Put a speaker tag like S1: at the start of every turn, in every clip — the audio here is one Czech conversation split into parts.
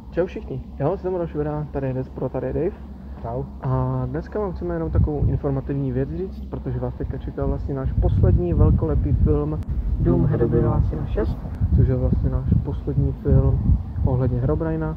S1: Čau všichni, já jsem další videa, tady je tady je Dave.
S2: Čau.
S1: A dneska vám chceme jenom takovou informativní věc říct, protože vás teďka čekal vlastně náš poslední velkolepý film Dům Herobrina 6, což je vlastně náš poslední film ohledně Herobrina.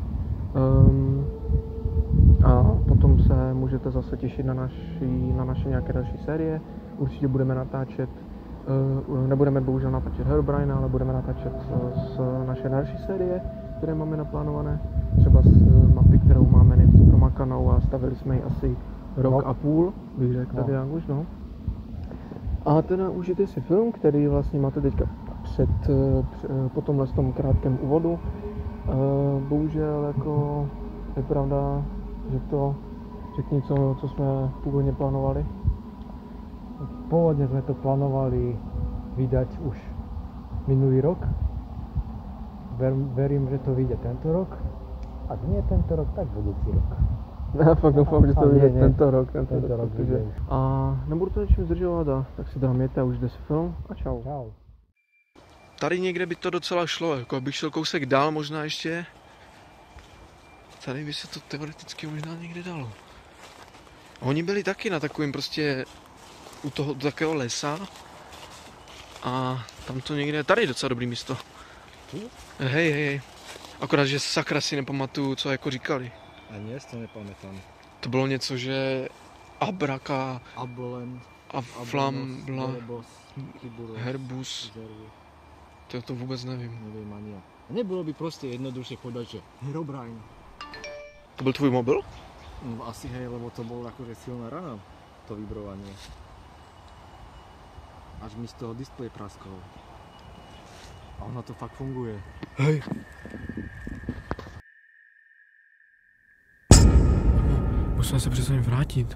S1: A potom se můžete zase těšit na naše nějaké další série. Určitě budeme natáčet, nebudeme bohužel natáčet Herobrina, ale budeme natáčet z naše další série, které máme naplánované. Třeba z mapy, kterou máme nejvíc promakanou a stavili jsme ji asi rok a půl, bych řekl tady Anguš, no. A teda užijte si film, který vlastně máte teďka po tomhle tom krátkém úvodu. Bohužel jako je pravda, že to řekni co jsme původně plánovali.
S2: Pôvodne sme to plánovali vydať už minulý rok. Verím, že to vyjde tento rok. A nie tento rok, tak budúci rok.
S1: Já fakt doufám, že to vyjde tento rok,
S2: protože...
S1: A nebudu to něčím zdržovat, tak si teda mějte a užijte si film a čau.
S2: Čau.
S1: Tady někde by to docela šlo, jako bych šel kousek dál možná ještě. Tady by se to teoreticky možná někde dalo. Oni byli taky na takovým prostě u toho takového lesa. A tam to někde, tady je docela dobrý místo. Hej. Akorát, že sakra si nepamatuju, co jako říkali.
S2: A nie, to nepamätám.
S1: To bylo něco, že Abraka,
S2: Abolen,
S1: Aflambla,
S2: Kiburos,
S1: Herbus, to vůbec nevím.
S2: Neviem ani ja. Nebylo by proste jednoduše povedať, že Herobrine.
S1: To byl tvůj mobil?
S2: No asi hej, lebo to bolo akože silná rana, to vibrovanie. Až mi z toho displej praskol. A ono to fakt funguje.
S1: Hej. Musíme se přece vrátit.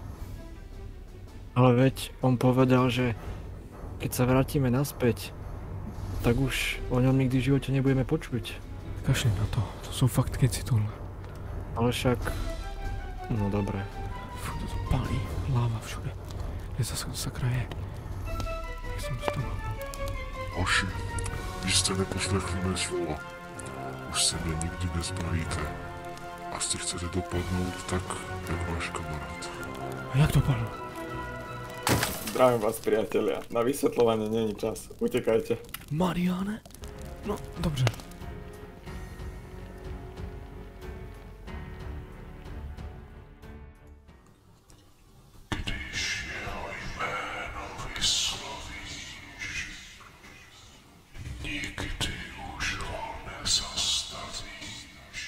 S3: Ale veď, on povedal, že keď sa vrátime naspäť, tak už o ňom nikdy v živote nebudeme počuť.
S1: Kašli na to jsou fakt keci tohle.
S3: Ale však... No dobré.
S1: Furt to pálí, láva všude. Kde zase sakra je? Jak jsem dostal?
S4: Hoši, když jste neposlechli mé slova, už se mě nikdy nezbavíte. Asi chcete dopadnout tak, jak váš kamarád.
S1: A jak dopadlo?
S5: Zdravím vás, priatelia. Na vysvetľovanie není čas. Utekajte.
S1: Mariane? No, dobře.
S4: Když jeho jméno vyslovíš, nikdy už ho nezastavíš.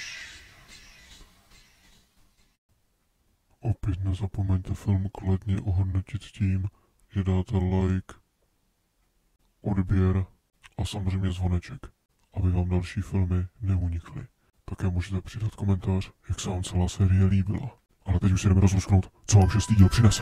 S4: Opět nezapomeňte film kladně ohodnotit tím, že dáte like, odběr a samozřejmě zvoneček, aby vám další filmy neunikly. Také můžete přidat komentář, jak se vám celá série líbila. Ale teď už si jdeme rozlusknout, co vám 6. díl přinese.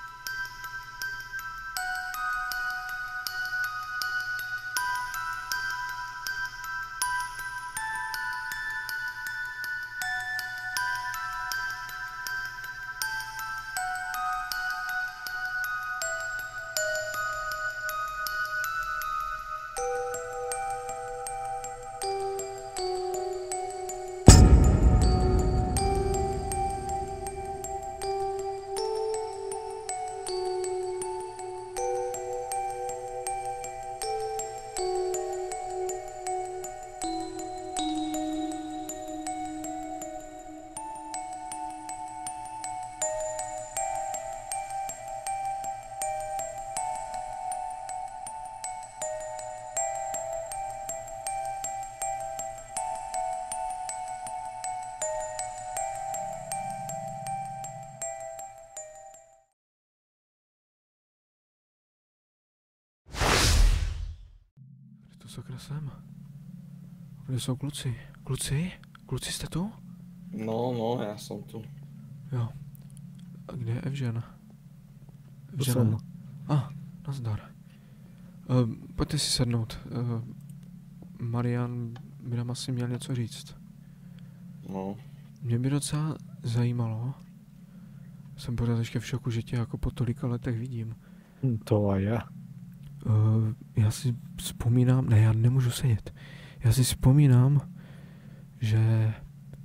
S1: Sakra jsem. Kde jsou kluci? Kluci? Kluci jste tu?
S5: No, ja som tu.
S1: Jo. A kde je Evžen?
S3: Som.
S1: Nazdar. Pojďte si sednout. Marian by nám asi měl něco říct.
S5: No.
S1: Mě by docela zajímalo. Jsem pořád ještě v šoku, že tě jako po tolika letech vidím.
S3: To a ja.
S1: Já si vzpomínám, ne, já nemůžu sedět. Já si vzpomínám, že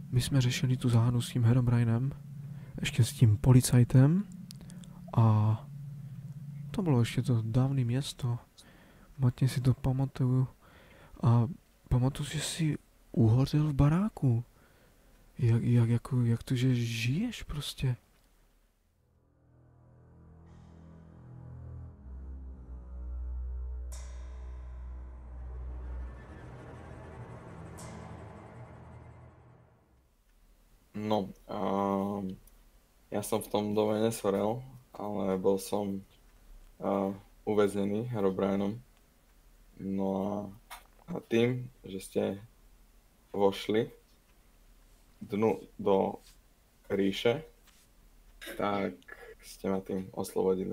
S1: my jsme řešili tu záhadu s tím Herobrinem, ještě s tím policajtem a to bylo ještě to dávné město. Matně si to pamatuju a pamatuju, že jsi uhořel v baráku. Jak to, že žiješ prostě?
S5: No, ja som v tom dome nesorel, ale bol som uväznený Herobrinom. No a tým, že ste vošli dnu do ríše, tak ste ma tým oslobodili.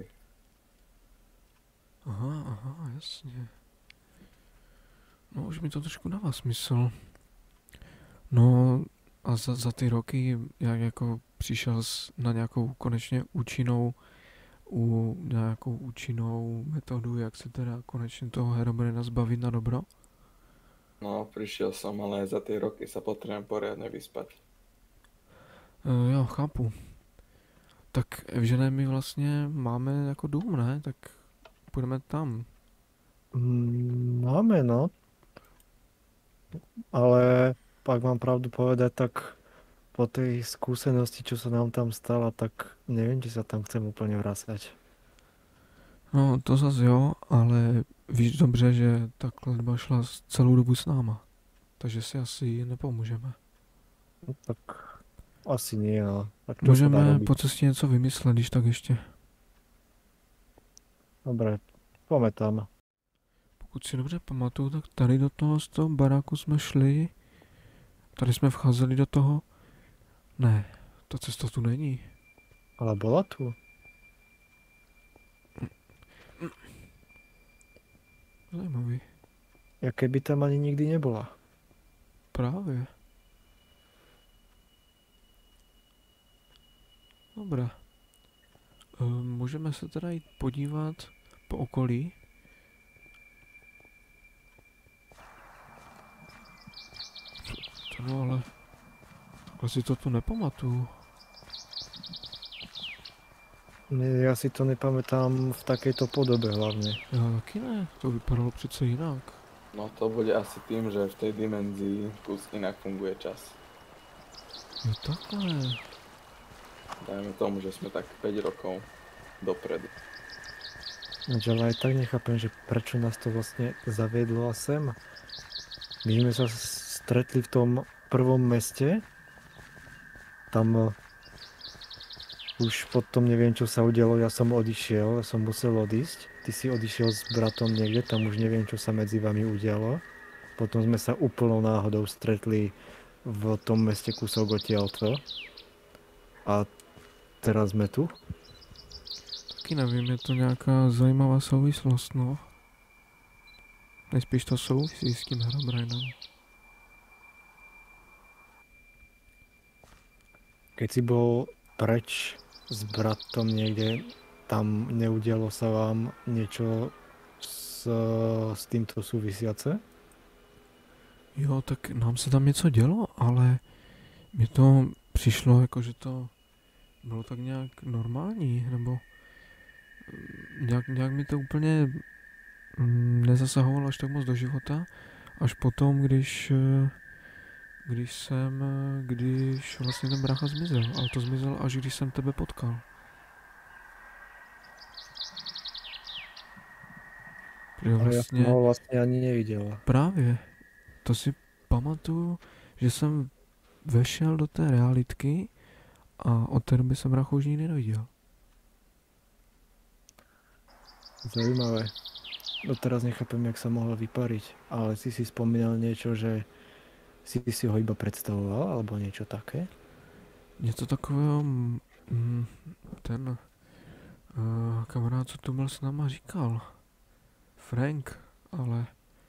S1: Aha, jasně. No už mi to trošku dává smysl. No a za ty roky, jak jako přišel na nějakou konečně účinnou metodu, jak se teda konečně toho Herobrina zbavit na dobro?
S5: No, prišiel som, ale za tie roky sa potrebujem poriadne vyspať.
S1: Jo, chápu. Tak v Ženémi vlastně máme jako dům, ne? Tak půjdeme tam.
S3: Máme, no. Ale pak mám pravdu povedať, tak po tej skúsenosti, čo sa nám tam stala, tak neviem, či sa tam chcem úplne vracať.
S1: No, to zase jo, ale víš dobře, že ta kletba šla celou dobu s náma. Takže si asi nepomůžeme.
S3: Tak asi nie, no. Tak čo sa dá
S1: Můžeme
S3: robiť?
S1: po cestě něco vymyslet, když tak ještě.
S3: Dobre, poďme tam.
S1: Pokud si dobře pamatuju, tak tady do toho z toho baráku jsme šli. Tady jsme vcházeli do toho. Ne, ta cesta tu není.
S3: Ale bola tu?
S1: Zajímavý.
S3: Ja keby tam ani nikdy nebola.
S1: Právě. Dobré. Můžeme se teda jít podívat po okolí. No ale asi to tu nepamatuju.
S3: Ja si to nepamätám v takejto podobe hlavne.
S1: Já taky ne, to vypadalo přece jinak.
S5: No to bude asi tým, že v tej dimenzii kus inak funguje čas.
S1: Jo takhle.
S5: Dajme tomu, že sme tak 5 rokov dopredu.
S3: Ale aj tak nechápem, že prečo nás to vlastne zaviedlo sem. My sme sa stretli v tom prvom meste. Tam už potom neviem, čo sa udialo, ja som odišiel, ja som musel odísť. Ty si odišiel s bratom niekde, tam už neviem, čo sa medzi vami udialo. Potom sme sa úplnou náhodou stretli v tom meste kúsok odtiaľto. A teraz sme tu.
S1: Taky nevím, je to nějaká zajímavá souvislost, no. Nejspíš to souvisí s tím Herobrinem.
S3: Keď si bol preč s bratom niekde, tam neudialo sa vám niečo s týmto súvisiace?
S1: Jo, tak nám se tam něco dělo, ale mně to přišlo jako, že to bylo tak nějak normální, nebo nějak mi to úplně nezasahovalo až tak moc do života, až potom, když vlastně ten brácha zmizel, ale to zmizel až když jsem tebe potkal. Protože
S3: Ale ja som
S1: vlastně
S3: ho vlastne ani nevidel.
S1: právě, to si pamatuju, že jsem vešel do té realitky a od té doby jsem bráchu už nikdy neviděl.
S3: Zaujímavé. Doteraz nechápem, jak sa mohol vypariť, ale si spomínal niečo, že si ho iba predstavoval, alebo niečo také?
S1: Něco takového ten kamarád, co tu byl s náma, říkal. Frank, ale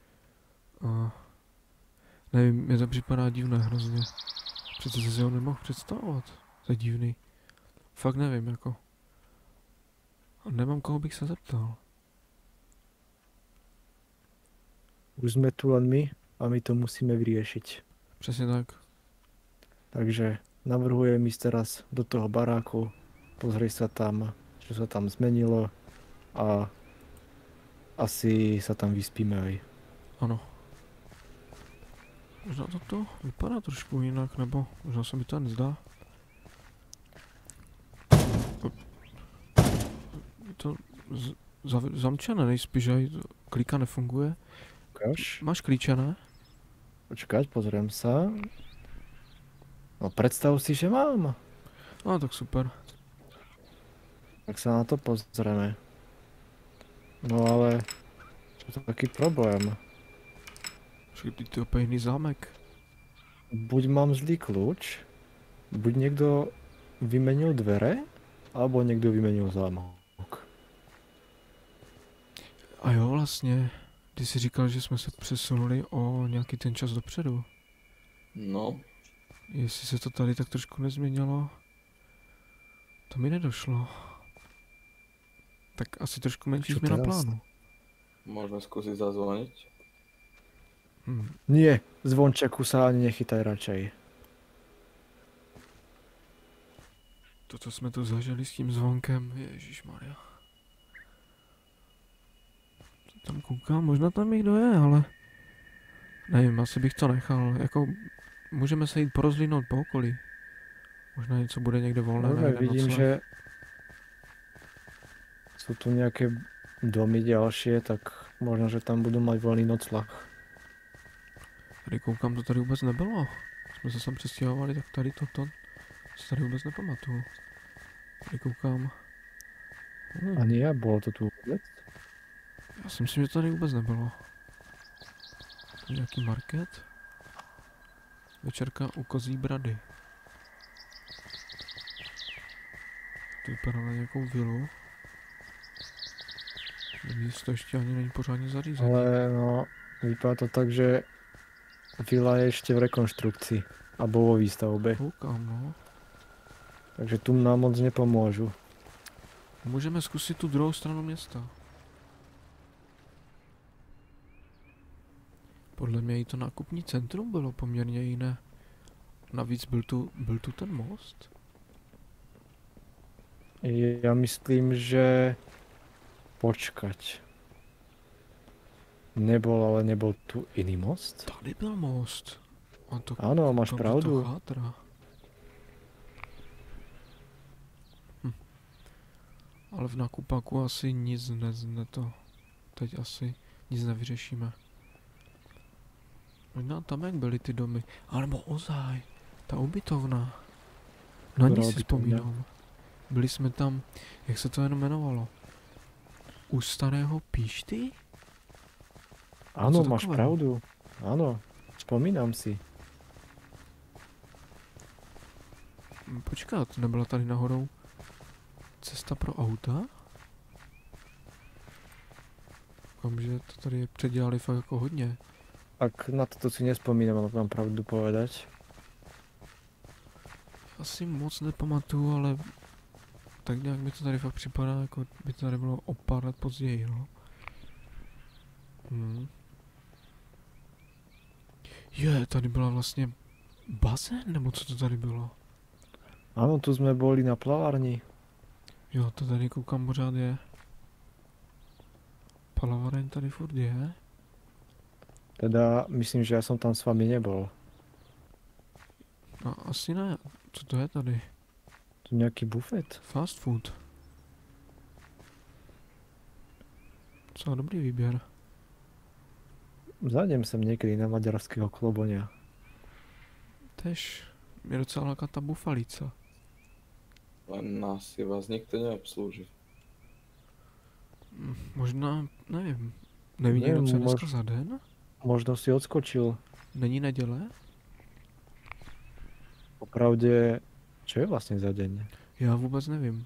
S1: nevím, mě to připadá divné hrozně. Přece se si ho nemohl představovat. To je divný. Fakt nevím, jako. A nemám koho bych se zeptal.
S3: Už sme tu len my a my to musíme vyriešiť.
S1: Přesně tak.
S3: Takže navrhujem ísť teraz do toho baráku, pozrieť sa tam, čo sa tam zmenilo a asi sa tam vyspíme aj.
S1: Ano. Možná to vypadá trošku jinak, nebo možná se mi to nezdá. Je to zamčené nejspíš, že klíka nefunguje.
S3: Ukáž?
S1: Máš klíče, ne?
S3: Počkať, pozriem sa. No predstav si, že mám.
S1: No tak super.
S3: Tak sa na to pozrieme. No ale je to taký problém.
S1: Však ty pejný zámek.
S3: Buď mám zlý kľúč, buď niekto vymenil dvere, alebo niekto vymenil zámok.
S1: A jo, vlastně, ty jsi říkal, že jsme se přesunuli o nějaký ten čas dopředu.
S5: No,
S1: Jestli se to tady tak trošku nezměnilo, to mi nedošlo. Tak asi trošku menší
S3: Čo
S1: změna
S3: teraz?
S1: plánu.
S5: môžeme skúsiť zazvoniť.
S3: Nie, zvončeku sa ani nechytaj radšej.
S1: To, co jsme tu zažili s tím zvonkem, ježišmarja. Tam koukám, možná tam někdo je, ale nevím, asi bych to nechal. Jako, můžeme se jít porozlínout po okolí. Možná něco bude někde volné na
S3: Dobre,
S1: jeden
S3: vidím,
S1: nocleh.
S3: že sú tu nejaké domy ďalšie, tak možno, že tam budú mať voľný noclach.
S1: Tady koukám, to tady vůbec nebylo. Jsme se sem přestěhovali, tak tady toto si tady vůbec nepamatuju. Tady koukám.
S3: Ani ja, bolo to tu vôbec?
S1: Já si myslím, že to tady vůbec nebylo. Nějaký market. Večerka u Kozí Brady. To vypadá na nějakou vilu. Místo ještě ani není pořádně zařízené.
S3: Ale no, vypadá to tak, že vila je ešte v rekonštrukcii alebo vo výstavbe.
S1: Koukám, no.
S3: Takže tu nám moc nepomôžu.
S1: Můžeme zkusit tu druhou stranu města. Podle mě i to nákupní centrum bylo poměrně jiné. Navíc byl tu ten most.
S3: Ja myslím, že počkať. Ale nebol tu iný most?
S1: Tady byl most. A to,
S3: Áno, máš
S1: tam to
S3: pravdu.
S1: chátra. Ale v nákupaku asi nic to. Teď asi nic nevyřešíme. Možná tam jak byly ty domy. A nebo ozaj, ta ubytovna. Na ní
S3: Ktorá
S1: si
S3: ubytovňa?
S1: vzpomínám. Byli jsme tam, jak se to jenom jmenovalo? U starého Píšty?
S3: Áno,
S1: Co
S3: máš
S1: takové?
S3: pravdu. Áno, spomínam si.
S1: Počkat, nebyla tady nahoru cesta pro auta? Koukám, že to tady předělali fakt jako hodně.
S3: Tak na toto si nespomínam, ale mám pravdu povedať.
S1: Asi moc nepamatuju, ale tak nějak mi to tady fakt připadá, jako by to tady bylo o pár let později, no. Tady byla vlastně bazén, nebo co to tady bylo?
S3: Áno, tu sme boli na plavárni.
S1: Jo, to tady koukám pořád je. Palavareň tady furt je.
S3: Teda myslím, že ja som tam s vami nebol.
S1: No asi ne. Co to je tady?
S3: Tu nejaký bufet?
S1: Fast food. Docela dobrý výběr.
S3: Zájdem sem niekedy na maďarského kloboňa.
S1: Tež mě docela láká ta bufalica.
S5: Len asi vás nikto neobslúži.
S1: Možná, nevím. Neví
S3: Nevím,
S1: někdo, co je dneska
S3: mož-
S1: za den?
S3: Možno si odskočil.
S1: Není neděle?
S3: Popravde, čo je vlastne za deň?
S1: Já vůbec nevím.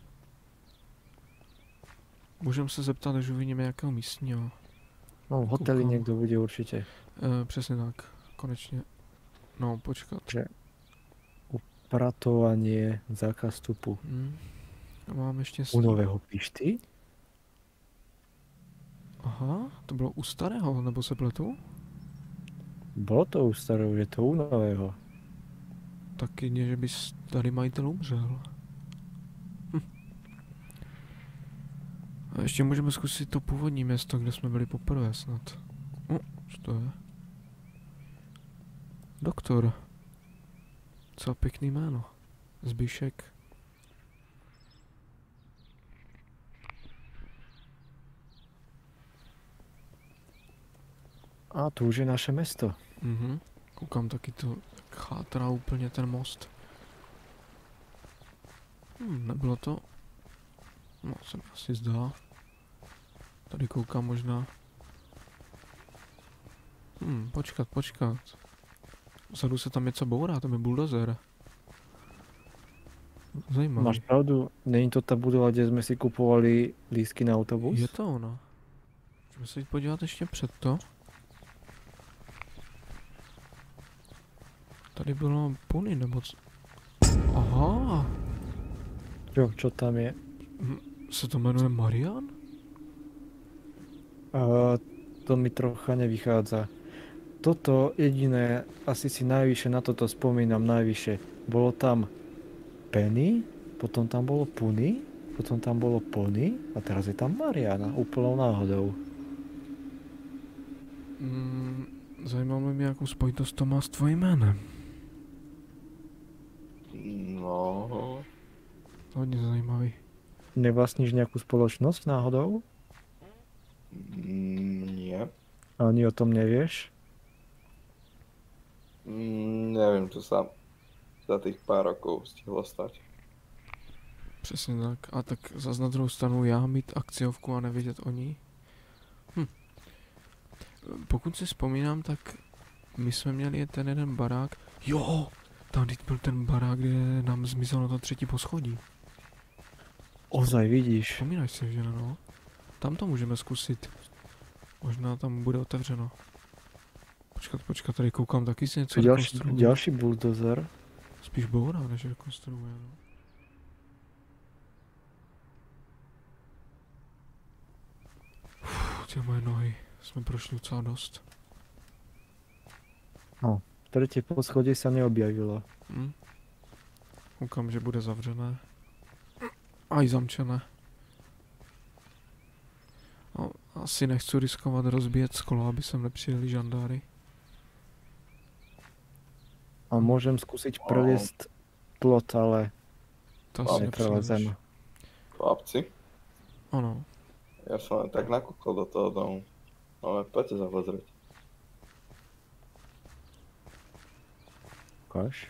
S1: Můžeme se zeptat, až uvidíme nějakého místního.
S3: No v hoteli
S1: Koukám.
S3: niekto bude určite.
S1: Přesně tak, konečně. No, počkat.
S3: Pratovanie, zákaz vstupu.
S1: A mám ještě...
S3: U nového Pišty?
S1: Aha, to bylo u starého, nebo se pletu?
S3: Bolo to u starého, je to u nového.
S1: tak jedině, že bys tady majitel umřel. A ještě můžeme zkusit to původní město, kde jsme byli poprvé snad. Co to je? Doktor. Co pěkný jméno. Zbyšek.
S3: A tu už je naše město.
S1: Koukám taky to, jak chátrá úplně ten most. Nebylo to. No, se mi asi zdá. Tady koukám možná. Počkat. Vzadu se tam něco bourá, tam je buldozer. Zajímavý.
S3: Máš pravdu, není to ta budova, kde jsme si kupovali lístky na autobus?
S1: Je to ona. Můžeme se jít podívat ještě před to. Tady bylo puny, nebo co? Aha!
S3: Jo, čo tam je?
S1: Se to jmenuje Marian?
S3: To mi trocha nevychádza. Toto jediné, asi si najvyššie na toto spomínam najvyššie. Bolo tam Penny, potom tam bolo Puny, potom tam bolo Pony a teraz je tam Mariana, úplnou náhodou.
S1: Zajímalo by mě, jakou spojitost to má s tvojím jménem.
S5: No,
S1: Hodně zajímavý.
S3: Nevlastníš nejakú spoločnosť náhodou?
S5: nie.
S3: Ani o tom nevieš?
S5: Neviem, čo sa za tých pár rokov stihlo stať.
S1: Přesně tak. A tak zas na druhou stranu já mít akciovku a nevědět o ní. Pokud si vzpomínám, tak my jsme měli ten jeden barák. Jo, tam byl ten barák, kde nám zmizelo to 3. poschodí.
S3: Ozaj, vidíš.
S1: Vzpomínáš si, že no? Tam to můžeme zkusit. Možná tam bude otevřeno. Počkat, tady koukám taky si něco rekonstruuje.
S3: Ďalší buldozer.
S1: Spíš bourá, než rekonstruuje, no. Ty moje nohy, jsme prošli docela dost.
S3: Tretie poschodie sa neobjavilo.
S1: Koukám, že bude zavřené. Aj zamčené. No, asi nechci riskovat rozbíjet sklo, aby sem nepřijeli žandáry.
S3: A môžem skúsiť preliesť plot, ale
S1: To asi
S3: neprelezem.
S1: nepřijeliš.
S5: Chlapci,
S1: Ano.
S5: ja som len tak nakúkol do toho domu. Ale poďte sa pozrieť.
S3: Ukáž.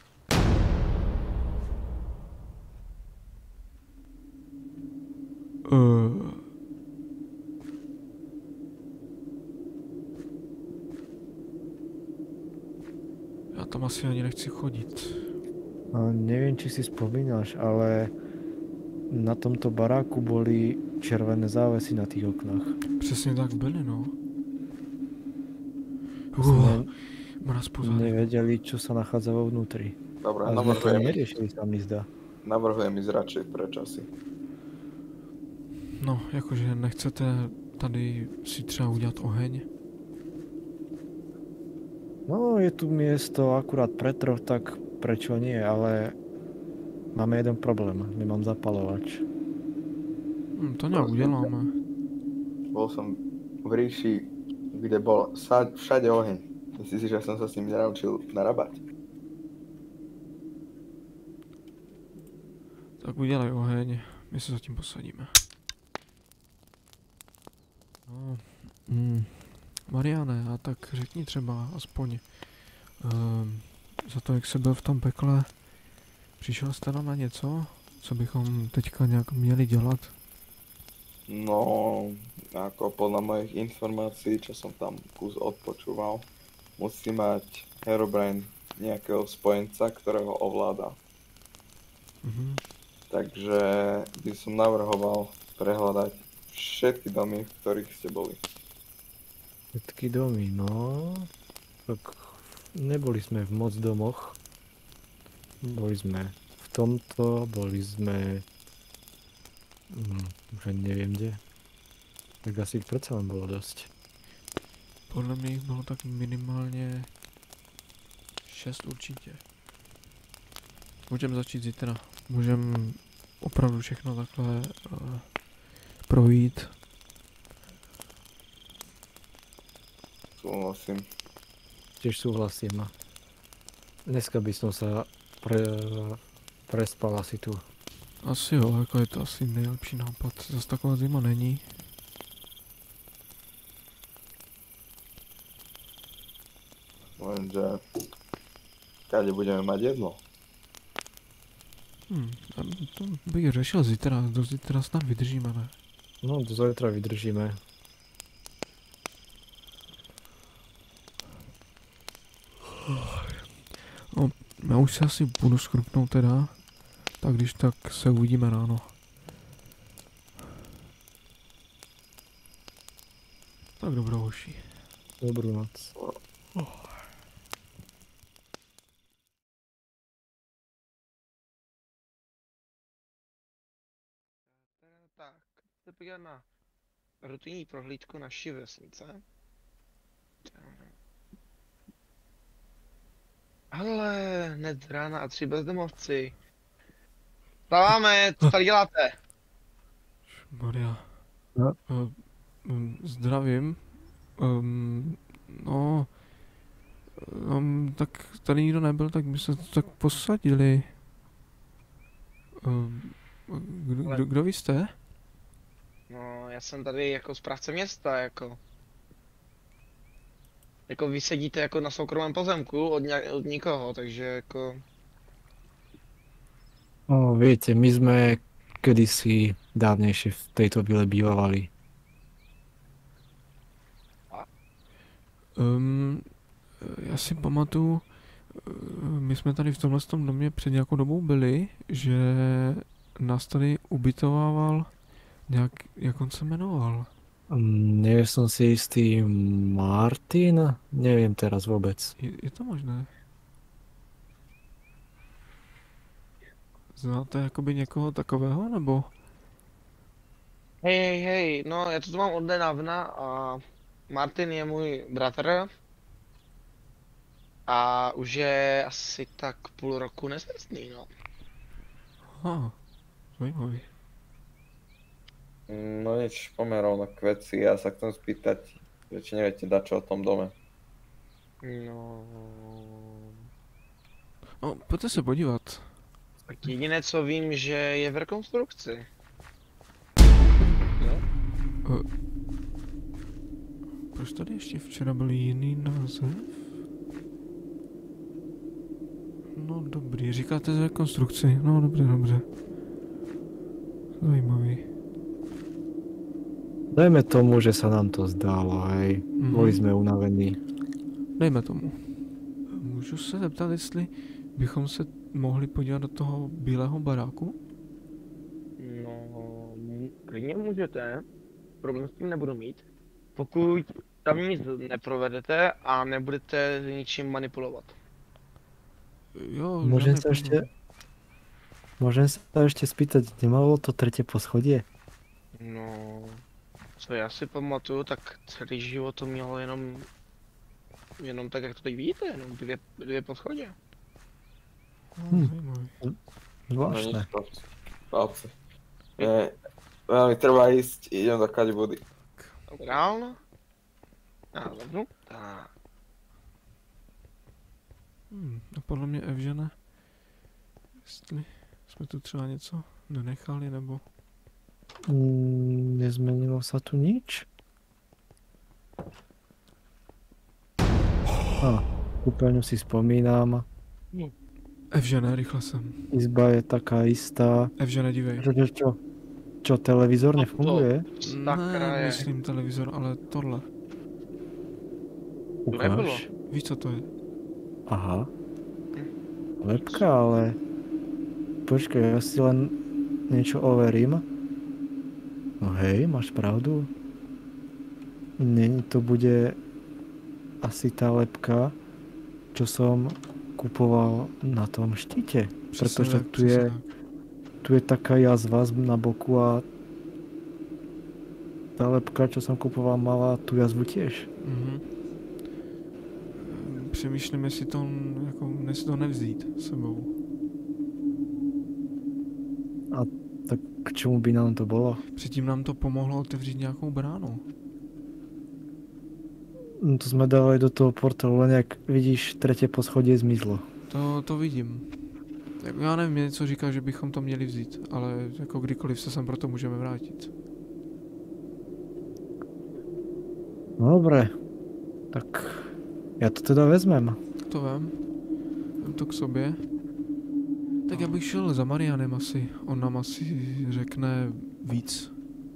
S1: Já tam asi ani nechci chodit.
S3: Neviem, či si spomínaš, ale na tomto baráku boli červené závesy na tých oknách.
S1: Přesně tak byly, no.
S3: Sme
S1: Má nás pozorný.
S3: nevedeli, čo sa nachádza vo vnútri.
S5: Dobre,
S3: A sme to neriešili, sa mi zdá.
S5: navrhujem ísť radšej preč asi.
S1: No, jakože nechcete tady si třeba udělat oheň?
S3: No, je tu miesto akurát pre troch, tak prečo nie, ale máme jeden problém, nemám zapalovač.
S1: To nějak uděláme.
S5: Bol som v ríši, kde bol všade oheň. Myslíš si, že som sa s ním nenaučil narábať?
S1: Tak udělej oheň, my se zatím posadíme. No, Mariane, a tak řekni třeba aspoň za to, jak jsi byl v tom pekle, přišel jste na něco, co bychom teďka nějak měli dělat?
S5: No, ako podľa mojich informácií, čo som tam kus odpočúval, musí mať Herobrine nejakého spojenca, ktorého ovláda. Takže by som navrhoval prehľadať všetky domy, v ktorých ste boli.
S3: Všetky domy, no. Tak neboli sme v moc domoch. Boli sme v tomto, boli sme... už ani neviem kde. Tak asi ich predsa len bolo dosť.
S1: Podle mě jich bylo tak minimálně 6 určitě. můžeme začít zítra. Můžeme opravdu všechno takhle projít.
S5: Súhlasím.
S3: Tiež súhlasím. Dneska by som sa prespal asi tu.
S1: Asi jo, jako je to asi nejlepší nápad. Zase taková zima není.
S5: Lenže... Kade budeme mať jedlo?
S1: To bych řešil zítra, do zítra snad vydržíme, ne?
S3: No, do zajtra vydržíme.
S1: No, já už se asi budu skrupnout teda. Tak když tak se uvidíme ráno. Tak dobrou hoši.
S3: Dobrú noc.
S6: Tak, se podívat na rutinní prohlídku naší vesnice. Ale hned rána a 3 bezdomovci. Stáváme, co tady děláte?
S1: Maria.
S3: No.
S1: Zdravím. No, tak tady nikdo nebyl, tak my se tak posadili. Kdo vy jste?
S6: No, já jsem tady jako správce města, jako. Jako vy sedíte jako na soukromém pozemku od nikoho, takže jako...
S3: No, viete, my sme kedysi dávnejšie v tejto vile bývali.
S1: Já si pamatuju, my jsme tady v tomhle domě před nějakou dobou byli, že nás tady ubytovával nějak, jak on se jmenoval?
S3: Nie som si istý, Martin? Neviem teraz vôbec.
S1: Je to možné? Znáte jakoby někoho takového, nebo?
S6: Hej, no já to tu mám od nedávna a Martin je můj bratr. A už je asi tak půl roku nezvěstný, no.
S1: Aha, zajímavý.
S5: No nič, poďme rovno k veci. Ja sa chcem spýtať, že či neviete dačo o tom dome.
S6: No...
S1: No, pojďte se podívat.
S6: Tak jediné, co vím, že je v rekonstrukci.
S1: Proč tady ještě včera byl jiný název? No dobrý, říkáte z rekonstrukci, no dobře. Zajímavý.
S3: Dajme tomu, že sa nám to zdálo, hej. Boli sme unavení.
S1: Dejme tomu. Můžu se zeptat, jestli bychom se mohli podívat do toho bílého baráku?
S6: No, klidně můžete. Problém s tím nebudu mít. Pokud tam nic neprovedete a nebudete ničím manipulovat.
S1: Jo,
S3: Môžem
S1: žádný
S3: sa
S1: problém.
S3: Môžem sa ešte spýtať, nemalo to tretie poschodie?
S6: No, co já si pamatuju, tak celý život to mělo jenom tak, jak to teď vidíte, jenom dvě poschodě.
S1: No, zajímavý.
S3: Zvláštne.
S5: No nič, chlapci. Veľmi treba ísť, idem do Kadibody.
S6: Reálno? Dobře, tak.
S1: A podle mě Evžene, jestli jsme tu třeba něco nenechali, nebo...
S3: Nezmenilo sa tu nič? Kúpeľňu si spomínam.
S1: Evžene, rychle sem.
S3: Izba je taká istá.
S1: Evžene, dívej.
S3: Čo, televízor nefunguje?
S6: Sakra
S1: Ne,
S6: je.
S1: myslím televizor, ale tohle.
S6: nebylo.
S3: Ukáž.
S1: Víš, co to je?
S3: Aha. Lepka, ale... Počkaj, ja si len niečo overím. No hej, máš pravdu. To bude asi tá lepka, čo som kupoval na tom štíte. Pretože
S1: tak,
S3: tu je taká jazva na boku a tá lepka, čo som kupoval, mala tú jazvu tiež.
S1: Přemýšlím, jestli to nevzít s sebou.
S3: K čemu by nám to bylo?
S1: Předtím nám to pomohlo otevřít nějakou bránu.
S3: No to jsme dávali do toho portálu, len jak vidíš, třetí poschodí zmizlo.
S1: To vidím. Jako já nevím, mě něco říká, že bychom to měli vzít, ale jako kdykoliv se sem proto můžeme vrátit.
S3: No dobré, tak já to teda vezmem.
S1: To vem to k sobě. Tak já bych šel za Marianem asi, on nám asi řekne víc.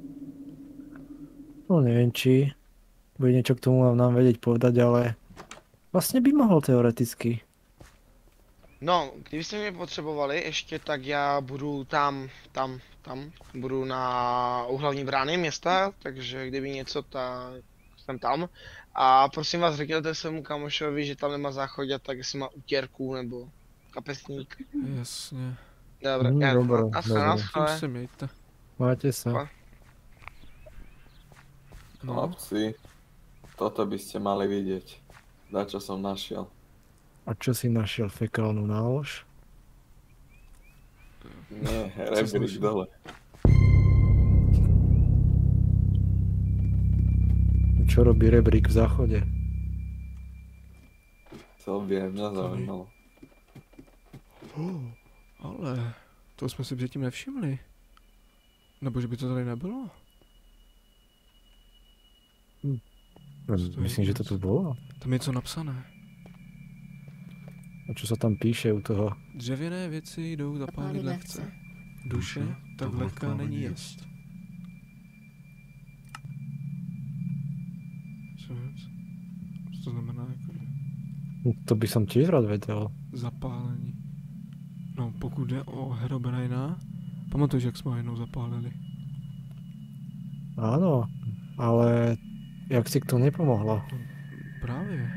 S3: No nevím, či bude něco k tomu nám vědět povedať, ale vlastně by mohl teoreticky.
S6: No, kdybyste mě potřebovali ještě, tak já budu tam, budu na u hlavní brány města, takže kdyby něco, tak jsem tam. A prosím vás, řekněte svému kamošovi, že tam nemá záchodě, tak jestli má utěrku nebo kapesník.
S1: Jasně.
S6: Dobré,
S3: Dobré,
S1: Tím se mějte.
S3: Máte se.
S6: Pa.
S1: No,
S5: Chlapci, toto by ste mali vidieť. Dačo som našiel.
S3: A čo si našel, fekálnu nálož?
S5: Nie,
S1: si
S5: rebrík
S1: našiel?
S5: dole.
S3: Čo robí rebrík v záchode?
S5: To by mňa zaujímalo.
S1: ale to jsme si předtím nevšimli. Nebo že by to tady nebylo?
S3: Myslím, že to tu bylo.
S1: Tam je něco napsané.
S3: A čo sa tam píše u toho?
S1: Dřevěné věci jdou zapálit lehce. Duše tak lehká není jest. Co to znamená jako
S3: To by som tiež rád vedel.
S1: zapálení? No pokud jde o Herobrina, pamatuješ, jak jsme ho jednou zapálili?
S3: Áno, ale jak si to nepomohlo?
S1: Právě.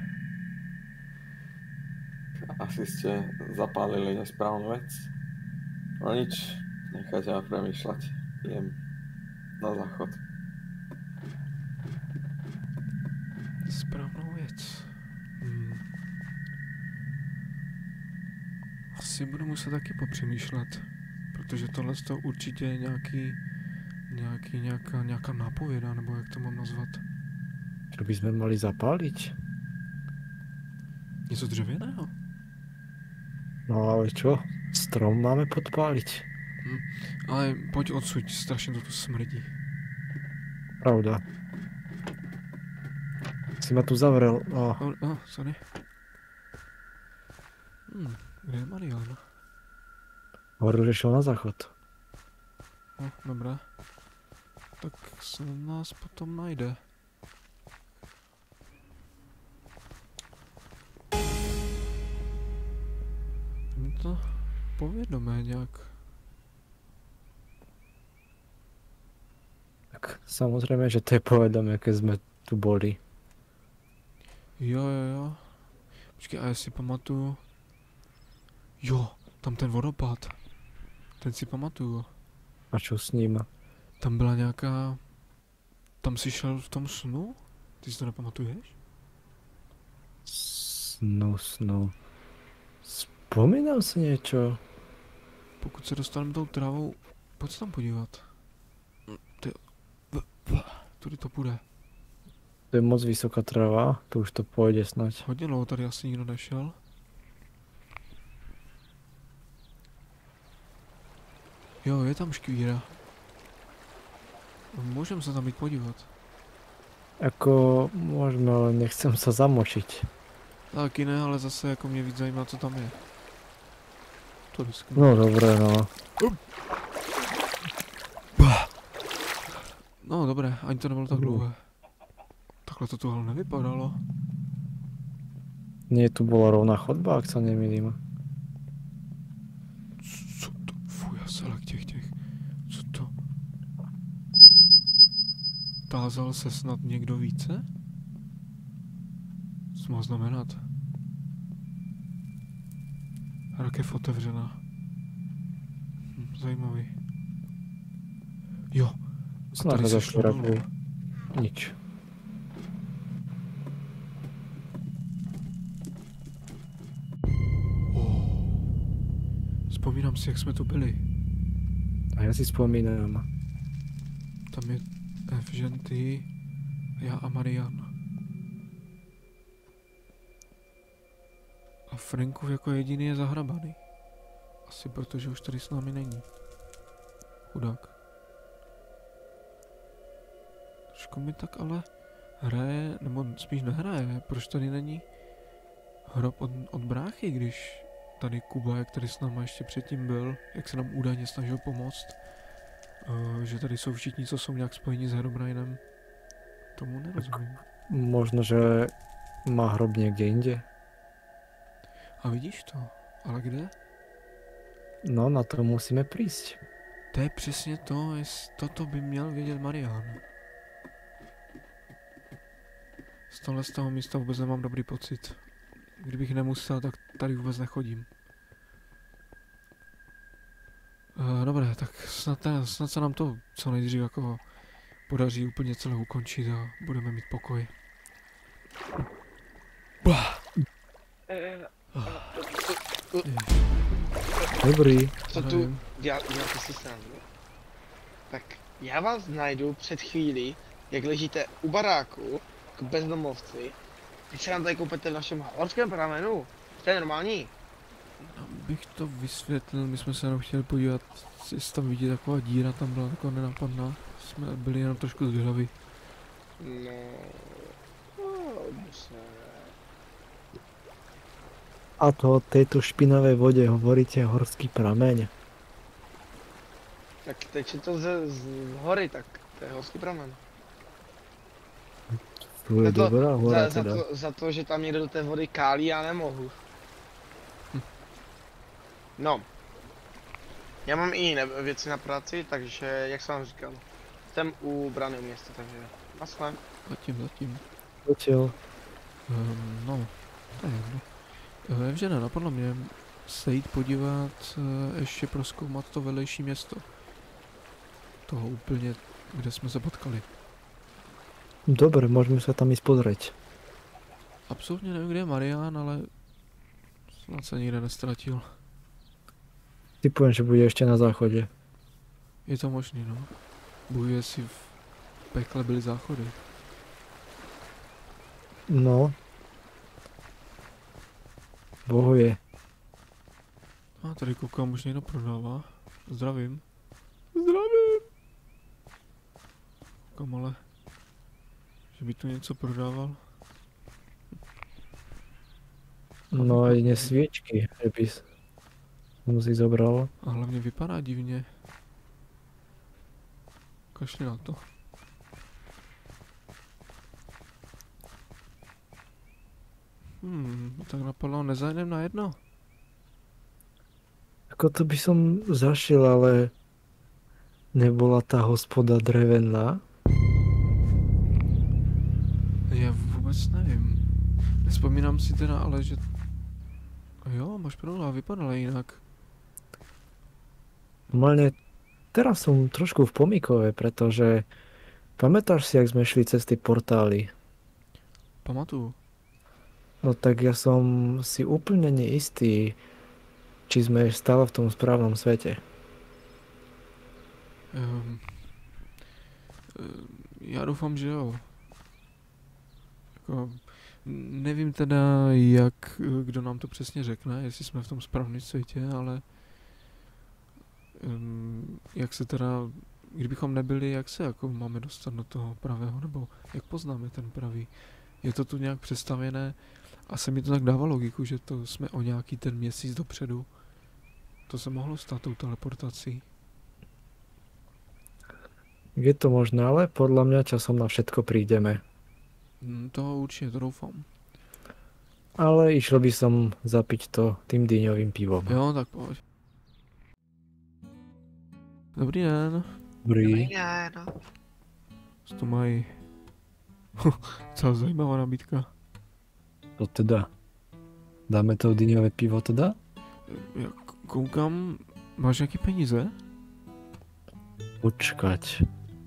S5: Asi ste zapálili nesprávnu vec. No nič, nechajte ma premýšľať. Idem na záchod.
S1: Správnou věc. Asi budu muset taky popřemýšlet, protože tohle to určitě je nějaká nápověda, nebo jak to mám nazvat.
S3: Čo by sme mali zapáliť?
S1: Něco dřevěného?
S3: No ale čo? Strom máme podpáliť.
S1: Ale pojď odsud, strašně to tu smrdí.
S3: Pravda. Si ma tu zavrel.
S1: Sorry. Kde je Marian?
S3: Hovoril, že šel na záchod.
S1: No, dobré. Tak se nás potom najde. Mi to povědomé nějak.
S3: Tak samozrejme, že to je povedomé, keď sme tu boli.
S1: Jo. Počkej, a já si pamatuju. Jo, tam ten vodopád. Ten si pamatuju.
S3: A čo s ním?
S1: Tam byla nějaká... Tam si šel v tom snu? Ty si to nepamatuješ?
S3: Snu. Spomínam si niečo.
S1: Pokud se dostaneme tou trávou, pojď se tam podívat. Ty... Tudy to půjde.
S3: To je moc vysoká trava, to už to pôjde snať.
S1: Hodně dlouho tady asi nikdo nešel. Jo, je tam škvíra. Můžeme se tam jít podívat.
S3: Ako môžeme, ale nechcem sa zamočiť.
S1: Taky ne, ale zase jako mě víc zajímá, co tam je. To vždycky.
S3: No dobré, no.
S1: No dobré, ani to nebylo tak dlouhé. Takhle to tu ale nevypadalo.
S3: Nie, tu bola rovná chodba, ak sa nemýlim.
S1: Co to? Fuj, selek těch. Co to? Tázal se snad někdo více? Co má znamenat? Rakev otevřená. Zajímavý. Jo. A
S3: Snad
S1: tady se
S3: nezašlo
S1: šlo dolů.
S3: rakev. Nič.
S1: Vzpomínám si, jak jsme tu byli.
S3: A já si vzpomínám.
S1: Tam je Evžen, ty, já a Marian. A Frankův jako jediný je zahrabaný. Asi protože už tady s námi není. Chudák. Trošku mi tak ale hraje, nebo spíš nehraje, proč tady není hrob od bráchy, když tady Kuba, jak tady s náma ještě předtím byl, jak se nám údajně snažil pomoct, že tady jsou všichni, co jsou nějak spojeni s Herobrinem. Tomu nerozumím.
S3: Možno, že má hrob někde jinde.
S1: A vidíš to? Ale kde?
S3: No, na to musíme prísť.
S1: To je přesně to, toto by měl vědět Marian. Z toho místa vůbec nemám dobrý pocit. Kdybych nemusel, tak tady vůbec nechodím. Dobré, tak snad se nám to co nejdřív jako podaří úplně celé ukončit a budeme mít pokoj. Bah!
S3: Dobrý.
S6: Co tu děláte si srandu? Tak já vás najdu před chvílí, jak ležíte u baráku, k bezdomovci. Teď se nám tady koupete v našem horském pramenu. To je normální?
S1: Abych to vysvětlil, my jsme se jenom chtěli podívat, jestli tam vidí taková díra, tam byla taková nenápadná. Jsme byli jenom trošku zvědaví.
S6: Dobře.
S3: A to o tejto špinavé vode hovoríte horský prameň.
S6: Tak teče to z hory, tak to je horský pramen.
S3: To je dobrá hora teda.
S6: Za to, že tam někdo do té vody kálí, já nemohu. No. Já mám i jiné věci na práci, takže jak jsem vám říkal. Jsem u brany města, takže naschle.
S1: Zatím.
S3: Zatiaľ.
S1: No, to je jedno. Evžene, napadlo mě se jít podívat, ještě prozkoumat to vedlejší město. Toho úplně, kde jsme se potkali.
S3: Dobre, môžeme sa tam ísť pozrieť.
S1: Absolutně nevím, kde je Marian, ale snad se nikde nestratil.
S3: Typujem, že bude ešte na záchode.
S1: Je to možný, no. Bůh, jestli v pekle byly záchody.
S3: No. Bohu je.
S1: A tady koukám, už někdo prodává. Zdravím. Zdravím! Koukám, ale že by tu něco prodával.
S3: No a jedne sviečky, že by som si zobral.
S1: A hlavně vypadá divně. Kašli na to. Tak napadlo, nezajdem na jedno.
S3: Ako to by som zašiel, ale nebola tá hospoda drevená.
S1: Já vůbec nevím. Nespomínám si teda, ale že... Jo, máš pravdu, a vypadala jinak.
S3: Normálne teraz som trošku v pomykove, pretože pamätáš si, jak sme šli cez tie portály?
S1: Pamatuju.
S3: No tak ja som si úplne neistý, či sme stále v tom správnom svete.
S1: Já doufám, že jo. Jako, nevím teda, jak, kdo nám to přesně řekne, jestli jsme v tom správném světě, ale jak se teda, kdybychom nebyli, jak se jako máme dostat do toho pravého, nebo jak poznáme ten pravý. Je to tu nějak představěné a se mi to tak dává logiku, že to jsme o nějaký ten měsíc dopředu. To se mohlo stát tou teleportací.
S3: Je to možné, ale podľa mňa časom na všetko prídeme.
S1: To určitě, to doufám.
S3: Ale išlo by som zapiť to tým dýňovým pivom.
S1: Jo, tak pojď. Dobrý den.
S3: Dobrý.
S1: Co to mají? Celá zajímavá nabídka.
S3: To teda. Dáme to dýňové pivo teda?
S1: Já koukám, máš nějaký peníze?
S3: Počkať.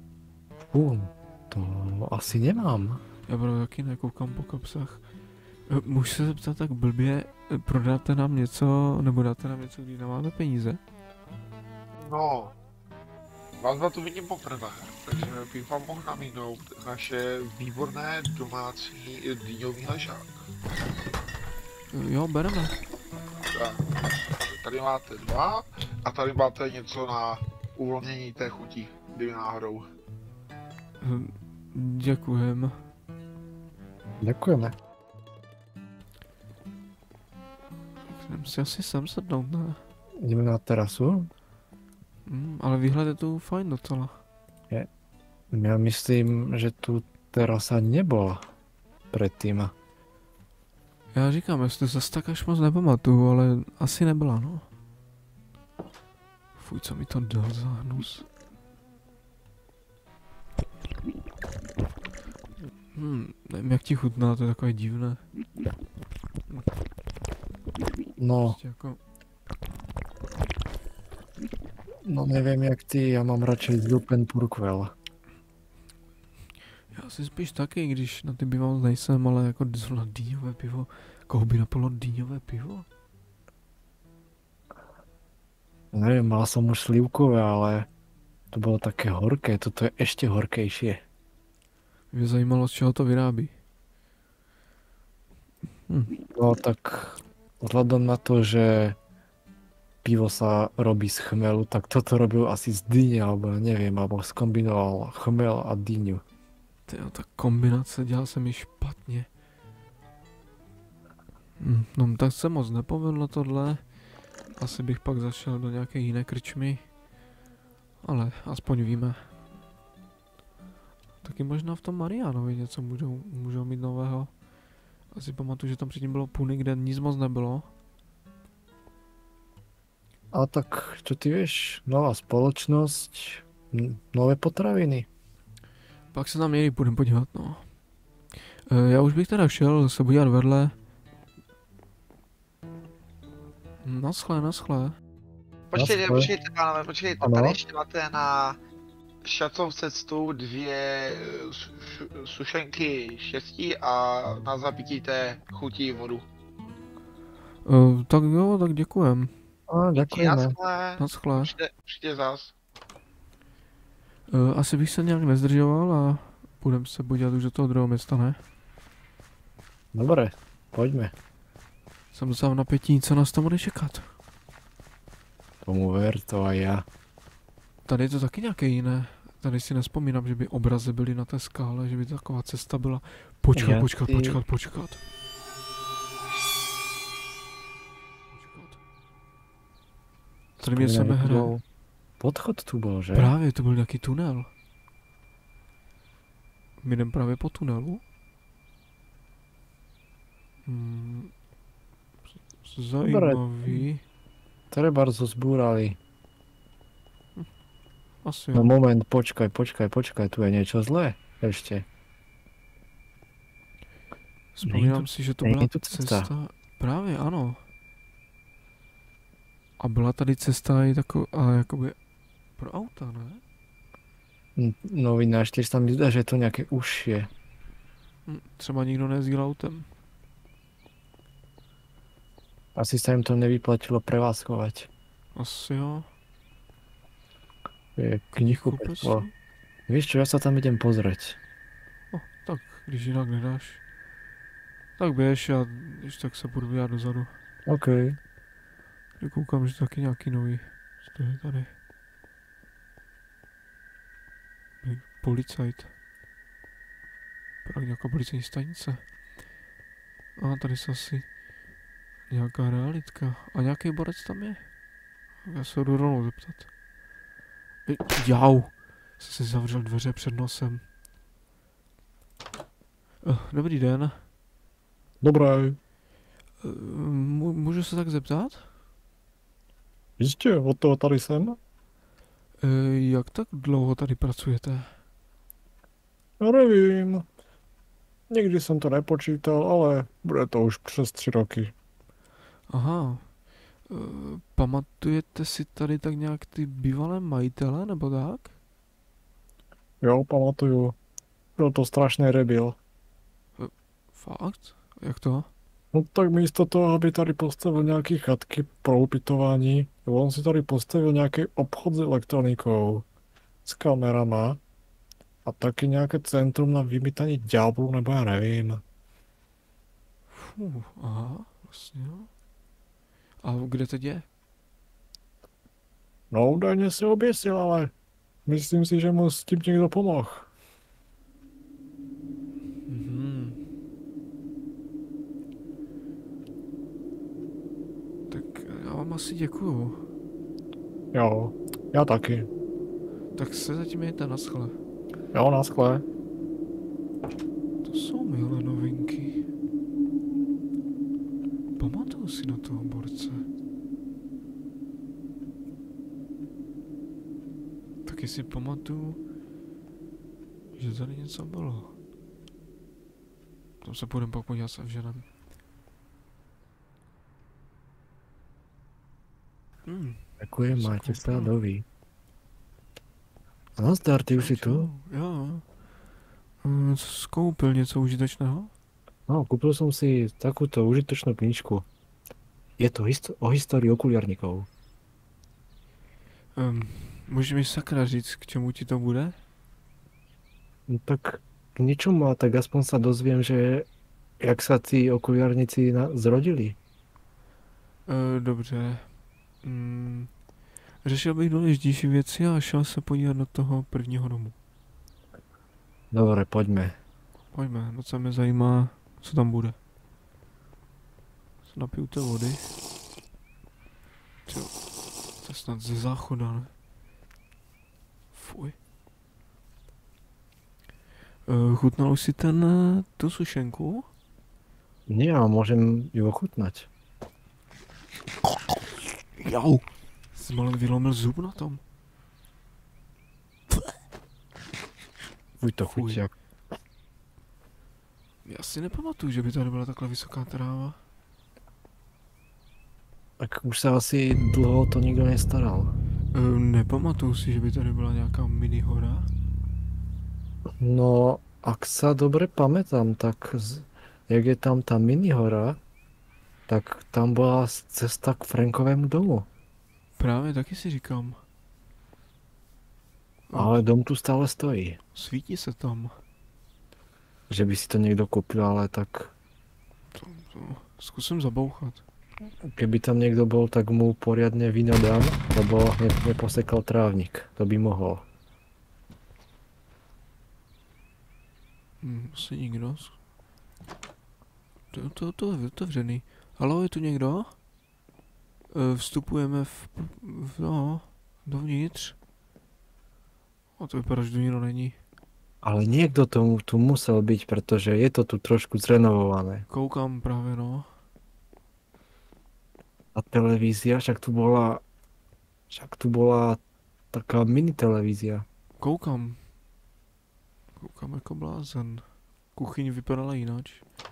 S3: To asi nemám.
S1: Já právě taky nekoukám po kapsách. Můžu se zeptat tak blbě, prodáte nám něco, nebo dáte nám něco, když nemáme peníze?
S6: No,
S7: Vás dva tu vidím poprvé, takže bych vám mohl nabídnout naše výborné domácí dýňový ležák.
S1: Jo, bereme.
S7: Tak, tady máte dva a tady máte něco na uvolnění té chutí, kdyby náhodou.
S1: Děkujem.
S3: Ďakujeme.
S1: Jdem si asi sem sednout, ne?
S3: Ideme na terasu.
S1: Ale výhled je tu fajn docela.
S3: Ja myslím, že tu terasa ani nebola predtým.
S1: Já říkám, jestli zase tak až moc nepamatuju, ale asi nebyla, no. Fuj, co mi to dal za hnus. Nevím, jak ti chutná, to je takové divné.
S3: No,
S1: Prostě jako...
S3: no neviem jak ty, ja mám radšej Zilpen Purquell.
S1: Já si spíš taky, když na ty piva moc nejsem, ale jako zrovna dýňové pivo. Koho by napadlo dýňové pivo?
S3: Neviem, mal som už slivkové, ale to bolo také horké, toto je ešte horkejšie.
S1: Mě zajímalo, z čeho to vyrábí.
S3: No tak vzhľadom na to, že pivo sa robí z chmelu, tak toto robil asi z dyne, alebo neviem, alebo skombinoval chmel a dyňu.
S1: Tyjo, ta kombinace, dělal se mi špatně. No tak se moc nepovedlo tohle. Asi bych pak zašel do nějaké jiné krčmy. Ale aspoň víme. Taky možná v tom Marianovi něco můžou mít nového. Asi pamatuju, že tam předtím bylo Puny, kde nic moc nebylo.
S3: A tak, čo ty vieš, nová spoločnosť, nové potraviny.
S1: Pak se tam někdy půjdeme podívat, no. Já už bych teda šel se podívat vedle. Naschle.
S6: Počkejte, pánové, počkejte,
S3: Ano.
S6: tady ještě máte na šacou cestu 2 sušenky štěstí a na zapití chutí vodu.
S1: Tak jo, tak děkujem.
S3: A, ďakujeme.
S1: Naschle.
S6: Přijďte zás.
S1: Asi bych se nějak nezdržoval a půjdeme se podívat už do toho druhého města, ne?
S3: Dobre, poďme.
S1: Jsem docela v napětí, co nás tam bude čekat.
S3: Tomu ver, to aj ja.
S1: Tady je to taky nějaké jiné. Tady si nespomínám, že by obrazy byly na té skále, že by taková cesta byla. Počkat. Tady mě se nehraje.
S3: Podchod tu bol, že?
S1: Právě, to byl nějaký tunel. My jdem právě po tunelu. Zajímavý.
S3: Treba zbúrali.
S1: Asi
S3: No
S1: jo.
S3: moment, počkaj, tu je niečo zlé ešte.
S1: Vzpomínám si, že to byla
S3: není tu cesta.
S1: cesta. Právě, ano. A byla tady cesta i taková, jakoby pro auta, ne?
S3: No ináč, tiež sa mi zdá, že je to nejaké užšie.
S1: Třeba nikdo nejezdil autem.
S3: Asi sa im to nevyplatilo prevádzkovať.
S1: Asi jo.
S3: Je knihkupectvo.
S1: Kupec.
S3: Vieš čo, ja sa tam idem pozrieť.
S1: Tak, když jinak nedáš. Tak běž a když tak se budu vyját dozadu.
S3: OK.
S1: Koukám, že taky nějaký nový. Co to je tady? Policajt. Právě nějaká policejní stanice. A tady se asi nějaká realitka. A nějaký borec tam je? Já se ho jdu rovnou zeptat. Jau! Jsem si zavřel dveře před nosem. Dobrý den.
S3: Dobré.
S1: Můžu se tak zeptat?
S3: Jistě, od toho tady jsem.
S1: Jak tak dlouho tady pracujete?
S3: Ja nevím. Nikdy som to nepočítal, ale bude to už přes 3 roky.
S1: Aha. Pamatujete si tady tak nějak ty bývalé majitele, nebo tak?
S3: Jo, pamatuju. Byl to strašný rebil.
S1: Fakt? Jak to?
S3: No tak místo toho, aby tady postavil nějaké chatky pro ubytování, on si tady postavil nějaký obchod s elektronikou. s kamerama a taky nějaké centrum na vymítání ďáblů, nebo já nevím.
S1: Aha, vlastně jo. A kde teď je?
S3: No údajně se oběsil, ale myslím si, že mu s tím někdo pomohl.
S1: Mhm. Tak já vám asi děkuju.
S3: Jo, já taky.
S1: Tak se zatím mějte, naschle.
S3: Jo, naschle.
S1: To jsou milé novinky. Pamatuju si na toho borce. Taky si pamatuju, že tady něco bylo. Tam se půjdeme pak podívat s Evženem.
S3: Děkuji,
S1: se
S3: máte
S1: koupil.
S3: stádový. Nazdar, ty už jsi tu?
S1: Jo. Co jsi koupil, něco užitečného?
S3: No, koupil jsem si takovou užitočnou knížku. Je to o historii okuliarníkov.
S1: Můžeš mi sakra říct, k čemu ti to bude?
S3: No, tak k ničomu, a tak aspoň sa dozviem, že jak sa tí okuliarníci zrodili.
S1: Dobře. Řešil bych důležitější věci a šel se podívat do toho prvního domu.
S3: Dobre, poďme.
S1: Pojďme, docela mě zajímá, co tam bude. Se napiju té vody. Čo, to je snad ze záchoda, ne? Fuj. Chutnal už si tu sušenku?
S3: Nie, ale môžem ju ochutnať.
S1: Jau. Jsi malem vylomil zub na tom.
S3: Fuj, to
S1: Fuj.
S3: chuť jak.
S1: Já si nepamatuju, že by tady byla takhle vysoká tráva.
S3: Tak už sa asi dlho to nikto nestaral.
S1: Nepamatuju si, že by tady byla nějaká mini hora.
S3: No, ak sa dobre pamätám, tak jak je tam tá minihora, tak tam bola cesta k Frankovému domu.
S1: Právě taky si říkám.
S3: Ale dom tu stále stojí.
S1: Svítí se tam.
S3: Že by si to niekto kúpil, ale tak
S1: To zkusím zabouchat.
S3: keby tam niekto bol, tak mu poriadne vynadám, lebo neposekal trávnik. To by mohol.
S1: Asi nikdo. To je otevřený. Haló, je tu někdo? Vstupujeme dovnitř. A to vypadá, že tu nikdo není.
S3: Ale niekto tu musel byť, pretože je to tu trošku zrenovované.
S1: Koukám právě, no.
S3: A televízia, však tu bola taká mini televízia.
S1: Koukám jako blázen. Kuchyň vypadala jinak.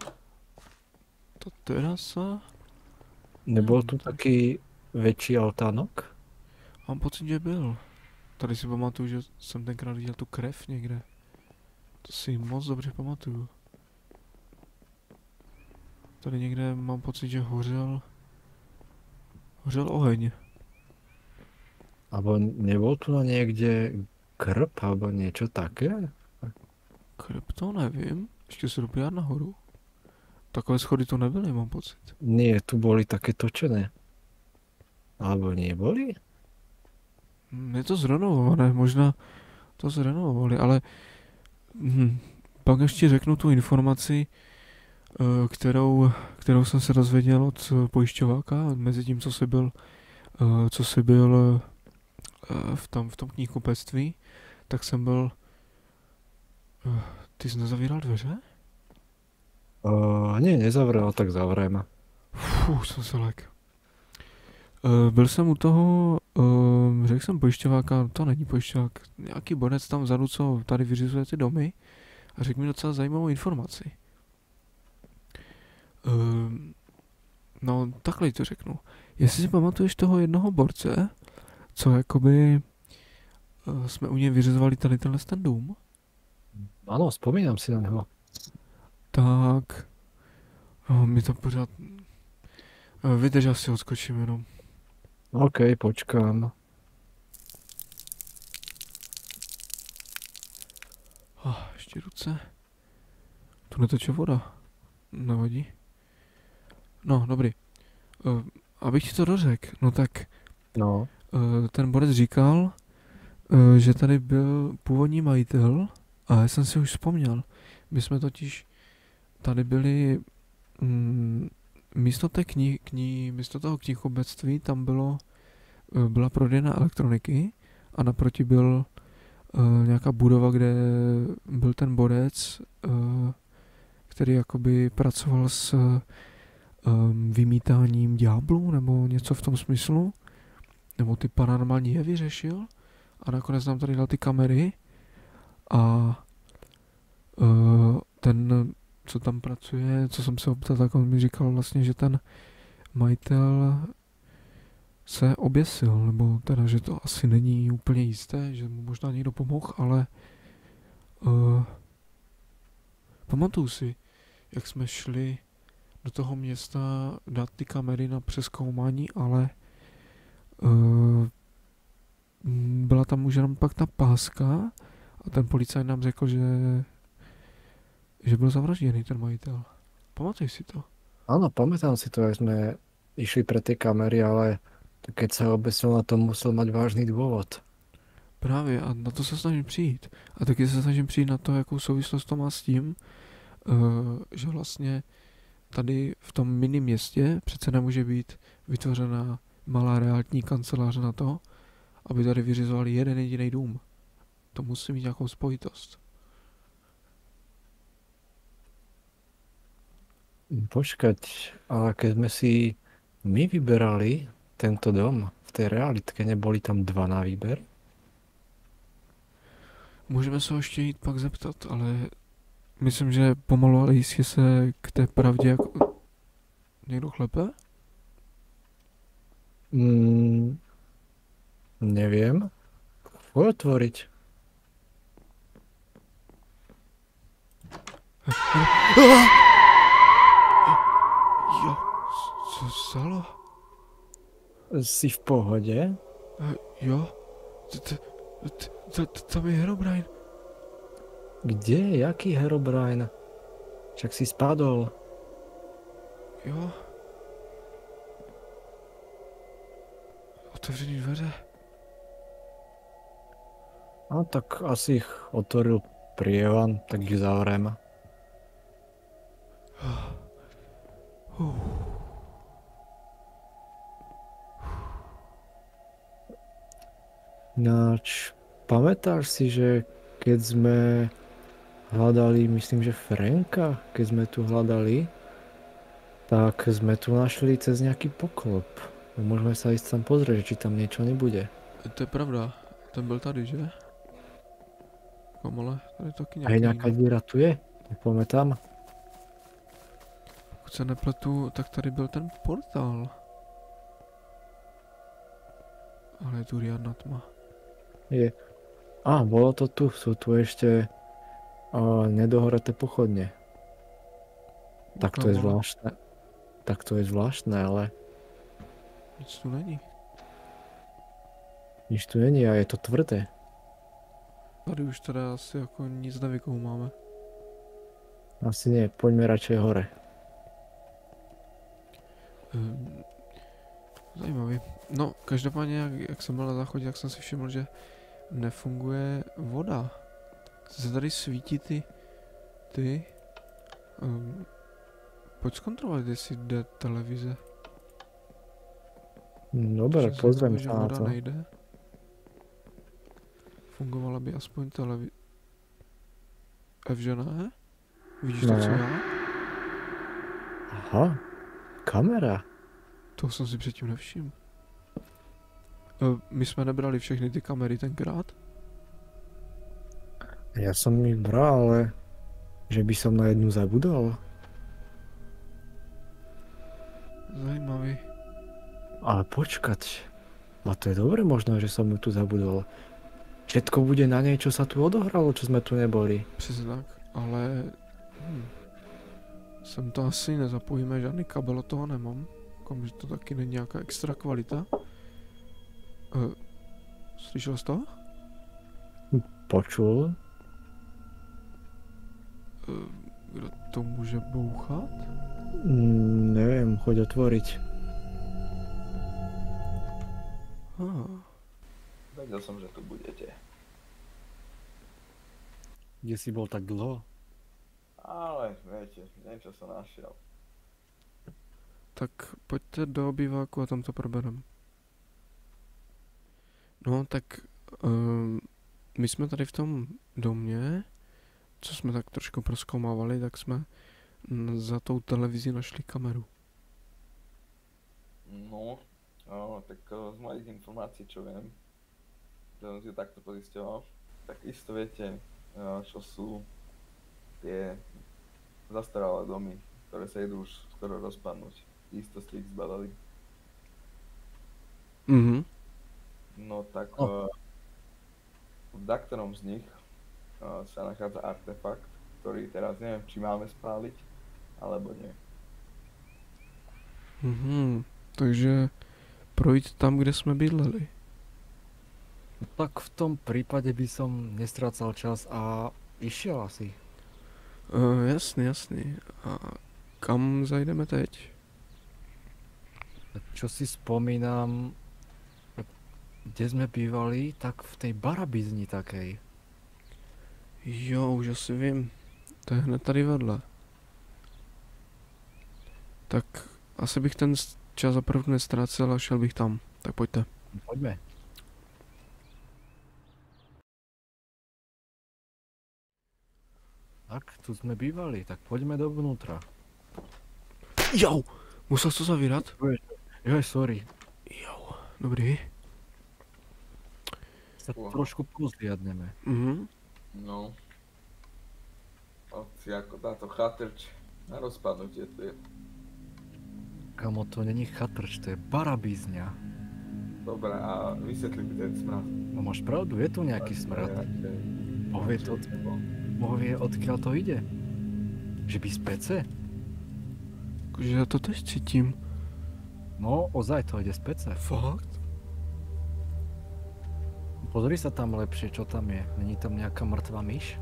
S1: Ta terasa?
S3: Nebol tu taký väčší altánok?
S1: Mám pocit, že byl. Tady si pamatuju, že jsem tenkrát viděl tu krev někde. To si moc dobře pamatuju. Tady někde mám pocit, že hořel oheň.
S3: Alebo nebol tu na niekde krb, alebo niečo také?
S1: Krb to nevím. Ještě se dopíjat nahoru. Takové schody to nebyly, mám pocit.
S3: Nie, tu boli také točené. Alebo neboli?
S1: Je to zrenovované, možná to zrenovovali, ale pak ještě řeknu tu informaci, kterou jsem se dozvěděl od pojišťováka, mezi tím, co jsi byl v tom knihkupectví, tak jsem byl... Ty jsi nezavíral dveře?
S3: Nie, nezavrel, tak zavriem.
S1: Jsem se lek. Byl jsem u toho, řekl jsem pojišťováka, to není pojišťovák, nějaký bonec tam vzadu, co tady vyřizuje ty domy, a řekl mi docela zajímavou informaci. No, takhle to řeknu. Jestli si pamatuješ toho jednoho borce, co jakoby jsme u něj vyřizovali tady ten dům,
S3: Áno, spomínam si na neho.
S1: tak mi to pořád... Vydrž, já si odskočím jenom.
S3: OK, počkám.
S1: Ještě ruce. Tu neteče voda. Nevadí. No, dobrý. Abych ti to dořekl, no tak
S3: No,
S1: ten borec říkal, že tady byl původní majitel a já jsem si už vzpomněl. My jsme totiž tady byli místo té místo toho knihkupectví tam byla prodejna elektroniky a naproti byl nějaká budova, kde byl ten borec, který jakoby pracoval s vymítáním ďáblů nebo něco v tom smyslu, nebo ty paranormální jevy řešil a nakonec nám tady dal ty kamery a ten, co tam pracuje, co jsem se optal, tak on mi říkal vlastně, že ten majitel se oběsil, nebo teda, že to asi není úplně jisté, že mu možná někdo pomohl, ale pamatuju si, jak jsme šli do toho města dát ty kamery na přezkoumání, ale byla tam už jenom pak ta páska a ten policajt nám řekl, že byl zavražděný ten majitel. Pamatuješ si to?
S3: áno, pamätám si to, jak sme išli pre tie kamery, ale keď sa obesil na to, musel mať vážny dôvod.
S1: Právě a na to se snažím přijít. A taky se snažím přijít na to, jakou souvislost to má s tím, že vlastně tady v tom mini městě přece nemůže být vytvořena malá realitní kancelář na to, aby tady vyřizovali jeden jediný dům. To musí mít nějakou spojitost.
S3: Počkať, ale keď sme si my vyberali tento dom v tej realitke, neboli tam dva na výber?
S1: Můžeme se ho ještě jít pak zeptat, ale myslím, že pomalu ale jistě se k té pravdě jako... Někdo chlepe?
S3: Neviem. Chod otvoriť.
S1: Jo, co stalo?
S3: Si v pohode?
S1: Jo, tam je Herobrine.
S3: Kde? Jaký Herobrine? Však si spadol.
S1: Jo. Otevřený dveře.
S3: No tak asi ich otvoril prievan, tak ich zavriem. Ináč, pamätáš si, že keď sme hľadali, myslím, že Franka, keď sme tu hľadali, tak sme tu našli cez nejaký poklop. Môžeme sa ísť tam pozrieť, či tam niečo nebude.
S1: To je pravda, ten byl tady, že? Komole, tady taky
S3: A je nejaká díra tu je? Poďme tam.
S1: Pokud se nepletu, tak tady byl ten portál. Ale je tu riadna tma.
S3: Je. Bolo to tu. Sú tu ešte nedohoreté pochodne. Tak to je zvláštne. Tak to je zvláštne, ale
S1: nic tu není.
S3: nič tu není a je to tvrdé.
S1: Tady už teda asi jako nic nevykoumáme.
S3: Asi nie, poďme radšej hore.
S1: Zajímavý. No, každopádně, jak jsem byl na záchodě, tak jsem si všiml, že nefunguje voda. Se tady svítí ty pojď zkontrolovat, jestli jde televize.
S3: Dobre, pozriem sa na
S1: voda
S3: to.
S1: nejde. Fungovala by aspoň televize. Evže ne? Vidíš to,
S3: Ne.
S1: co já?
S3: Aha, kamera.
S1: Toho jsem si předtím nevšiml. My jsme nebrali všechny ty kamery tenkrát.
S3: Ja som ich bral, ale že by som na jednu zabudol.
S1: Zajímavý.
S3: Ale počkať. A to je dobre možno, že som ju tu zabudol. Všetko bude na nej, čo sa tu odohralo, čo sme tu neboli.
S1: Přesně tak, ale... Sem to asi nezapojíme, žádný kabel od toho nemám. Komu, že to taky není nějaká extra kvalita. Slyšel jsi to?
S3: Počul?
S1: Kdo to může bouchat?
S3: Neviem, choď otvoriť.
S5: Vedel som, že tu budete.
S3: Kde si bol tak dlho?
S5: Ale viete, niečo som našiel.
S1: Tak pojďte do obýváku a tam to proberem. No tak my jsme tady v tom domě, co jsme tak trošku prozkoumávali, tak jsme za tou televizí našli kameru.
S5: No, tak z mojich informácií, čo viem, že som si takto pozisťoval, tak isto viete, čo sú tie zastaralé domy, ktoré sa idú už skoro rozpadnúť. Isto ste ich zbadali.
S1: Mhm.
S5: No tak v daktorom z nich sa nachádza artefakt, ktorý teraz neviem, či máme spáliť, alebo nie.
S1: Mhm. Takže projít tam, kde jsme bydleli.
S3: Tak v tom prípade by som nestrácal čas a išiel asi.
S1: Jasný, jasný. A kam zajdeme teď?
S3: Čo si spomínam, kde sme bývali, tak v tej barabizni takej.
S1: Jo, už asi vím. To je hned tady vedle. Tak asi bych ten čas opravdu nestrácel a šel bych tam. Tak pojďte.
S3: Poďme. Tak, tu sme bývali, tak poďme dovnútra.
S1: Jau! Musel to zavírat?
S3: Joj, sorry.
S1: Jo, dobrý.
S3: Sa trošku pozliadneme.
S1: Mhm.
S5: No. Hoci ako táto chatrč na rozpadnutie tu je.
S3: Kamo, to není chatrč, to je barabizňa.
S5: Dobré, a vysvetli mi ten smrad.
S3: No máš pravdu, je tu nejaký smrad. Bohvie, odkiaľ to ide? Že by z pece?
S1: Akože ja to tež cítim.
S3: No, ozaj to ide z pece.
S1: Fakt?
S3: Pozri sa tam lepšie, čo tam je. Není tam nejaká mŕtva myš?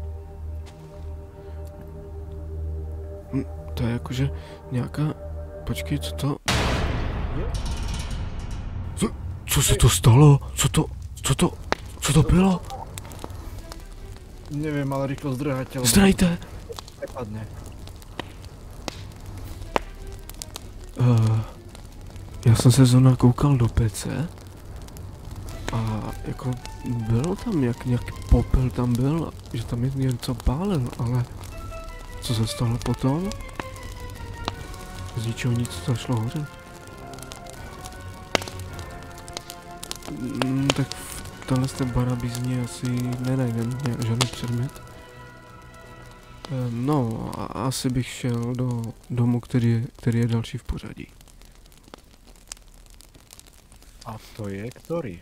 S1: To je jakože nějaká... Počkej, co to... Co se to stalo? Co to bylo?
S3: Neviem, ale rýchlo zdrhajte.
S1: Zdrajte!
S3: Prepadne.
S1: Já jsem se zrovna koukal do pece a jako bylo tam nějaký popel tam byl, že tam je něco pálil, ale co se stalo potom? Z ničeho nic zašlo hoře. Tak v téhle barabizni asi nenajdem žádný předmět. No, asi bych šel do domu, který je další v pořadí.
S3: A to je ktorý?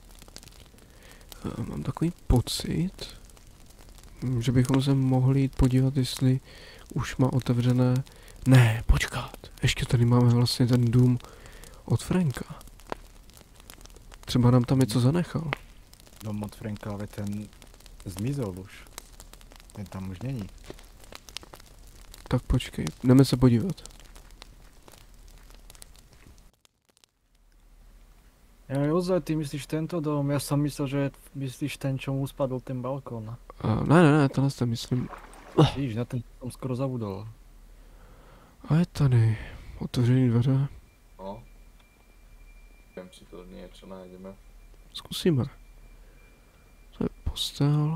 S1: Mám takový pocit, že bychom se mohli jít podívat, jestli už má otevřené... Ne, počkat, ještě tady máme vlastně ten dům od Franka. Třeba nám tam něco zanechal.
S3: Dom od Franka, ale ten zmizol už. Ten tam už není.
S1: Tak počkej, jdeme se podívat.
S3: Ozaj, ty myslíš tento dom? Ja som myslel, že myslíš ten, čo mu spadol ten balkón.
S1: Ne, tenhle si myslím.
S3: Víš, na ten som skoro zabudol.
S1: A je tady otevřený dveře.
S5: No. Neviem, či to niečo nájdeme.
S1: Zkusíme. To je postel.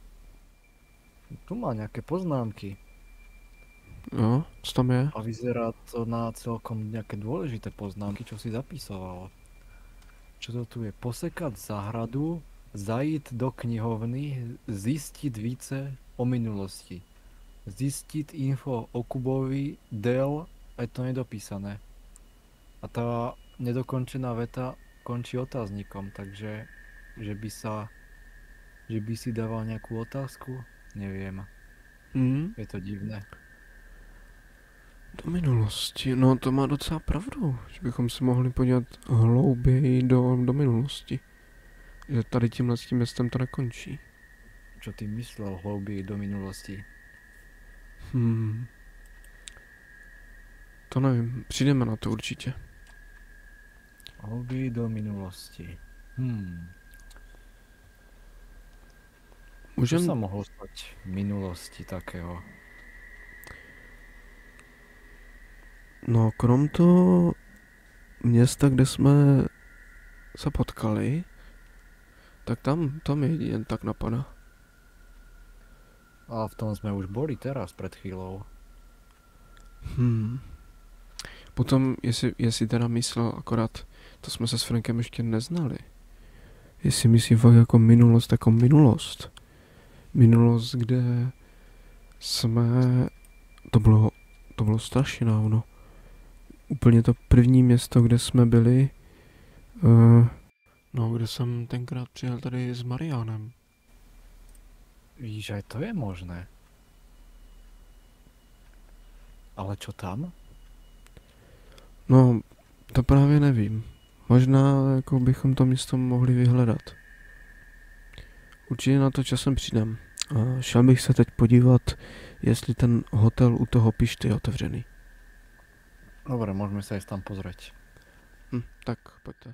S3: Tu má nejaké poznámky.
S1: Jo, co tam je?
S3: A vyzerá to na celkom nejaké dôležité poznámky, čo si zapisoval. Čo to tu je? Posekať záhradu, zajít do knihovny, zistiť více o minulosti. Zistiť info o Kubovi, Del, je to nedopísané. A tá nedokončená veta končí otáznikom, takže že by si dával nejakú otázku? Neviem. Je to divné.
S1: Do minulosti, no to má docela pravdu, že bychom se mohli podívat hlouběji do minulosti. Že tady tímhle s tím městem to nekončí.
S3: Čo ty myslel hlouběji do minulosti?
S1: To nevím, přijdeme na to určitě.
S3: Hobby do minulosti. Čo
S1: Můžem...
S3: sa mohlo stať v minulosti takého?
S1: No, krom toho města, kde jsme se potkali, tak tam je jen tak napadá.
S3: A v tom sme už boli teraz pred chvíľou.
S1: Potom, jestli teda myslel akorát, to jsme se s Frankem ještě neznali. Jestli myslí fakt jako minulost. Minulost, kde jsme, to bylo strašně dávno. Úplně to první město, kde jsme byli, kde jsem tenkrát přijel tady s Mariánem.
S3: Víš, aj to je možné. Ale čo tam?
S1: No, to právě nevím. Možná jako bychom to místo mohli vyhledat. Určitě na to časem přijdem. A šel bych se teď podívat, jestli ten hotel u toho Pišty je otevřený.
S3: Dobre, môžeme sa ísť tam pozrieť.
S1: Tak, pojďte.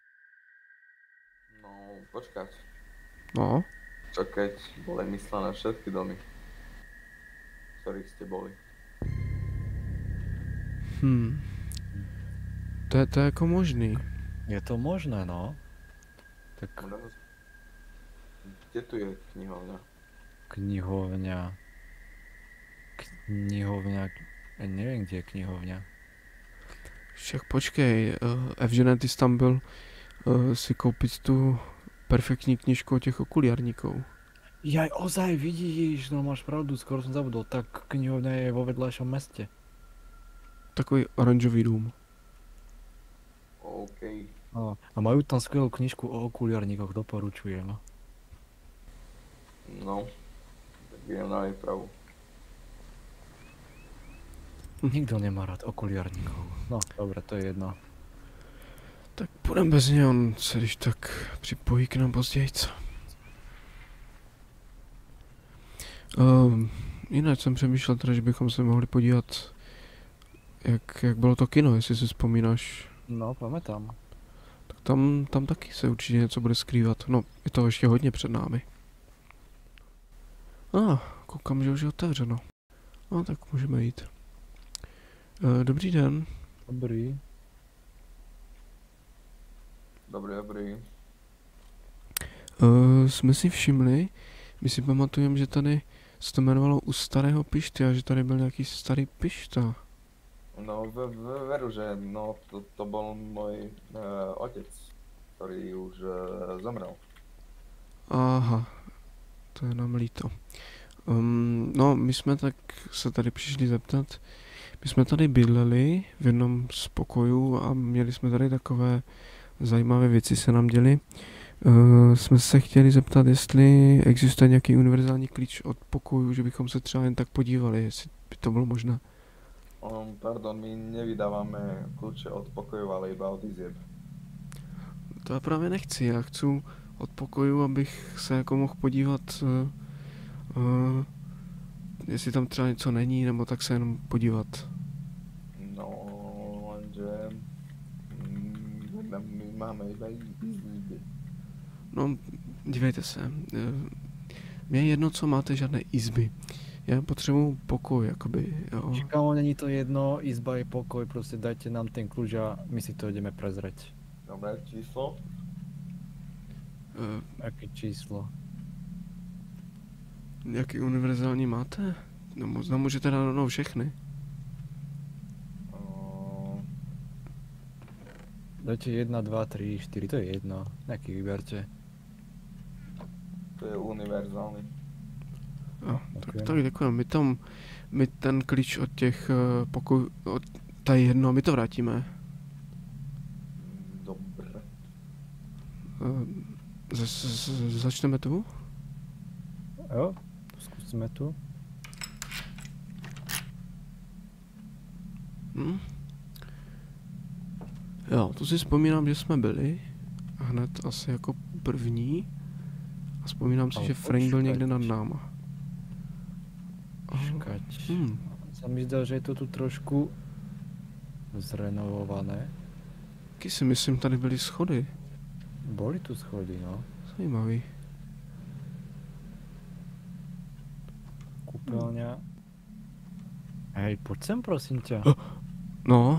S5: No, počkať.
S1: No,
S5: Čo keď boli myslené všetky domy, v ktorých ste boli?
S1: to je jako možný.
S3: Je to možné, no. Tak
S5: Kde tu je knihovňa?
S3: knihovňa... Ja neviem, kde je knihovňa.
S1: Však počkej, Evžene, ty jsi tam byl si koupit tu perfektní knižku o těch okuliarníků.
S3: Jaj, ozaj, vidíš, no máš pravdu, skoro som zabudol. Tak knihovňa je vo vedľajšom meste.
S1: Takový oranžový dům.
S5: OK.
S3: A majú tam skvelú knižku o okuliarníkoch, doporučujem.
S5: No, tak idem na výpravu.
S3: Nikto nemá rád okuliarníkov. No, dobre, to je jedno.
S1: Tak půjdem bez něj, on se když tak připojí k nám později. Jinak jsem přemýšlel teda, že bychom se mohli podívat, jak bylo to kino, jestli si vzpomínáš.
S3: No, pamätám.
S1: Tak tam taky se určitě něco bude skrývat. No, je to ještě hodně před námi. Koukám, že už je otevřeno. No, tak můžeme jít. Dobrý den.
S3: Dobrý.
S5: Dobrý.
S1: Jsme si všimli, my si pamatujeme, že tady se to jmenovalo u starého Pišty a že tady byl nějaký starý Pišta.
S5: No, veru, že no, to bol môj otec, ktorý už zomrel.
S1: Aha, to je nám líto. No, my jsme tak se tady přišli zeptat. My jsme tady bydleli v jednom z pokojů a měli jsme tady takové zajímavé věci se nám děly. Jsme se chtěli zeptat, jestli existuje nějaký univerzální klíč od pokoju, že bychom se třeba jen tak podívali, jestli by to bylo možné.
S5: Pardon, my nevydávame kľúče od pokojov, ale iba od izieb.
S1: To já právě nechci, já chci od pokoju, abych se jako mohl podívat, jestli tam třeba něco není, nebo tak se jenom podívat.
S5: No, lenže my máme iba izby.
S1: No, dívejte se, mě je jedno, co máte, žádné izby. Já potřebuju pokoj, jakoby, jo.
S3: Čikámo, není to jedno, izba je pokoj, proste dajte nám ten kľúč a my si to ideme prezrieť.
S5: Dobre, číslo?
S3: Aké číslo?
S1: Jaký univerzální máte? No, možná můžete dát rovnou všechny.
S3: Dajte 1, 2, 3, 4, to je jedno. Nejaký vyberte.
S5: To je univerzálny.
S1: Jo, tak děkujeme. My ten klíč od těch pokojů, tady jedno, my to vrátíme.
S5: Dobre.
S1: Začneme tu?
S3: Jo, skúsime tu.
S1: Jo, tu si vzpomínám, že jsme byli hned asi jako první. A vzpomínám si, že Frank byl někde nad náma.
S3: Počkať. Sa mi zdá, že je to tu trošku zrenovované.
S1: Taky si myslím, tady byly schody.
S3: Boli tu schody, no.
S1: Zajímavý.
S3: Kúpeľňa. Hej, poď sem prosím ťa.
S1: No,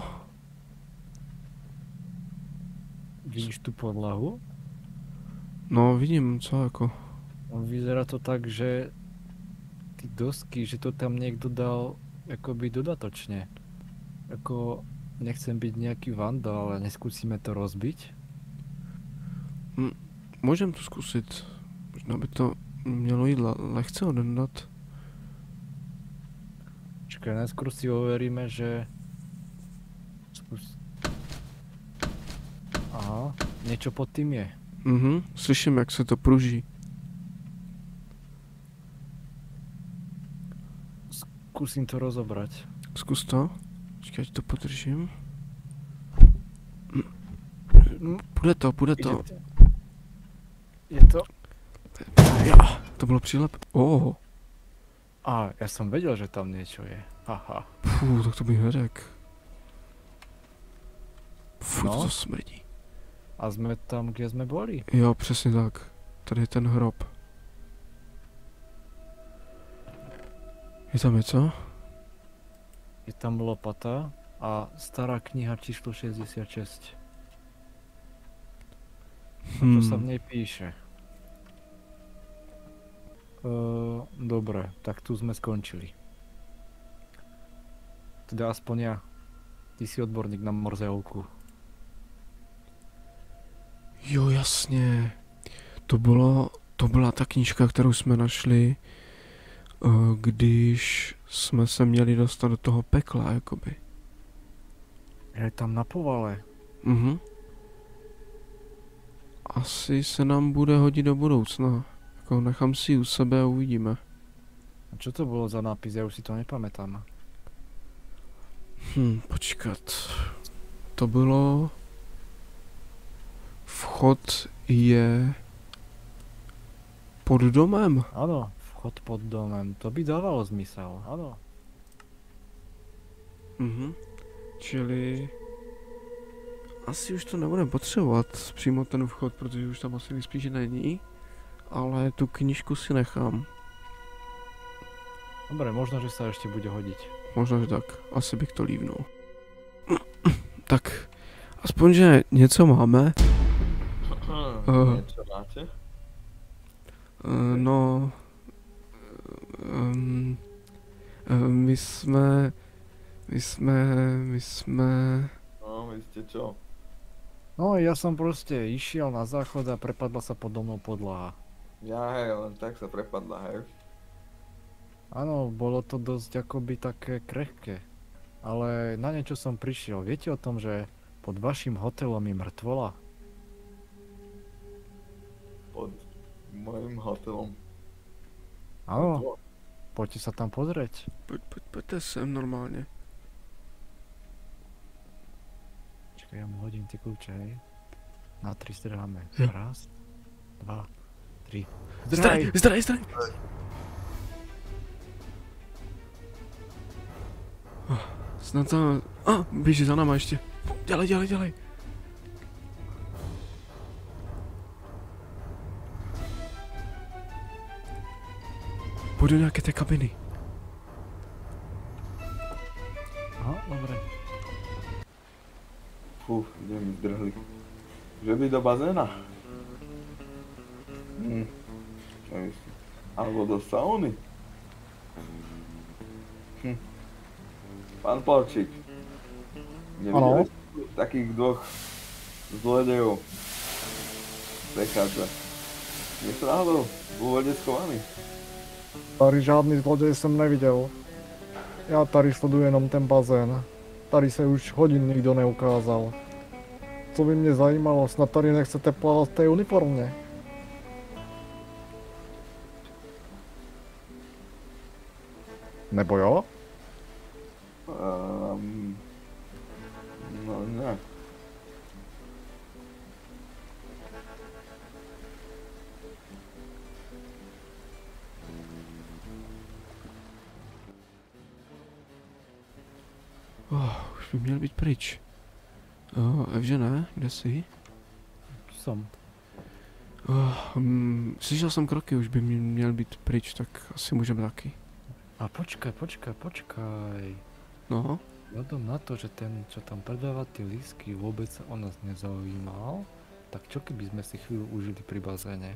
S3: Vidíš tu podlahu?
S1: no vidím, co jako.
S3: Vyzerá to tak, že ty dosky, že to tam niekto dal akoby dodatočne. Ako nechcem byť nejaký vandal, ale neskúsime to rozbiť?
S1: Můžem to zkusit. Možná by to mělo jít lehce odendat.
S3: Čakaj, najskôr si overíme, že... Aha, niečo pod tým je.
S1: Slyším, jak se to pruží.
S3: Skúsim to rozobrať.
S1: Zkus to. Počkej, ať to podržím. Půjde to.
S3: Je to...
S1: Ja, to bylo přilep.
S3: A, ja som vedel, že tam niečo je. Aha.
S1: Fú, tak to bych neřekl. Fú,
S3: No.
S1: to smrdí.
S3: A sme tam, kde sme boli.
S1: Jo, přesně tak. Tady je ten hrob. Je tam něco?
S3: Je tam lopata a stará kniha číslo 66. A to sa v nej píše. Dobre, tak tu sme skončili. Teda aspoň ja. Ty si odborník na morzeovku.
S1: Jo, jasně. To byla ta knížka, kterou jsme našli, když jsme se měli dostat do toho pekla, jakoby.
S3: Je tam na povale.
S1: Asi se nám bude hodit do budoucna. Jako nechám si ji u sebe a uvidíme.
S3: A čo to bolo za nápis? Ja už si to nepamätám.
S1: Počkat. To bylo... Vchod je... pod domem.
S3: Áno, vchod pod domem. To by dávalo zmysel. Áno.
S1: Čili... Asi už to nebudeme potřebovat přímo ten vchod, protože už tam asi nejspíš není. Ale tu knížku si nechám.
S3: Dobre, možno, že sa ešte bude hodiť.
S1: Možná, že tak. Asi bych to lívnul. Tak, aspoň, že něco máme.
S5: Něco máte?
S1: No... my jsme...
S5: No, vy ste čo?
S3: No, ja som proste išiel na záchod a prepadla sa pod domnou podlaha.
S5: Ja hej, len tak sa prepadla, hej.
S3: Áno, bolo to dosť akoby také krehké. Ale na niečo som prišiel. Viete o tom, že pod vašim hotelom je mŕtvola?
S5: Pod mojim hotelom.
S3: Áno, poďte sa tam pozrieť.
S1: Pojďte sem normálně.
S3: Čakaj, ja mu hodím tie kľúče, hej. Na 3 strháme.
S1: Jo.
S3: Raz, 2, 3.
S1: Zdraj! Snad tam... běží za náma ještě. Dělej. Pojď do nějaké té kabiny.
S3: Aha, dobre.
S5: Fú, kde mi zdrhli. Že by do bazéna? Neviem. Alebo do sauny? Pán Porčík. Nevideli ste takých dvoch zlodejov prechádza? Nie sú náhodou v úvode schovaní?
S8: Tady žádný zlodej jsem neviděl. Já tady sleduji jenom ten bazén. Tady se už hodin nikdo neukázal. Co by mě zajímalo, snad tady nechcete plavat v té uniformě? Nebo jo?
S5: No ne.
S1: Už by měl být pryč. Evže ne? Kde jsi?
S3: Som.
S1: Slyšel jsem kroky, už by měl být pryč, tak asi můžeme taky.
S3: A počkaj.
S1: No,
S3: Vzhľadom na to, že ten, čo tam predáva tie lístky, vôbec sa o nás nezaujímal, tak čo keby sme si chvíľu užili pri bazéne?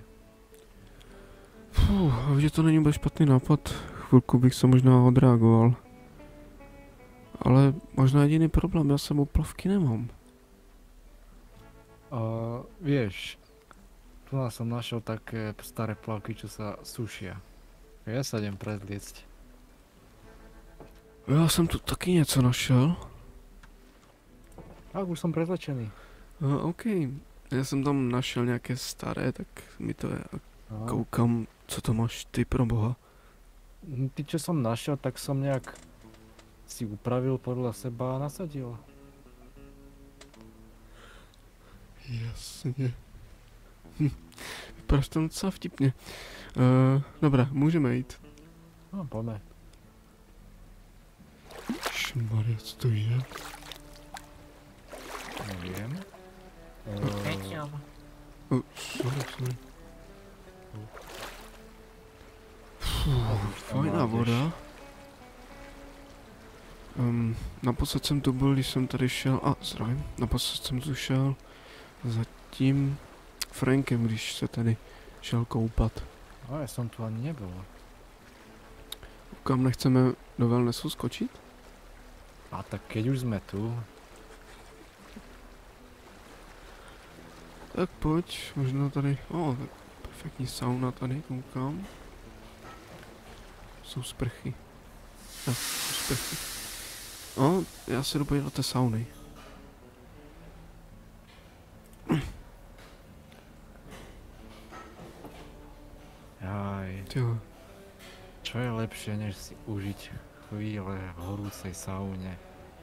S1: že to není vůbec špatný nápad. Chvilku bych se možná odreagoval. Ale možná jediný problém, já sem oplavky nemám.
S3: Vieš, tu nás som našiel také staré plavky, čo sa sušia. Ja sa idem prezliecť.
S1: Já jsem tu taky něco našel.
S3: Tak už som prezlečený.
S1: OK, já jsem tam našel nějaké staré, tak mi to je. Koukám, co to máš ty pro boha.
S3: Ty, čo som našiel, tak som nejak si upravil podľa seba a nasadil.
S1: Jasně. Vypadáš tam docela vtipně. Dobrá, můžeme jít.
S3: No, poďme.
S1: Šmarja, co to je?
S3: Neviem.
S1: Sorry. Fajná voda. Naposled jsem tu byl, když jsem tady šel, zdravím, naposled jsem tu šel za tím Frankem, když se tady šel koupat.
S3: Ja som tu ani nebol.
S1: Kam nechceme do wellnessu skočit?
S3: A tak keď už sme tu,
S1: tak pojď, možná tady, tak perfektní sauna tady, koukám. Jsou sprchy. Jsou sprchy. Já se jdu podívat do té sauny.
S3: jaj,
S1: Jo.
S3: čo je lepšie, než si užiť chvíle v horúcej saune?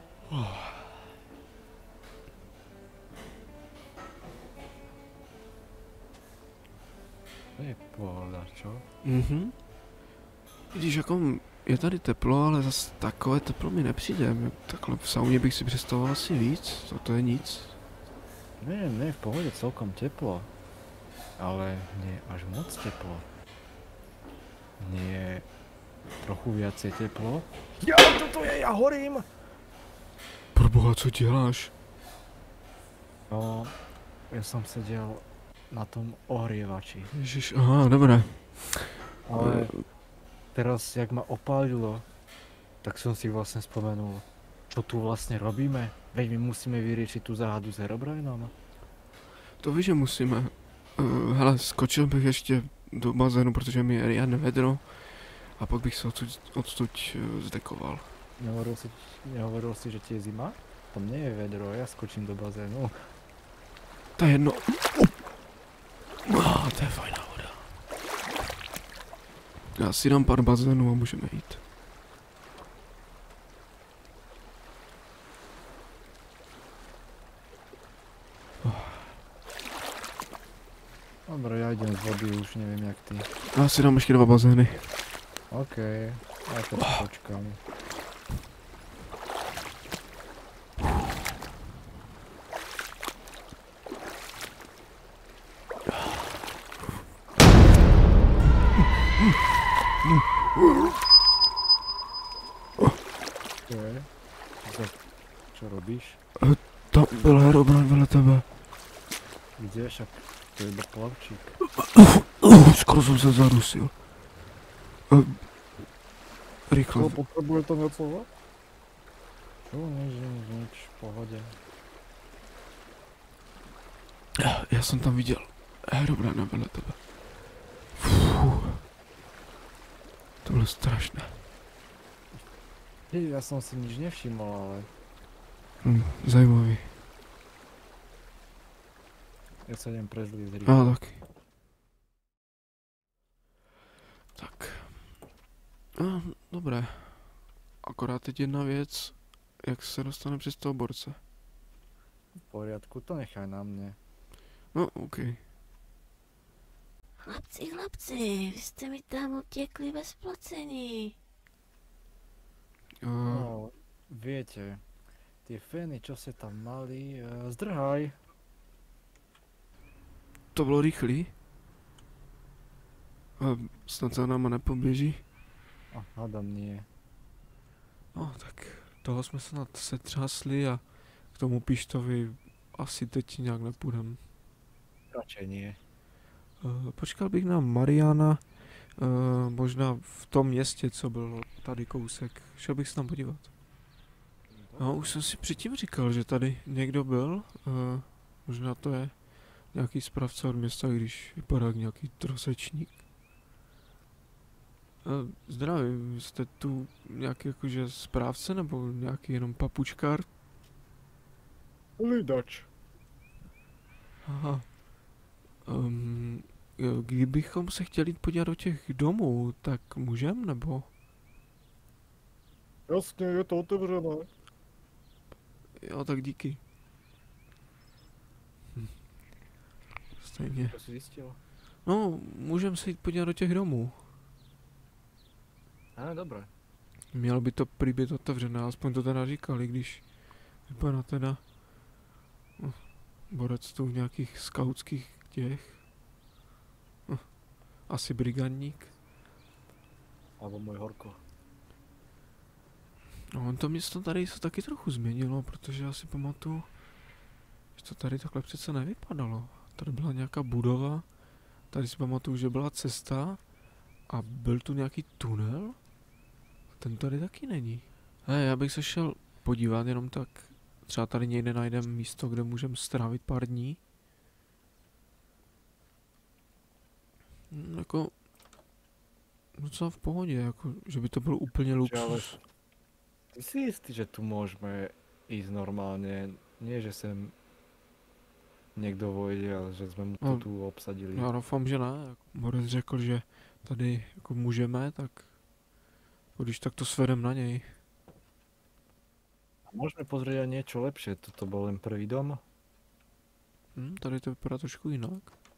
S3: To je pohoda, čo?
S1: Vidíš, jako je tady teplo, ale zase takové teplo mi nepřijde. Takhle v sauně bych si představoval asi víc, to je nic.
S3: Ne, v pohode celkom teplo. Ale nie až moc teplo. Nie trochu viacej teplo. Ja, toto je, ja horím!
S1: Proboha, co děláš?
S3: No, ja som sedel na tom ohrievači.
S1: Ježiš, aha, dobré.
S3: Ale teraz, jak ma opálilo, tak som si vlastne spomenul, čo tu vlastne robíme. Veď my musíme vyriešiť tú záhadu s Herobrinom.
S1: To víš, že musíme. Hele, skočil bych ještě do bazénu, protože mi je riadne vedro. A pak bych se odstuď zdekoval.
S3: Nehovoril si, že ti je zima? Tam nie je vedro, ja skočím do bazénu.
S1: To je jedno. To je fajná voda. Já si dám pár bazénů a můžeme jít.
S3: Dobre, ja idem z vody, už neviem jak ty.
S1: Já si dám ještě 2 bazény.
S3: OK, ja to počkám. Čo robíš?
S1: Tam byl Herobrine vedle tebe.
S3: Kde? Však to je iba plavčík.
S1: Skoro jsem se zadusil. Rychle.
S8: Potřebuje to něco?
S3: Čo? Nič, v pohode.
S1: Já jsem tam viděl Herobrine vedle tebe. To bylo strašné.
S3: Ja som si nič nevšimol, ale
S1: Zajímavý.
S3: ja sa idem prezliezť.
S1: Taky. Tak. Dobré. Akorát teď jedna věc, jak se dostane přes toho borce.
S3: V poriadku, to nechaj na mne.
S1: No, OK.
S9: Chlapci, vy jste mi tam utekli bez placení.
S3: No, viete, Tie fény, čo sa tam mali, zdrhaj.
S1: To bylo rychlý. Snad za náma nepoběží.
S3: A hádam nie.
S1: No tak toho jsme snad setřásli a k tomu pištovi asi teď nějak nepůjdem.
S3: Radšej nie.
S1: Počkal bych na Mariana, možná v tom městě, co bylo tady kousek. Šel bych se tam podívat. No, už jsem si předtím říkal, že tady někdo byl. Možná to je nějaký správce od města, když vypadá jak nějaký trosečník. Zdravím, jste tu nějaký jakože správce nebo nějaký jenom papučkár?
S8: Lidač.
S1: Aha. Kdybychom se chtěli jít podívat do těch domů, tak můžem, nebo?
S8: Jasně, je to otevřené.
S1: Jo, tak díky. Stejně.
S3: Čo si zistil?
S1: No, můžem se jít podívat do těch domů.
S3: Dobré.
S1: Mělo by to prý být otevřené, aspoň to teda říkali, když vypadá teda borec tu v nějakých skautských těch. Asi brigandník.
S3: Alebo môj horko.
S1: No, to město tady se taky trochu změnilo, protože já si pamatuju, že to tady takhle přece nevypadalo. Tady byla nějaká budova, tady si pamatuju, že byla cesta a byl tu nějaký tunel. A ten tady taky není. Já bych se šel podívat jenom tak, třeba tady někde najdeme místo, kde můžeme strávit pár dní. Jako docela v pohodě, jako, že by to byl úplně luxus.
S3: Ty si istý, že tu môžeme ísť normálne, nie že sem niekto vojde, ale že sme mu to tu obsadili.
S1: Já doufám, že ne. Jako Borec řekl, že tady jako můžeme, tak když tak to svedem na něj.
S3: Môžeme pozrieť aj niečo lepšie, toto bol len prvý dom.
S1: Tady to vypadá trošku jinak.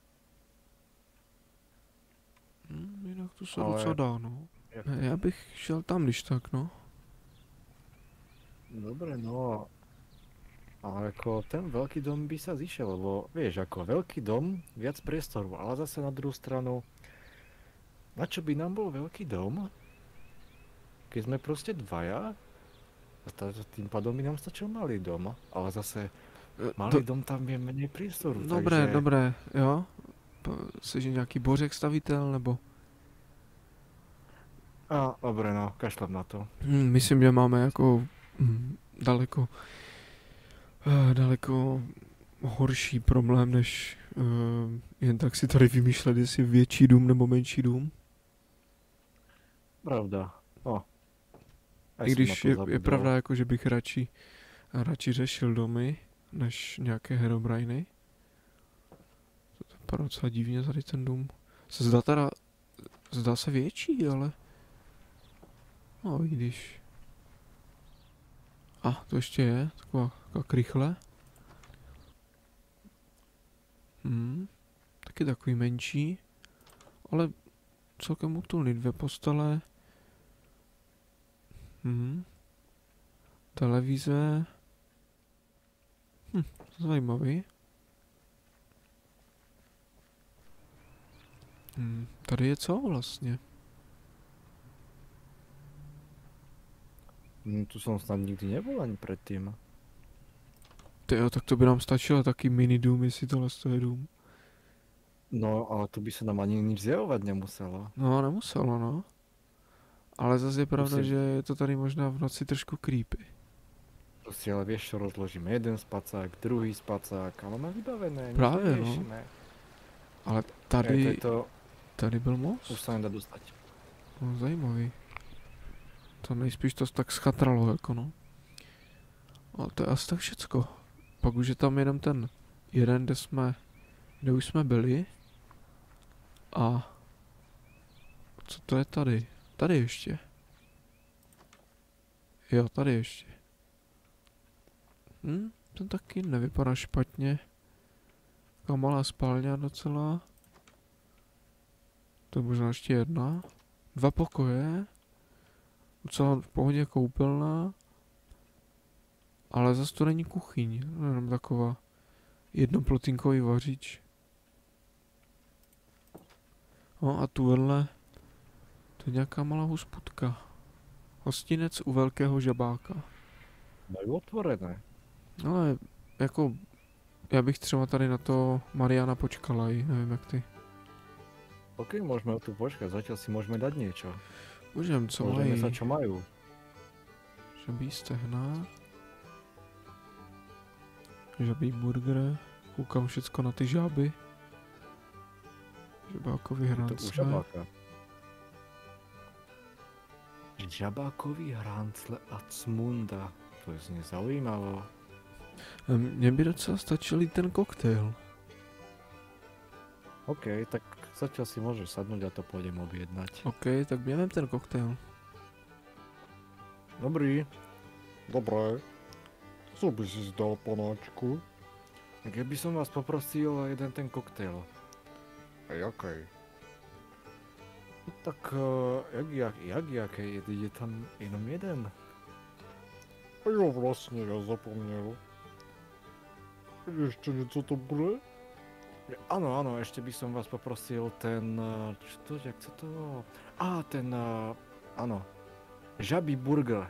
S1: Jinak to se docela dá, no. Já bych šel tam, když tak, no.
S3: Dobre, no. Ale ako ten veľký dom by sa zišiel, lebo vieš, ako veľký dom, viac priestoru, ale zase na druhú stranu, na čo by nám bol veľký dom, keď sme proste dvaja, tým pádom by nám stačil malý dom, ale zase malý dom tam je menej priestoru,
S1: Dobré,
S3: takže...
S1: dobré, jo. Jsi nějaký bořek stavitel, nebo?
S3: Dobre, no, kašlem na to.
S1: Myslím, že máme jako daleko horší problém, než jen tak si tady vymýšlet, jestli je větší dům nebo menší dům.
S3: Pravda, no.
S1: I když je pravda, jako, že bych radši řešil domy, než nějaké Herobriny. To vypadá docela divně tady ten dům. Zdá se větší, ale... No, i když... to ještě je, taková krychle. Taky takový menší, ale celkem útulný, 2 postele. Televize. Zajímavý. Tady je co vlastně?
S3: Tu som snad nikdy nebol ani predtým.
S1: Jo, tak to by nám stačilo taky mini dům, jestli tohle je dům.
S3: No, ale tu by sa nám ani nič zjavovať nemuselo.
S1: No, nemuselo, no. Ale zase je pravda, že je to tady možná v noci trošku creepy.
S3: Proste, ale vieš čo, rozložíme jeden spacák, druhý spacák a máme vybavené, nič
S1: Právě,
S3: neriešime.
S1: Ale tady byl most.
S3: Už sa nedá dostať.
S1: No, zajímavý. To nejspíš to tak schatralo, jako no. Ale to je asi tak všecko. Pak už je tam jenom ten jeden, kde už jsme byli. A co to je tady? Tady ještě. Jo, tady ještě. Ten taky nevypadá špatně. Taková malá spálňa docela. To je možná ještě jedna. 2 pokoje. Docela v pohodě koupelna. Ale zase to není kuchyň, jenom taková jednoplotínkový vařič. No a tuhle, to je nějaká malá hospodka. Hostinec u velkého žabáka.
S3: Majú otvorené.
S1: Ale jako, já bych třeba tady na to Mariana počkala, nevím jak ty.
S3: OK, môžeme tu počkať, zatiaľ si môžeme dať niečo.
S1: Můžem, co
S3: Pozrieme
S1: mají?
S3: sa, čo majú.
S1: Žabí stehna. Žabí burger. Koukám všecko na ty žáby. Žabákový
S3: Je to u
S1: hrance.
S3: žabáka. Žabákový hrancle a cmunda. To je znie zaujímavo.
S1: Mně by docela stačil i ten koktejl.
S3: OK, tak zatiaľ si môžeš sadnúť a to pôjdem objednať.
S1: OK, tak během ten koktejl.
S3: Dobrý.
S8: Dobré. Co by si zdal, panáčku?
S3: Tak ja by som vás poprosil o jeden ten koktejl.
S8: A jaký?
S3: Tak jaký? Je tam jenom jeden?
S8: A jo, vlastně, já zapomněl. Ještě něco to bude?
S3: Áno, ešte by som vás poprosil ten, jak sa to... áno, žabý burger.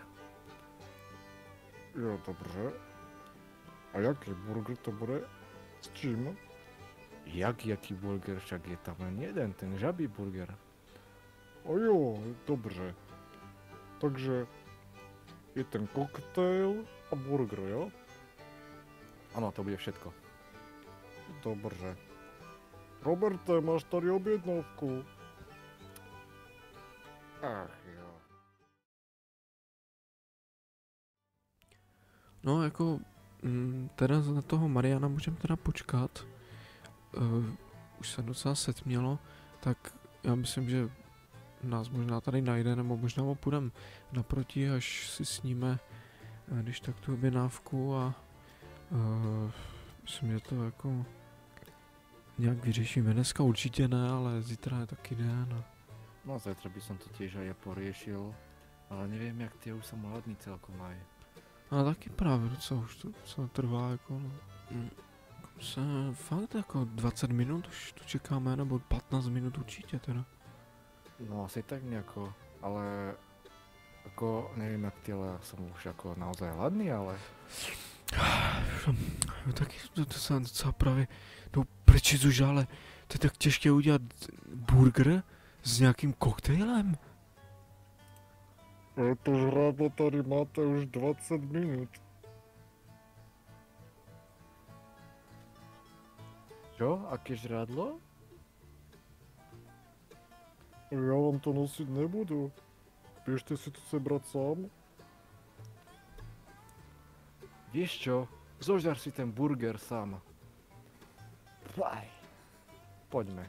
S8: Jo, dobře. A jaký burger to bude? S čím?
S3: Jaký burger, však je tam len jeden, ten žabý burger.
S8: A jo, dobře. Takže je ten koktejl a burger, jo?
S3: Áno, to bude všetko.
S8: Dobře. Roberte, máš tady objednávku. Ach jo.
S1: No jako, teda na toho Mariana můžeme teda počkat. Už se docela setmělo, tak já myslím, že nás možná tady najde, nebo možná mu půjdeme naproti, až si sníme, když tak tu objednávku a myslím, že to jako nějak vyřešíme. Dneska určitě ne, ale zítra je taky den.
S3: No zajtra by som to tiež aj ja poriešil, ale neviem, jak tie už som hladný celkom aj.
S1: Ale taky právě docela už to docela trvá jako no. Se fakt jako 20 minut už tu čekáme, nebo 15 minut určitě teda.
S3: No asi tak nejako, ale ako neviem jak ty, ale ja som už ako naozaj hladný, ale...
S1: No taky to jsem docela právě, no prečíc už, ale to je tak těžké udělat burger s nějakým koktejlem.
S8: To žrádlo tady máte už 20 minut.
S3: Čo? Aké žrádlo?
S8: Já vám to nosit nebudu. Běžte si to sebrat sám.
S3: Vieš čo? Zožar si ten burger sám. Faj. Poďme.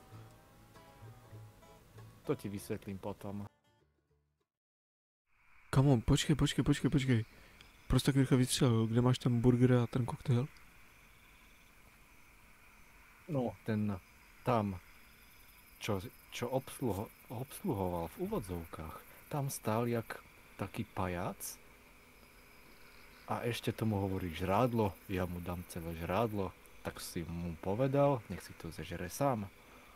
S3: To ti vysvetlím potom.
S1: Kamo, počkej. Prostě tak rychle vystřelil, kde máš ten burger a ten koktejl?
S3: No, ten tam, čo obsluhoval v úvodzovkách, tam stál jak taký pajac a ešte tomu hovorí žrádlo, ja mu dám celé žrádlo, tak si mu povedal, nech si to zežere sám.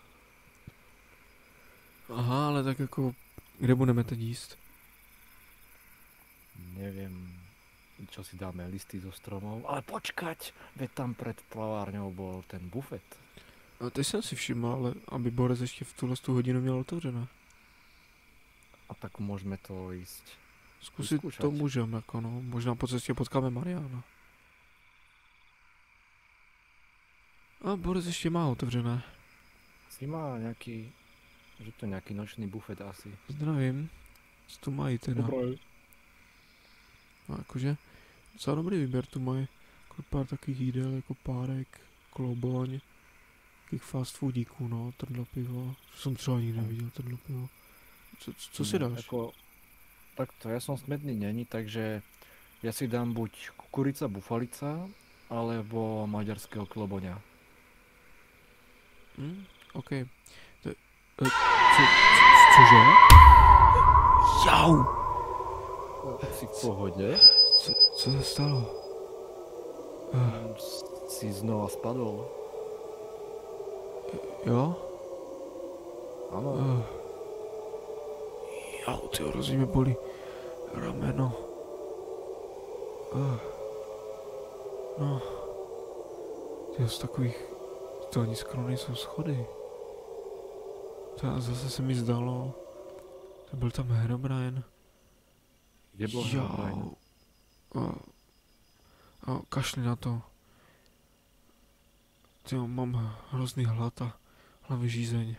S1: Aha, ale tak jako, kde budeme teď jíst?
S3: Neviem, čo si dáme, listy zo stromov, ale počkať, veď tam pred plavárňou bol ten bufet.
S1: A teď jsem si všiml, ale aby Borec ještě v tuhle hodinu měl otevřené.
S3: A tak môžeme to ísť
S1: Zkusit
S3: vyskúšať.
S1: to můžeme, jako no, možná po cestě potkáme Mariana. A Borec ještě má otevřené.
S3: Si má nejaký, že to je nejaký nočný bufet asi.
S1: Zdravím. Co tu mají teda?
S8: Dobré.
S1: No jakože, docela dobrý výběr tu mají. Jako pár takových jídel, jako párek, kloboň, takových fast foodíků, no, trdlo pivo. To jsem třeba nikdy neviděl, trdlo pivo. Co si dáš?
S3: Ako, takto, ja som smedný není, takže ja si dám buď kukurica bufalica, alebo maďarského kloboňa.
S1: OK. Cože? Jau!
S3: Si v pohode?
S1: Co se stalo?
S3: Si znova spadol.
S1: Jo?
S3: Áno.
S1: Jau, tyjo, hrozně mě bolí rameno. No. Tyjo, z takových... To ani skoro nejsou schody. To zase se mi zdalo. To byl tam Herobrine.
S3: Kde byl Herobrine?
S1: Kašli na to. Tyjo, mám hrozný hlad a hlavy žízeň.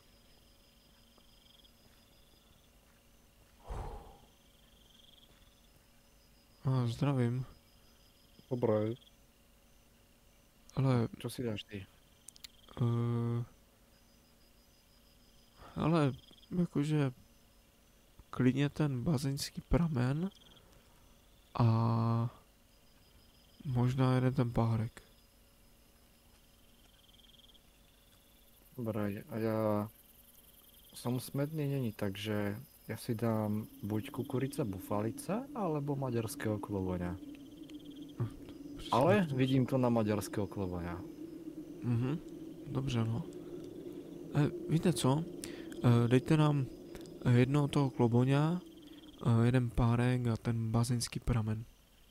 S1: Zdravím.
S8: Dobré.
S1: Ale...
S3: Čo si dáš ty?
S1: Ale jakože klidně ten bazeňský pramen a možná jeden ten párek.
S3: Dobre, a ja som smedný není, takže ja si dám buď kukurica bufalica, alebo maďarského kloboňa. Ale vidím to na maďarského kloboňa.
S1: Dobře, no. Víte co? Dejte nám jednoho toho kloboňa, jeden párek a ten bazeňský pramen.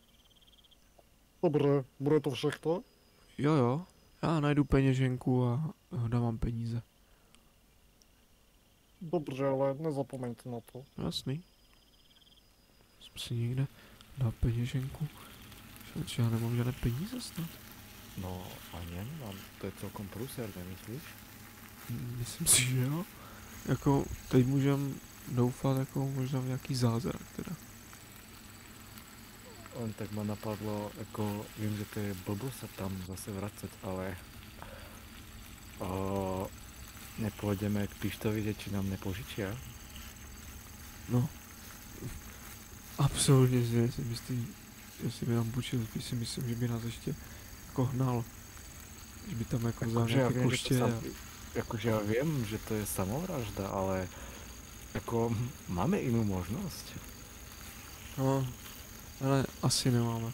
S8: Dobré, bude to všechno?
S1: Jo, já najdu peněženku a dávám peníze.
S8: Dobře, ale nezapomeňte na to.
S1: Jasný. Jsem si někde dal peněženku. Čo, já nemám žádné peníze snad?
S3: No, a nemám, to je celkom průserné, myslíš?
S1: Myslím si, že jo. Jako, teď můžem doufat jako možná v nějaký zázrak teda.
S3: Len tak ma napadlo, jako vím, že to je blbo sa tam zase vracet, ale nepôjdeme k Pištovi, že či nám nepožičia?
S1: No. Absolutně si myslím, že si by nám půjčil, spíš si myslím, že by nás ještě jako hnal. Že by tam jako vzal nějaké koště a...
S3: Jakože ja viem, že to je samovražda, ale jako máme inú možnosť.
S1: No, ale asi nemáme.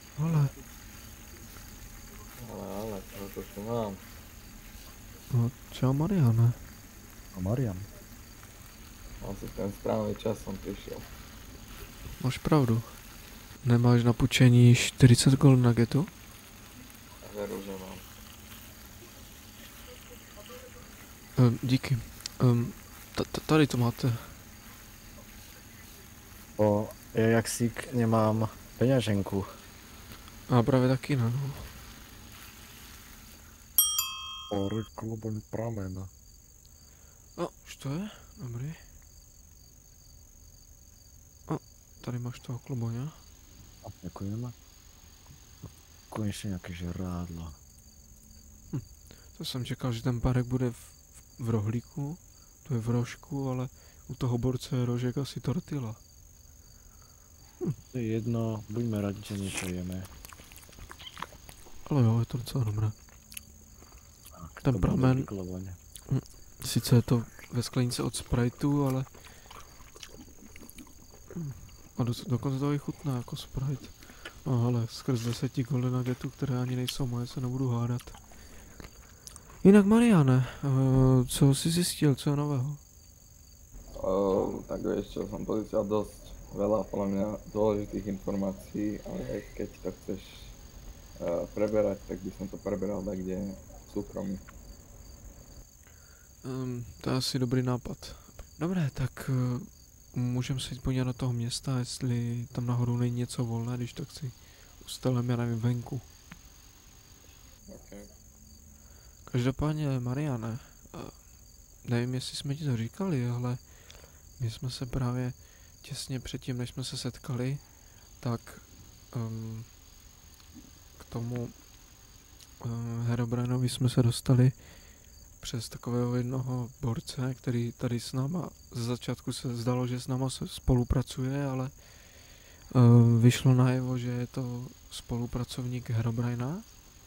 S5: Ale, to tu mám.
S1: No, čau Mariane.
S3: A Marian.
S5: Asi ten správný čas som prišiel.
S1: Máš pravdu. Nemáš na půjčení 40 gold nuggetů?
S5: Veru, že mám.
S1: Díky. Tady to máte.
S3: Ja jaksík nemám peňaženku.
S1: A právě taky ne, no.
S8: Párek kloboň pramen.
S1: Už to je? Dobrý. Tady máš toho kloboňa.
S3: Ďakujeme. Konečne nejaké žrádlo.
S1: To jsem čekal, že ten párek bude v rohlíku, to je v rožku, ale u toho borce je rožek asi tortilla.
S3: To je jedno, buďme radi, že niečo jeme.
S1: Ale jo, je to docela dobré. Ten pramen, sice je to ve sklenice od Spriteu, ale... A dokonce to i chutná jako Sprite. No ale skrz 10 golden nuggetů, které ani nejsou moje, se nebudu hádat. Jinak Mariane, co jsi zjistil, co je nového?
S5: Tak vieš čo, som pozícial dosť veľa podľa mňa dôležitých informácií, ale keď to chceš preberať, tak by som to preberal tak, kde v súkromí.
S1: To je asi dobrý nápad. Dobré, tak můžeme se jít podívat do toho města, jestli tam nahoru není něco volné, když tak si ustalím, já nevím, venku.
S5: Okay.
S1: Každopádně, Mariane, nevím, jestli jsme ti to říkali, ale my jsme se právě těsně předtím, než jsme se setkali, tak k tomu Herobrinovi jsme se dostali přes takového jednoho borce, který tady s náma, ze začátku se zdalo, že s náma spolupracuje, ale vyšlo najevo, že je to spolupracovník Herobrina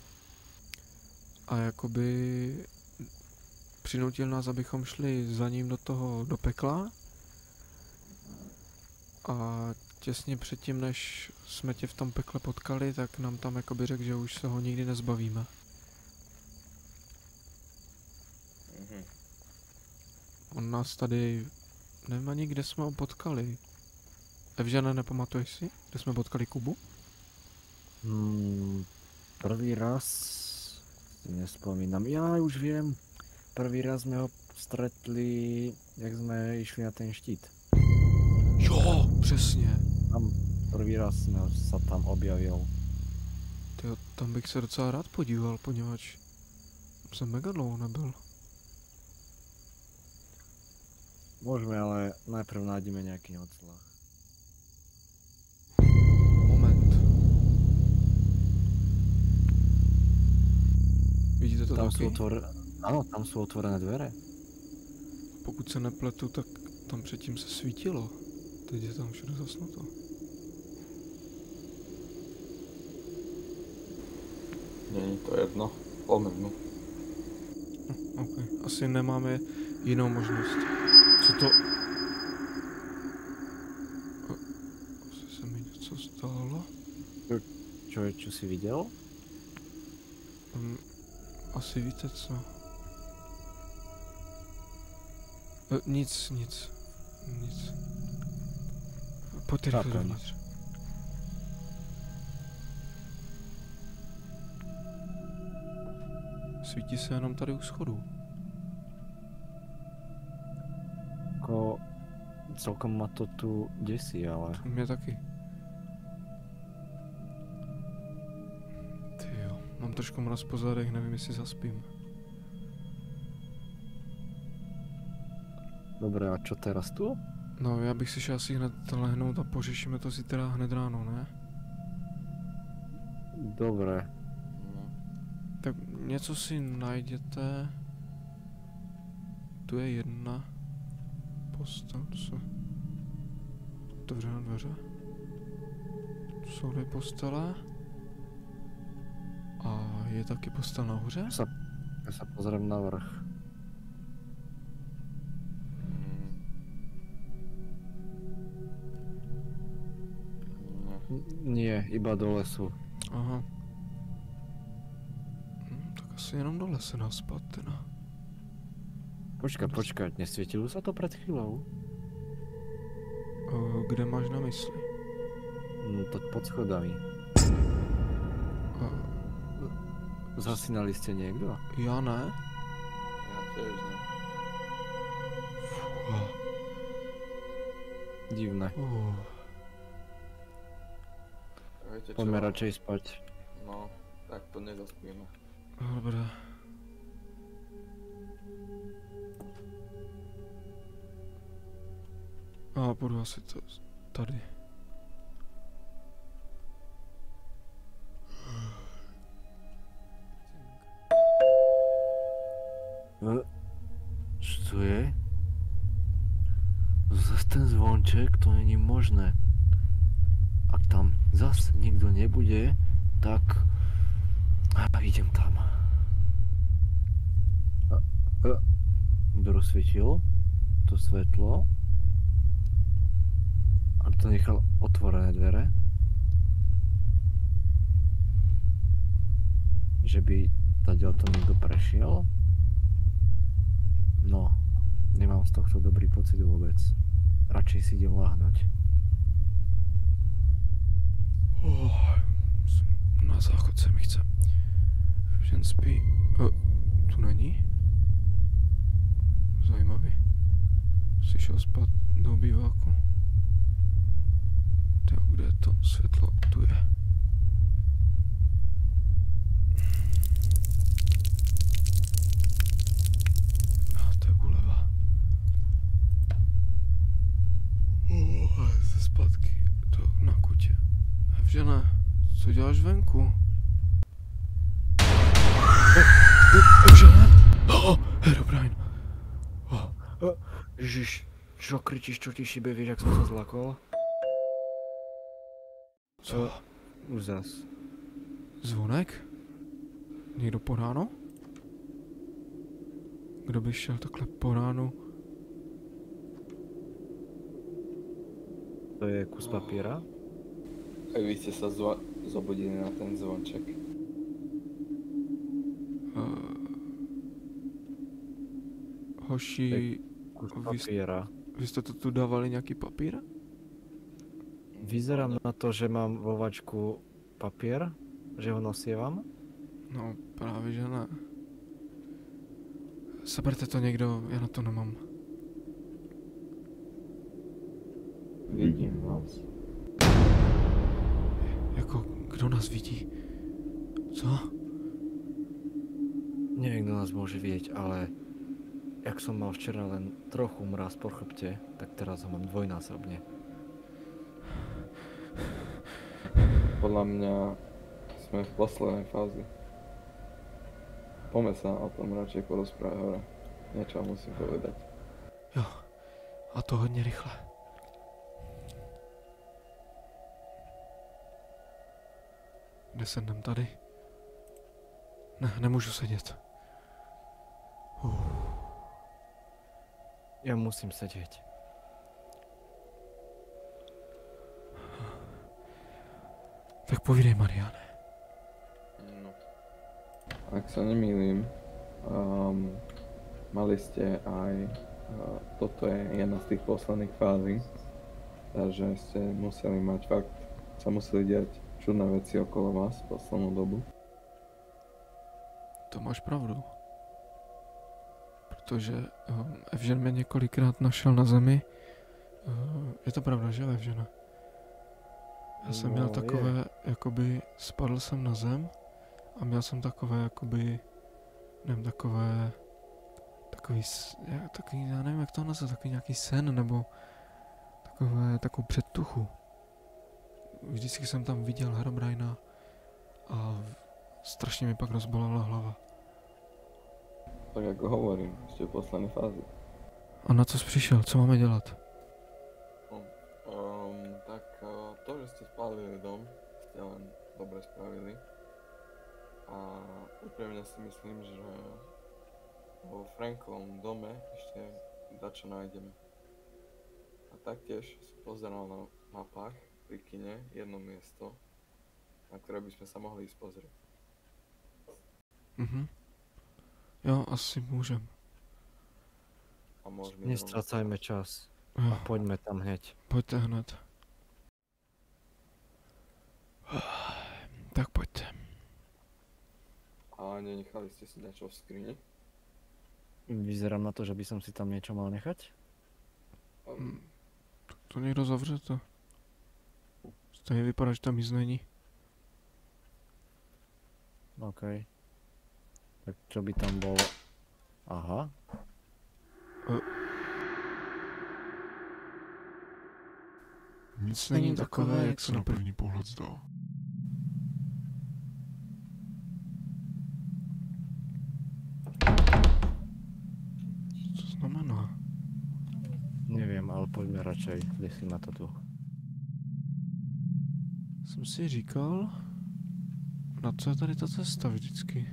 S1: a jakoby přinutil nás, abychom šli za ním do pekla a těsně předtím, než jsme tě v tom pekle potkali, tak nám tam jakoby řekl, že už se ho nikdy nezbavíme. On nás tady, nevím ani kde jsme ho potkali. Evžene, nepamatuješ si, kde jsme potkali Kubu?
S3: Prvý raz si nespomínam. Ja už viem. Prvý raz sme ho stretli, jak sme išli na ten štít.
S1: Jo, přesně.
S3: Tam prvý raz sa tam objavil.
S1: Tyjo, tam bych se docela rád podíval, poněvadž jsem mega dlouho nebyl.
S3: Môžeme, ale najprv nájdeme nejaký odslach.
S1: Moment. Vidíte to
S3: Tam
S1: taky?
S3: Áno, tam sú otvorené dvere.
S1: Pokud se nepletu, tak tam předtím se svítilo. Teď je tam všude zasnuto.
S5: Není to jedno, pomenu.
S1: Ok, asi nemáme jinou možnost. Co to? Asi se mi něco stalo.
S3: Čo si videl?
S1: Asi víte co. Nic. Pojďte rychle dovnitř. Svítí se jenom tady u schodů.
S3: Ako celkom ma to tu desí, ale...
S1: Mě taky. Tyjo, mám trošku mraz po zadech, nevím jestli zaspím.
S3: Dobre, a čo teraz tu?
S1: No, já bych si šel asi hned lehnout a pořešíme to si teda hned ráno, ne?
S3: Dobre.
S1: Tak něco si najděte. Tu je jedna postel, to jsou otevřené dveře. Tu jsou dvě postele. A je taky postel nahoře?
S3: Ja sa pozriem na vrch. Nie, iba dole sú.
S1: Aha. Tak asi jenom dole se dá spát teda.
S3: Počkaj, nesvietilo sa to pred chvíľou?
S1: Kde máš na mysli?
S3: No tak pod schodami. Zasínali ste niekto?
S1: Já ne.
S5: Já tiež ne.
S3: Divné.
S5: Viete čo?
S3: Poďme radšej spať.
S5: No, tak to nezaspíme.
S1: Dobré. A budu asi to tady.
S3: Čo to je? Zas ten zvonček, to není možné. Ak tam zas nikto nebude, tak idem tam. Kto rozsvietil to svetlo? A to nechal otvorené dvere? Že by tadiaľ to niekto prešiel? No, nemám z tohto dobrý pocit vôbec. Radšej si idem láhnuť.
S1: Na záchod se mi chce. Evžen spí. Tu není? Zajímavý. Jsi šel spát do obýváku? Tyjo, kde je to světlo? Tu je. To je úleva. Jste zpátky na kutě. Evžene, co děláš venku? Evžene! Herobrine!
S3: Ježiš, čo kričíš, čo ti šibe, vieš, jak som sa zlakol?
S1: Co?
S3: Už zas.
S1: Zvonek? Někdo po ráno? Kdo by šel takhle po ránu?
S3: to je kus papiera?
S5: Aj vy ste sa zobudili na ten zvonček.
S1: Hoši,
S3: Kus
S1: vy,
S3: papiera.
S1: vy jste to tu dávali nějaký papír?
S3: Vyzerám na to, že mám vo vačku papier, že ho nosievam.
S1: No právě, že ne. Seberte to někdo, já na to nemám.
S5: Vidím vás.
S1: Jako, kdo nás vidí? Co?
S3: Neviem, kto nás môže vidieť, ale jak som mal včera len trochu mráz po chrbte, tak teraz ho mám dvojnásobne.
S5: Podľa mňa sme v poslednej fázi. Poďme sa o tom radšej porozprávať hore. Niečo vám musím povedať.
S1: Jo, a to hodně rychle. Kde sednem tady? Ne, nemůžu sedět.
S3: Ja musím sedieť.
S1: Tak povídej, Mariane.
S5: No. Ak sa nemýlim, mali ste aj, toto je jedna z tých posledných fází, takže ste museli mať fakt, sa museli diať čudné veci okolo vás poslednú dobu.
S1: To máš pravdu. Protože Evžen mě několikrát našel na zemi. Je to pravda, že Evžena? Já jsem měl takové, jakoby spadl jsem na zem a měl jsem takové, jakoby, nevím, takový, já nevím, jak to nazvat, takový nějaký sen, nebo takovou předtuchu. Vždycky jsem tam viděl Herobrina a strašně mi pak rozbolela hlava.
S5: Tak ako hovorím, ešte v poslednej fázi.
S1: A na co jsi přišel? Co máme dělat?
S5: To, že ste spálili dom, ste len dobre spravili. A úprimne si myslím, že vo Frankovom dome ešte dačo nájdeme. A taktiež som pozeral na mapách pri kine jedno miesto, na ktoré by sme sa mohli ísť pozrieť.
S1: Mhm. Jo, asi můžem.
S5: A môžeme
S3: Nestracajme čas a
S1: Jo,
S3: poďme tam hneď.
S1: pojďte hned. Tak pojďte.
S5: A nenechali ste si niečo v skrini?
S3: Vyzerám na to, že by som si tam niečo mal nechať.
S1: Tak to někdo zavřete. Stejně vypadá, že tam nic není.
S3: OK. Tak čo by tam bolo? Aha.
S1: Nic není takové, jak se na první
S4: pohled zdá.
S1: Co to znamená?
S3: Neviem, ale poďme radšej, si ma to tu.
S1: Jsem si říkal, na co je tady ta cesta vždycky?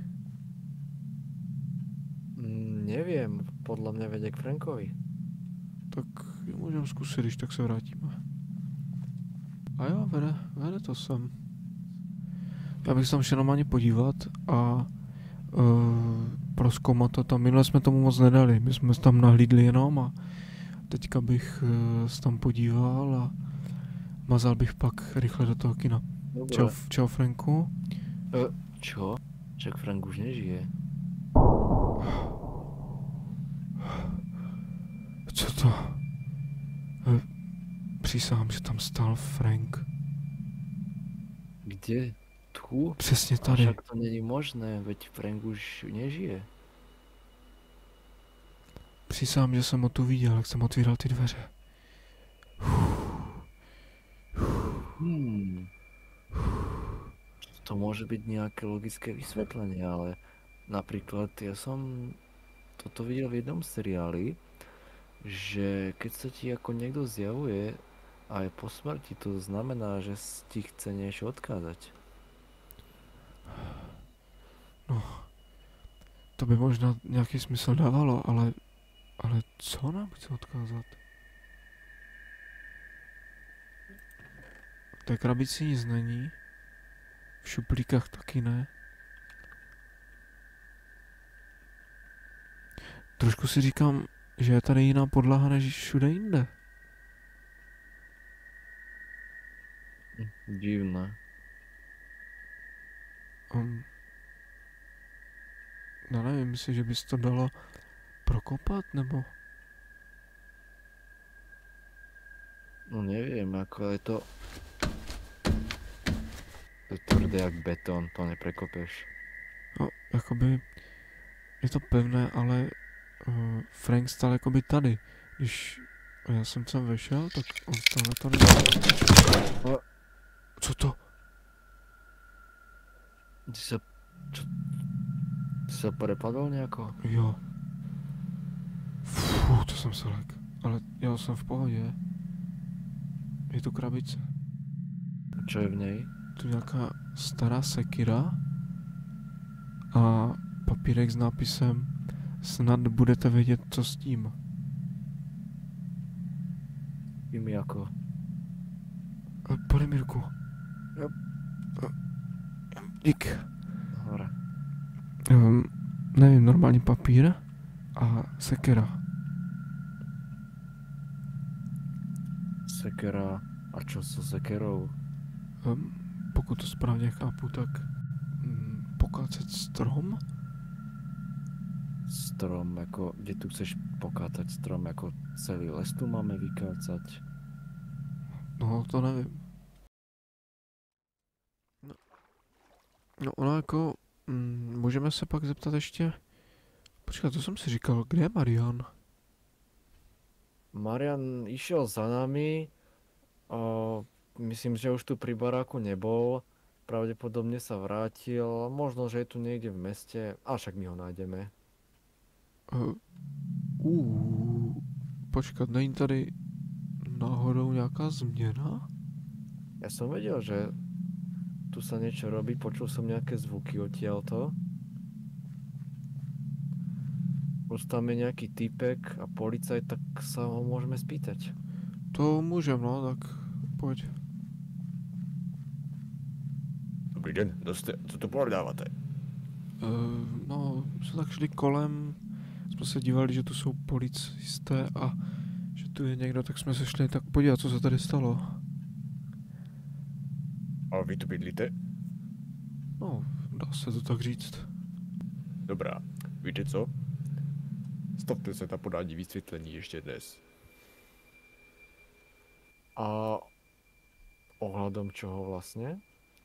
S3: Neviem, podľa mňa vedie k Frankovi.
S1: Tak můžeme zkusit, když tak se vrátíme. A jo, vede to sem. Já bych se tam šel normálně podívat a prozkoumat to tam. Minule jsme tomu moc nedali, my jsme tam nahlídli jenom a teďka bych se tam podíval a mazal bych pak rychle do toho kina. Čau Franku.
S3: Čo? Však Frank už nežije.
S1: Co to? Přísahám, že tam stál Frank.
S3: Kde? Tu?
S1: Přesně tady.
S3: Však to není možné, veď Frank už nežije.
S1: Přísahám, že jsem ho tu viděl, jak jsem otvíral ty dveře.
S3: To môže byť nejaké logické vysvetlenie, ale napríklad ja som toto videl v jednom seriáli, že keď sa ti ako niekto zjavuje aj po smrti, to znamená, že ti chce niečo odkázať.
S1: No, to by možná nějaký smysl dávalo, ale co nám chce odkázat? v té krabici nic není. V šuplíkách taky ne. Trošku si říkám, že je tady jiná podlaha než všude jinde.
S3: Divné.
S1: Já nevím, myslím, že bys to dalo prokopat, nebo?
S3: No neviem, ako je to... To je tvrdé jak betón, to neprekopeš.
S1: No, jakoby... Je to pevné, ale... Frank stál jakoby tady. Když já jsem tam vešel, tak on stál na tady. Co to?
S3: Ty sa... Čo? Ty sa prepadol nejako?
S1: Jo. Fú, to jsem se lek. Ale já jsem v pohodě. Je tu krabice.
S3: Čo je v nej?
S1: Tu nějaká stará sekira. A papírek s nápisem snad budete vědět, co s tím.
S3: Vím jako.
S1: Podej mi ruku.
S3: Jo.
S1: Dík.
S3: Hore.
S1: Nevím, normální papír a sekera.
S3: Sekera. A čo so sekerou?
S1: Pokud to správně chápu, tak pokácet strom?
S3: Strom, jako, kde tu chceš pokácať strom, jako celý les tu máme vykácať?
S1: No, to nevím. No, ono jako, můžeme se pak zeptat ještě, počkat, to jsem si říkal, kde je Marian?
S3: Marian išiel za nami, myslím, že už tu pri baráku nebol, pravdepodobne sa vrátil, možno, že je tu niekde v meste, a však my ho nájdeme.
S1: Počkat, není tady náhodou nějaká změna?
S3: Ja som vedel, že tu sa niečo robí, počul som nejaké zvuky odtiaľto. Už tam je nejaký typek a policajt, tak sa ho môžeme spýtať.
S1: To můžem, no, tak pojď.
S3: Dobrý den, co tu prodáváte?
S1: No, jsme tak šli kolem, jsme se dívali, že tu jsou policisté a že tu je někdo, tak jsme se šli tak podívat, co se tady stalo.
S10: A vy tu bydlíte?
S1: No, dá se to tak říct.
S10: Dobrá, víte co? Stavte se na podání vysvětlení ještě dnes.
S3: A ohľadom čoho vlastne?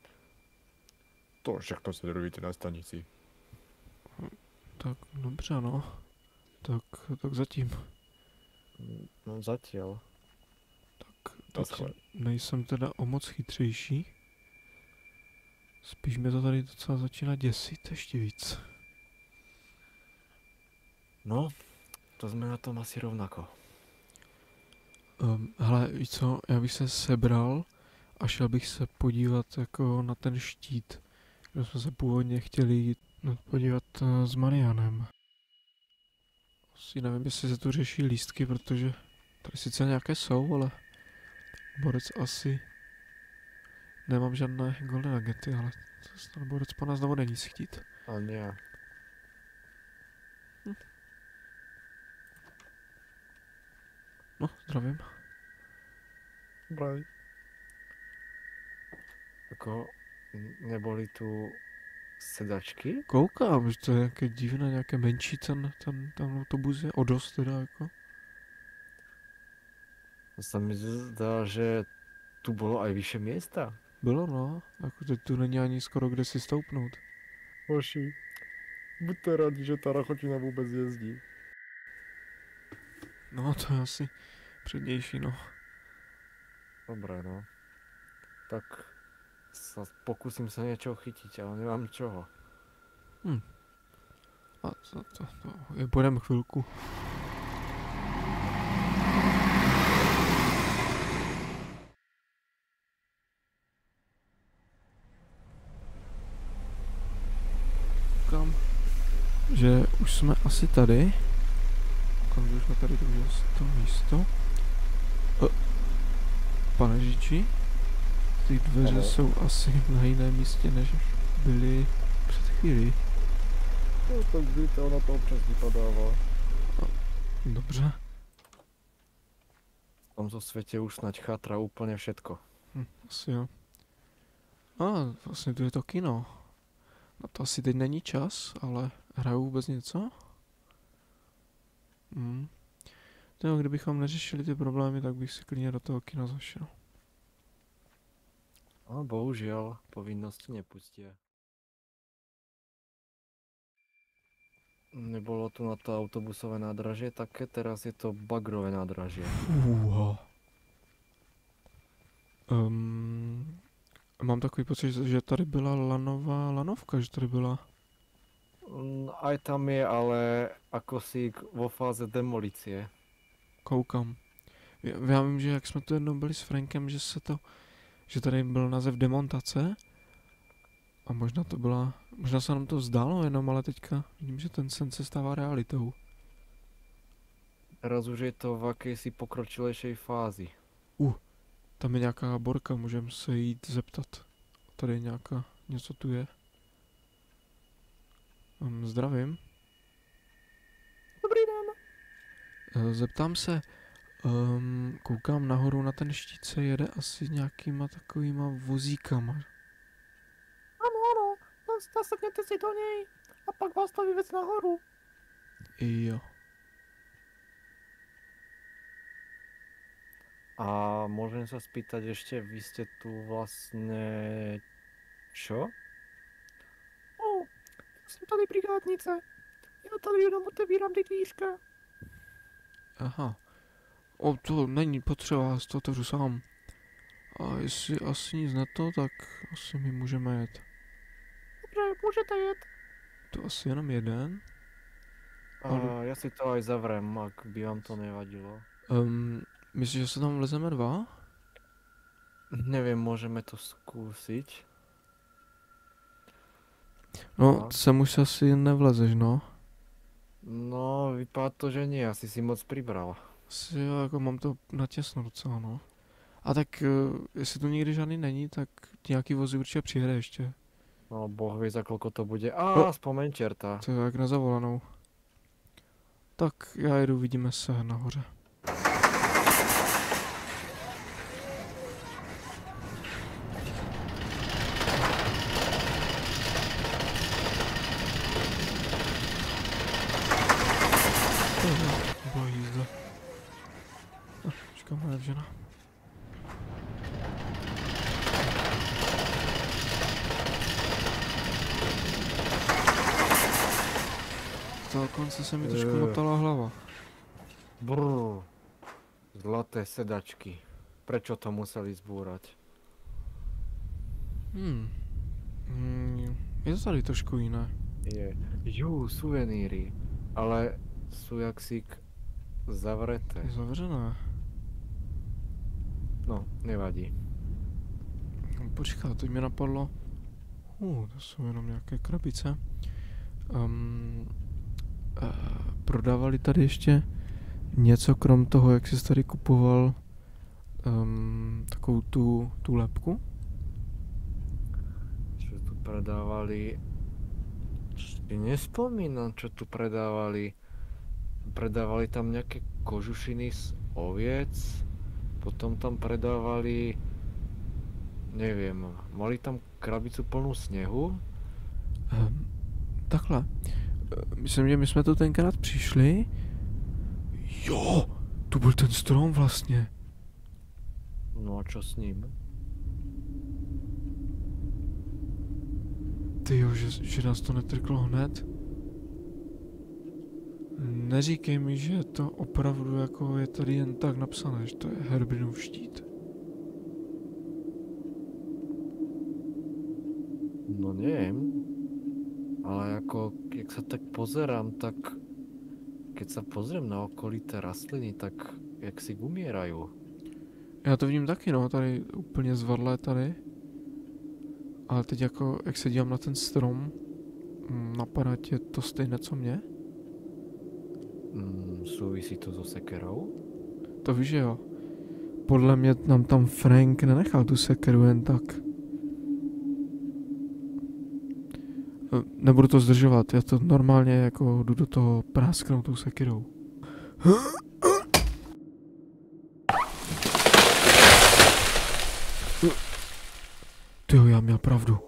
S10: To všechno se dovíte na stanici.
S1: Tak dobře, no. Tak zatím.
S3: No zatiaľ.
S1: Tak nejsem teda o moc chytřejší. Spíš mě to tady docela začíná děsit ještě víc.
S3: No, to jsme na tom asi rovnako.
S1: Hele, víš co, já bych se sebral a šel bych se podívat jako na ten štít, kde jsme se původně chtěli jít podívat s Marianem. Asi nevím, jestli se tu řeší lístky, protože tady sice nějaké jsou, ale borec asi... Nemám žádné golden nuggety, ale ten borec po nás znovu není chtít.
S3: A nie.
S1: No, zdravím.
S3: Braj. Jako, neboli tu sedačky?
S1: Koukám, že to je nějaké divné, nějaké menší ten autobus je, o dost teda jako.
S3: To sa mi zdá, že tu bolo aj vyššie miesta.
S1: Bylo no, jako teď tu není ani skoro kde si stoupnout.
S8: Hoši, buďte rádi, že ta rachotina vůbec jezdí.
S1: No, to je asi přednější, no.
S3: Dobre, no. Tak pokúsim sa niečo chytiť, ale nemám čoho.
S1: A to budeme chvilku. Koukám, že už jsme asi tady. Koukám, že už jsme tady, takže asi to místo. Pane Žiči? ty dveře jsou asi na jiném místě, než byly před chvílí.
S3: No tak víte, ono to občas vypadává.
S1: Dobře.
S3: V tomto světě už snad chátra úplně všetko.
S1: Asi jo. A vlastně tu je to kino. Na to asi teď není čas, ale hraju vůbec něco? No, kdybychom neřešili ty problémy, tak bych si klidně do toho kina zašel.
S3: No bohužel, povinnosti nepustí. Nebolo tu na to autobusové nádražie také, teraz je to bagrové nádražie.
S1: Mám takový pocit, že tady byla lanovka, že tady byla.
S3: Aj tam je, ale ako si vo fáze demolicie.
S1: Koukám. Já vím, že jak jsme tu jednou byli s Frankem, že tady byl název demontace. A možná se nám to zdálo jenom, ale teďka vidím, že ten sen se stává realitou.
S3: Teraz už je to v akejsi pokročilejšej fázi.
S1: Tam je nějaká borka, můžeme se jít zeptat. Tady něco tu je. Zdravím.
S3: Dobrý den.
S1: Zeptám se, koukám nahoru na ten štít, se jede asi nějakýma takovýma vozíkama.
S3: Ano, nasedněte si do něj a pak vás to vyvez nahoru.
S1: Jo.
S3: A môžem sa spýtať ešte, vy ste tu vlastne... Čo? Som tady brigádnice. Ja tady jenom otevíram ty dvířka.
S1: Aha. To není potřeba, já si to otevřu sám. A jestli asi nic na to, tak asi my můžeme jet.
S3: Dobře, můžete jet.
S1: To asi jenom jeden.
S3: Ja si to aj zavrem, ak by vám to nevadilo.
S1: Myslíš, že se tam vlezeme dva?
S3: Neviem, môžeme to skúsiť.
S1: No, sem už asi nevlezeš, no.
S3: No, vypadá to, že nie, asi si moc pribral.
S1: Asi jo, jako mám to natěsno docela, no. A tak, jestli tu nikdy žádný není, tak nějaký vozy určitě přijede ještě.
S3: No, boh vie, za koľko to bude. Spomeň čerta.
S1: To je jak na zavolanou. Tak, já jedu, vidíme se nahoře. Byla jízda. Počkám, moje žena. Dokonce se mi trošku motala hlava.
S3: Brrr. Zlaté sedačky. Prečo to museli zbúrať?
S1: Je to tady trošku jiné.
S3: Je. Suveníry. Ale sú jaksík zavreté.
S1: Je zavřené.
S3: No, nevadí.
S1: Počkej, teď mi napadlo. To jsou jenom nějaké krabice. Prodávali tady ještě něco krom toho, jak jsi tady kupoval takovou tu lepku?
S3: Čo tu predávali? Si nespomínam, čo tu predávali. Predávali tam nejaké kožušiny z oviec. Potom tam predávali... Neviem, mali tam krabicu plnú sněhu?
S1: Takhle. Myslím, že my jsme tu tenkrát přišli. Jo, tu byl ten strom vlastně.
S3: No a čo s ním?
S1: Tyjo, že nás to netrklo hned. Neříkej mi, že to opravdu jako je tady jen tak napsané, že to je Herbinův štít.
S3: No neviem. Ale ako, jak sa tak pozerám, tak keď sa pozriem na okolité rastliny, tak jak si umierajú.
S1: Já to vidím taky, no, tady úplně zvadlé tady. Ale teď jako, jak se dívám na ten strom, napadá tě to stejné, co mě?
S3: Súvisí to so sekerou?
S1: To víš, že jo. podle mě nám tam Frank nenechal tu sekeru jen tak. Nebudu to zdržovat, já to normálně jako jdu do toho prásknout tou sekirou. Tyjo, já měl pravdu.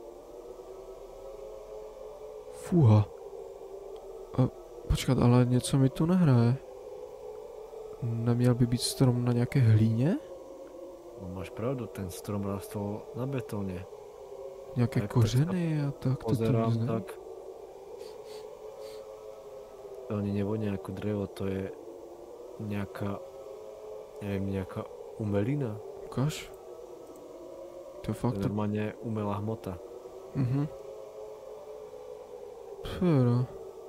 S1: Fuha. Počkat, ale něco mi tu nehraje. Neměl by být strom na nějaké hlíně?
S3: No máš pravdu, ten strom rastl na betoně.
S1: Nějaké
S3: Jak
S1: kořeny a tak, to
S3: pozerám,
S1: nic ne?
S3: tak to ani nevonia ako drevo, to je nejaká, neviem, nejaká umelina.
S1: Ukáž? To je
S3: To
S1: fakt
S3: je normálne umelá hmota.
S1: Mhm. Pfera.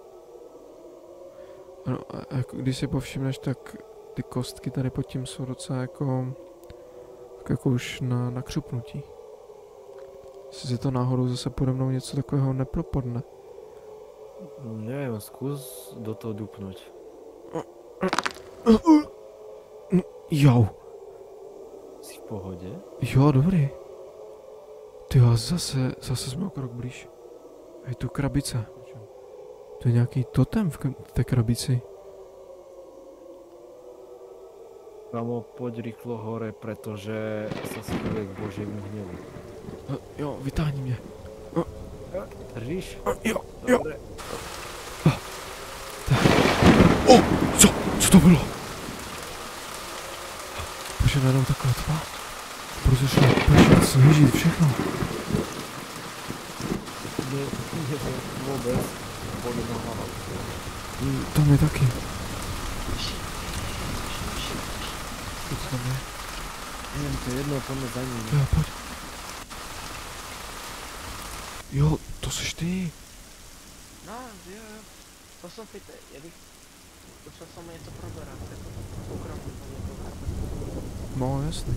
S1: Ano, a jako když si povšimneš, tak ty kostky tady pod tím jsou docela jako... Tak jako už na křupnutí. Jestli si to náhodou zase pode mnou něco takového nepropadne.
S3: Neviem, skús do toho dupnúť.
S1: Jau.
S3: Si v pohode?
S1: Jo, dobrý. Tyjo, zase jsme o krok blíž. Je tu krabice. To je nějaký totem v té krabici.
S3: Kámo, poď rýchlo hore, pretože sa schýle k Božiemu hnevu.
S1: Jo, vytáhni mě.
S3: Držíš?
S1: Jo.
S3: Dobre.
S1: Co to bylo? Bože, najednou taková tma. Budu začal pršet, sněžit, všechno.
S3: Neviem vôbec. Boli na hlavu.
S1: To mě taky. Co tam je?
S3: Neviem, to je jedno, poďme za ním.
S1: Jo, pojď. Jo, to seš ty.
S6: No, jo. Poslouchejte, já bych potřeboval s vámi něco proberat, jako soukromí to někoho.
S1: No, jasný.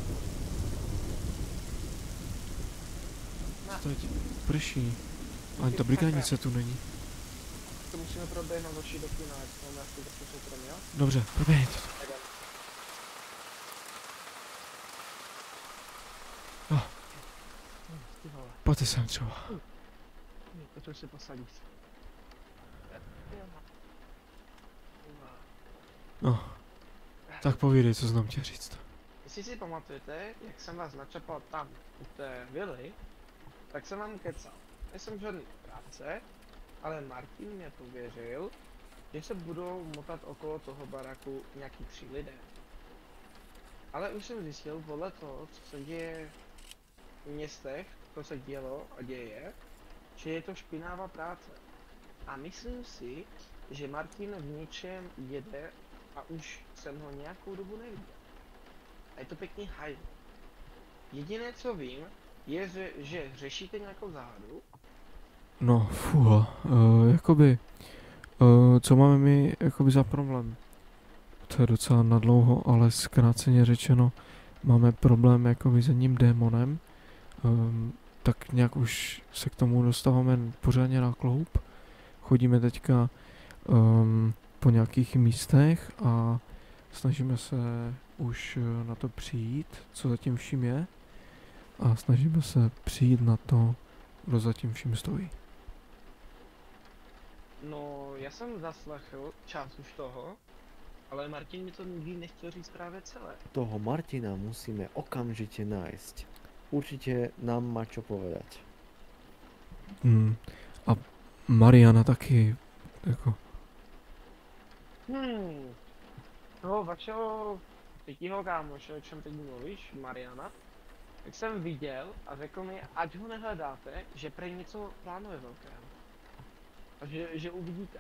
S1: Teď prší. Ani ta brigádnice tu není.
S6: To musíme proběhnout vaši do kina, ať máme asi trošku soukromí, jo?
S1: Dobře, proběhni to. Pojďte sem třeba.
S6: Pojď se posadit.
S1: No. Tak povídej, co znám tě říct.
S6: Jestli si pamatujete, jak jsem vás načapal tam, u té vily, tak jsem vám kecal. Nejsem žádný práce, ale Martin mě pověřil, že se budou motat okolo toho baraku nějaký 3 lidé. Ale už jsem zjistil podle toho, co se děje v městech, co se dělo a děje, že je to špinavá práce. A myslím si, že Martin v něčem jede a už jsem ho nějakou dobu neviděl. A je to pěkný hajl. Jediné, co vím, je, že řešíte nějakou záhadu.
S1: No, fuha, jakoby, co máme my jakoby za problém? To je docela nadlouho, ale zkráceně řečeno, máme problém jakoby s jedním démonem, tak nějak už se k tomu dostáváme pořádně na kloup. Chodíme teďka po nějakých místech a snažíme se už na to přijít, co zatím vším je. A snažíme se přijít na to, kdo zatím vším stojí.
S6: No, já jsem zaslechl část už toho, ale Martin mi to nikdy nechtěl říct právě celé.
S3: Toho Martina musíme okamžite nájsť. Určite nám má čo povedať.
S1: A Mariana taky, jako...
S6: Toho vašeho třetího kámoše, o čem teď mluvíš, Mariana, tak jsem viděl a řekl mi, ať ho nehledáte, že prej něco plánuje velkého. A že uvidíte.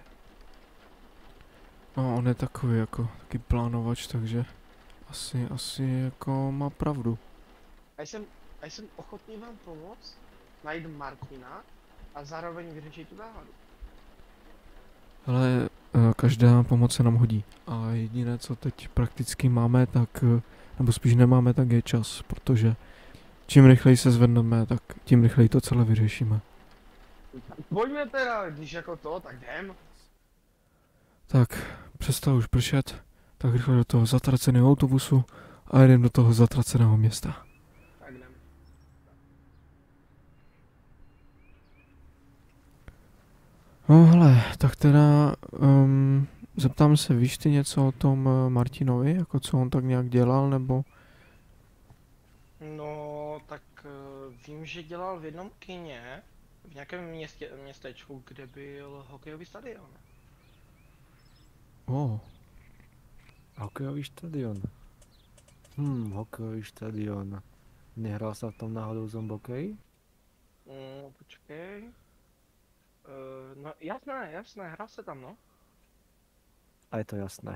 S1: No, on je takový jako taky plánovač, takže asi jako má pravdu.
S6: A jsem ochotný vám pomoct najít Martina a zároveň vyřešit tu záhadu.
S1: Ale každá pomoc se nám hodí. A jediné, co teď prakticky máme, tak, nebo spíš nemáme, tak je čas, protože čím rychleji se zvedneme, tak tím rychleji to celé vyřešíme.
S6: Pojďme teda, když jako to, tak jdem.
S1: Tak, přestal už pršet, tak rychle do toho zatraceného autobusu a jedem do toho zatraceného města.
S6: Tak jdem.
S1: No hele, tak teda zeptám se, víš ty něco o tom Martinovi, jako co on tak nějak dělal, nebo?
S6: No, tak vím, že dělal v jednom kině, v nějakém městečku, kde byl hokejový stadion.
S3: Hokejový štadión. Hokejový štadión. Nehral sa v tom náhodou zombokej?
S6: Počkej. No jasné, hrál se tam, no.
S3: A je to jasné.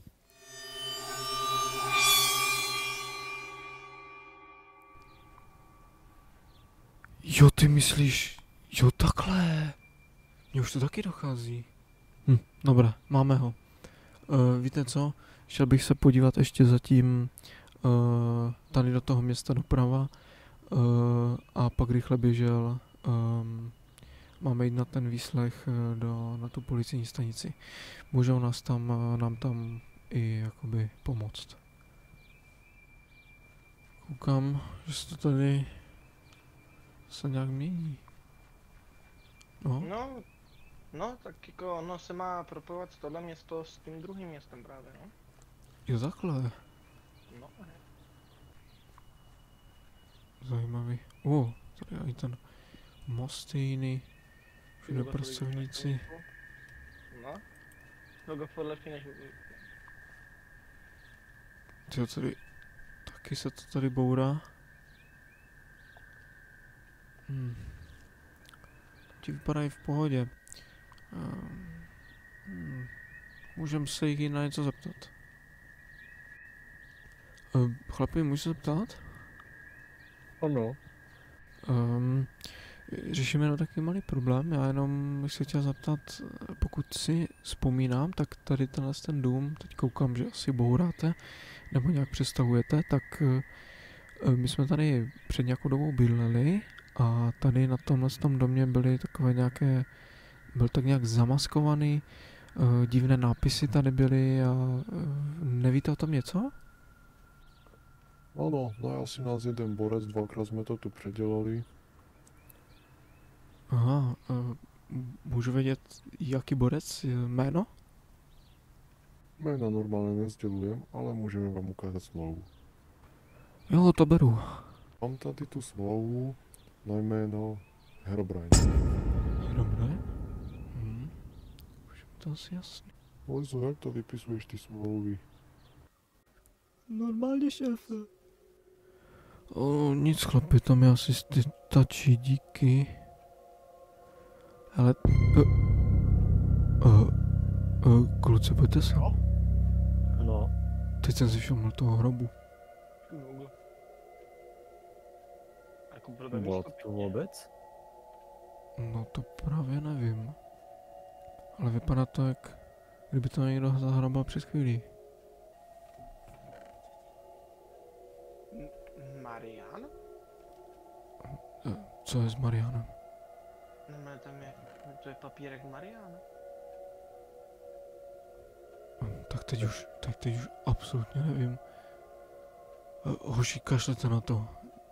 S1: Jo, ty myslíš, jo takhle. Mně už to taky dochází. Dobré, máme ho. Víte co? Šel bych se podívat ještě zatím tady do toho města doprava a pak rychle běžel. Máme jít na ten výslech na tu policejní stanici. Můžou nám tam i jakoby pomoct. Koukám, že se to tady se nějak mění.
S6: No, tak jako ono se má propojovat tohle město s tím druhým městem právě, no.
S1: Jo, takhle.
S6: No.
S1: Zajímavý. Tady je ten most jiný. Všude pracovníci.
S6: No. Logo furt lepší než...
S1: Tyjo, tady... Taky se to tady bourá. Ti vypadají v pohodě. Můžeme se jich na něco zeptat. Chlapi, můžu se zeptat?
S8: Ano.
S1: Řešíme na takový malý problém, já jenom bych se chtěl zeptat, pokud si vzpomínám, tak tady ten dům, teď koukám, že asi bouráte, nebo nějak přestavujete, tak my jsme tady před nějakou dobou bydleli a tady na tomhle domě byly takové nějaké, byl tak nějak zamaskovaný, divné nápisy tady byly a nevíte o tom něco?
S4: Áno, najal si nás jeden borec, dvakrát sme to tu predelali.
S1: Aha, můžu vědět, jaký borec, jméno?
S4: Mena normálne nezdelujem, ale môžeme vám ukázať smlouvu.
S1: Jo, to beru.
S4: Mám tady tu smlouvu na jméno Herobrine.
S1: Herobrine? Už je to asi jasný.
S4: Lojzo, jak to vypisuješ ty smlouvy?
S1: Normálně, šéfe. Nic chlapi, to mi asi stačí, díky. Ale... kluci, pojďte se.
S3: No.
S1: Teď jsem si všiml toho hrobu.
S3: Bylo to vůbec?
S1: No to právě nevím. Ale vypadá to, jak kdyby to někdo zahrabal před chvílí.
S6: Marian?
S1: Co je s Marianem?
S6: No, tam je, to je papírek Mariana.
S1: Tak teď už absolutně nevím. Hoši, kašlete na to.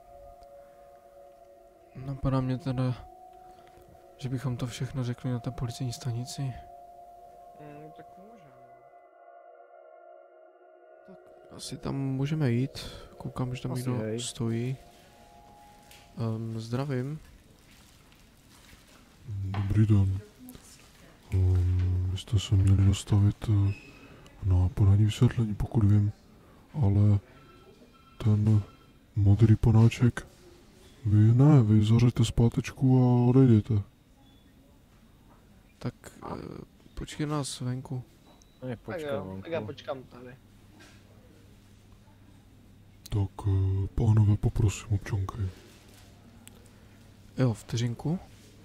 S1: Napadá mě teda, že bychom to všechno řekli na té policejní stanici.
S6: Tak můžeme.
S1: Tak asi tam můžeme jít. Koukám, že tam někdo stojí. Zdravím.
S4: Dobrý den. Vy jste se měli dostavit na podání vysvětlení, pokud vím, ale ten modrý panáček, vy zařete zpátečku a odejděte.
S1: Tak počkej nás venku.
S3: Ne, počkám.
S6: Tak já počkám tady.
S4: Tak pánové, poprosím občanky.
S1: Jo, vteřinku.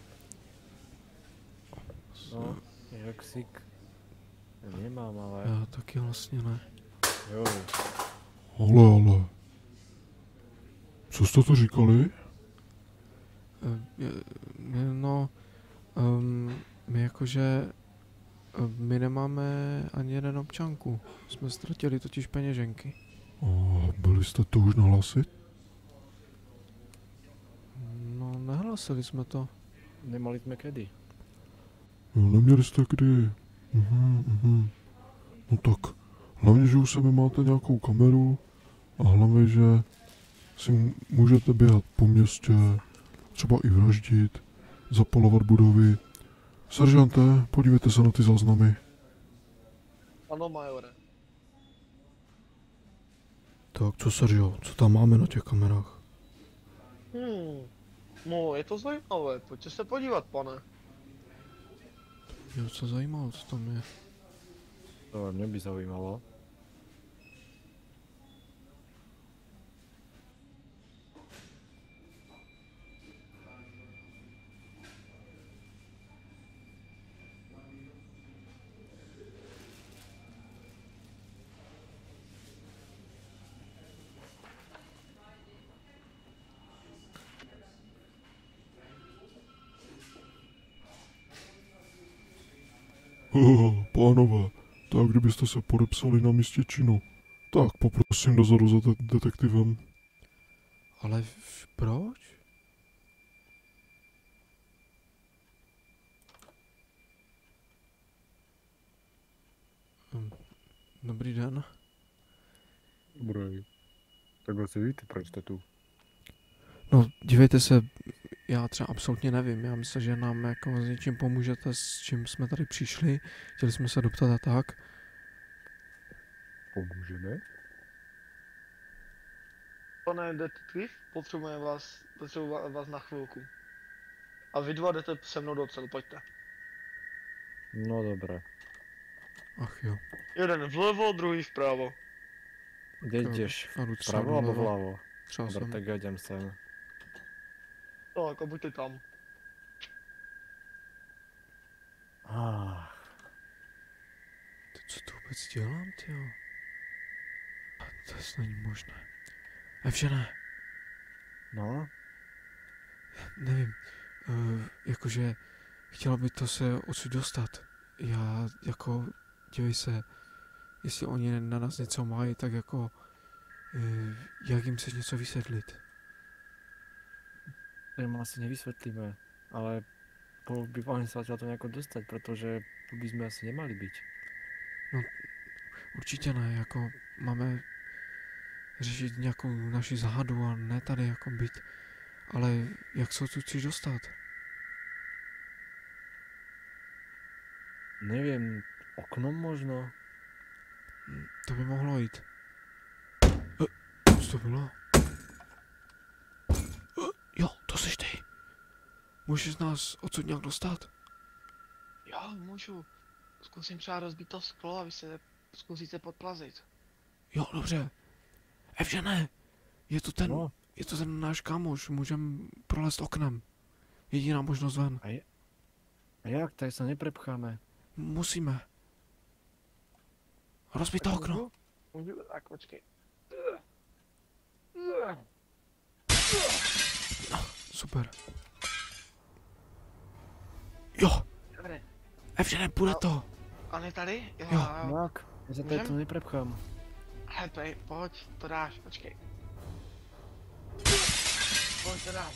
S3: No, jaksík. Nemám, ale...
S1: Já taky vlastně ne.
S3: Jo.
S4: Ale. Co jste to říkali?
S1: No, my jakože, my nemáme ani jeden občanku. Jsme ztratili totiž peněženky.
S4: A byli jste to už nahlásit?
S1: No, nehlasili jsme to.
S3: Nemali jsme kedy.
S4: Jo, neměli jste kdy. No tak, hlavně, že u sebe máte nějakou kameru a hlavně, že si můžete běhat po městě, třeba i vraždit, zapalovat budovy. Seržante, podívejte se na ty záznamy.
S6: Ano, majore.
S1: Tak, co Seržo, co tam máme na těch kamerách?
S6: No, je to zajímavé, pojďte se podívat, pane.
S1: Jo, co zajímalo, co tam je?
S3: To mě by zajímalo.
S4: Pánové, tak kdybyste se podepsali na místě činu, tak poprosím dozoru za detektivem.
S1: Ale proč? Dobrý den.
S3: Dobrý. Tak asi víte, proč jste tu.
S1: No, dívejte se, já třeba absolutně nevím. Já myslím, že nám jako s něčím pomůžete, s čím jsme tady přišli. Chtěli jsme se doptat a tak.
S3: Pomůžeme?
S6: Pane detektiv, potřebuji vás na chvilku. A vy dva jdete se mnou do celu, pojďte.
S3: No dobré.
S1: Ach jo.
S6: Jeden vlevo, druhý vpravo.
S3: Kde jdeš?
S1: A jdu třeba
S3: Vpravo nebo
S1: doleva.
S3: vľavo?
S1: Třeba
S3: Dobre,
S1: sem.
S3: tak já jdem sem.
S6: Tak a buďte tam.
S1: Co to vůbec dělám, tyjo? To není možné. Evžene,
S3: No?
S1: nevím, jakože chtěla by to se odsud dostat. Já jako, dívej se, jestli oni na nás něco mají, tak jako, jak jim chceš něco vysvětlit?
S3: Jim asi nevysvětlíme, ale bolo by fajn sa to nějak dostat, protože tu by sme asi nemali být.
S1: Určitě ne, jako máme řešit nějakou naši záhadu a ne tady jako být. Ale jak se odsud chceš dostat?
S3: Nevím, oknom možno?
S1: To by mohlo jít. Co to bylo? Jo, to jsi ty. Můžeš nás odsud nějak dostat?
S6: Jo, můžu. Zkusím třeba rozbít to sklo a vy se zkusíte podplazit.
S1: Jo, dobře. Evžene, je to ten,
S3: No.
S1: je to ten náš kámoš, můžeme prolézt oknem. Jediná možnost ven.
S3: A jak? Tady se neprepcháme.
S1: Musíme. Rozbít to okno.
S6: Můžu? Tak, počkej.
S1: Super. Jo,
S6: Dobré.
S1: Evžene, půjde to.
S6: On je tady? Jo.
S3: Jak? Já se tady
S6: Můžem?
S3: to neprepchám.
S6: Hej, pojď, to dáš, počkej. Pojď, to dáš.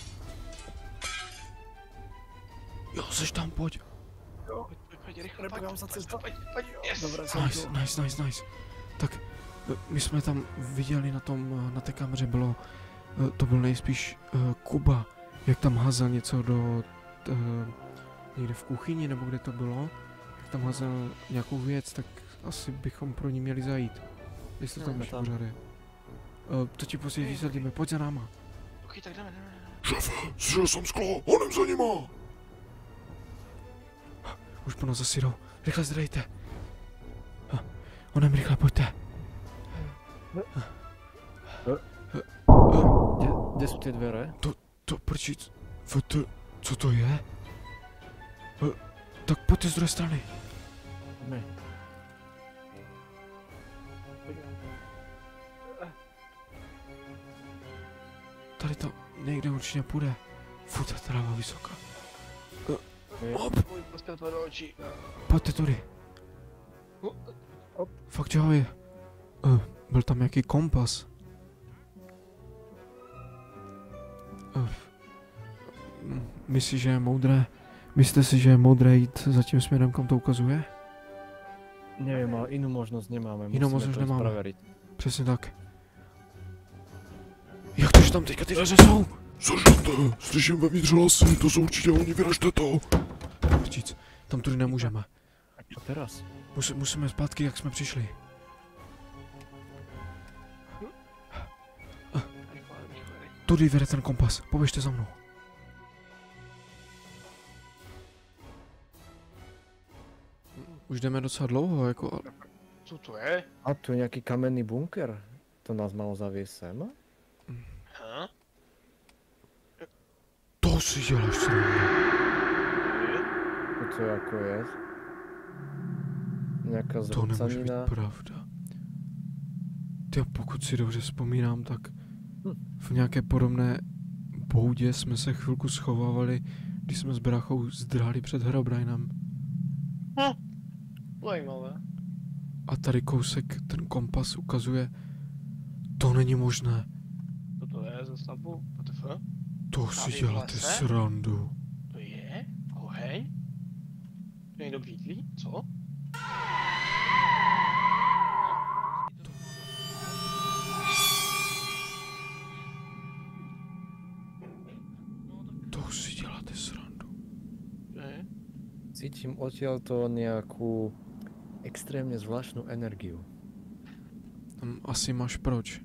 S1: Jo, seš tam, pojď.
S6: Pojď, rychle,
S3: Prepchám se cestu.
S6: pojď, yes.
S3: Dobré,
S1: Nice. Tak, my jsme tam viděli na té kameře bylo, to byl nejspíš Kuba, jak tam házel něco do, někde v kuchyni, nebo kde to bylo, jak tam házel nějakou věc, tak asi bychom pro ní měli zajít, jestli to tam ještě pořád je. To ti později vysvětlíme, pojď za náma.
S6: Ok, tak jdeme.
S4: Šéfe, zřel jsem sklo, honem za nima!
S1: Už po nás asi jdou, rychle zdrejte. Onem rychle, pojďte.
S3: Kde jsou ty dvere?
S1: To prčíc, co to je? Tak pojďte z druhé strany.
S3: Ne.
S1: Tady to někde určitě půjde. Furt ta tráva vysoká.
S6: Pojď, postav to do očí.
S1: Pojďte tudy. Fakt, že je. Byl tam nějaký kompas. Myslíš, že je moudré? Myslíte si, že je moudré jít za tím směrem, kam to ukazuje?
S3: Neviem, ale inú možnosť nemáme.
S1: Jinou
S3: Musíme
S1: možnost
S3: to ísť
S1: nemáme.
S3: preveriť.
S1: Přesně tak. Jak to, že tam teďka ty dveře jsou?
S4: Seržante, slyším vevnitř hlasy, to jsou určitě oni, vyražte to.
S1: Prčíc, tam tudy nemůžeme.
S3: A čo teraz?
S1: Musíme zpátky, jak jsme přišli. Tudy vede ten kompas, poběžte za mnou. Už jdeme docela dlouho, jako...
S6: Co to je?
S3: A tu je nejaký kamenný bunker. To nás malo zaviesť sem?
S6: Aha.
S1: To si děláš srandu.
S3: To co jako je? Nejaká
S1: To nemůže být
S3: zrcanina.
S1: pravda. Ty, pokud si dobře vzpomínám, tak v nějaké podobné boudě jsme se chvilku schovávali, když jsme s bráchou zdráli před Herobrinem.
S6: Zajímavé.
S1: A tady kousek ten kompas ukazuje, to není možné.
S6: Co to je za stavbu? WTF?
S1: To si
S6: Tady v
S1: děláte
S6: lese?
S1: srandu.
S6: To je? Oheň? To někdo břídlí? Co?
S1: To si děláte srandu.
S6: To je?
S3: Cítim odtiaľto nejakú extrémne zvláštnu energiu.
S1: Asi máš proč.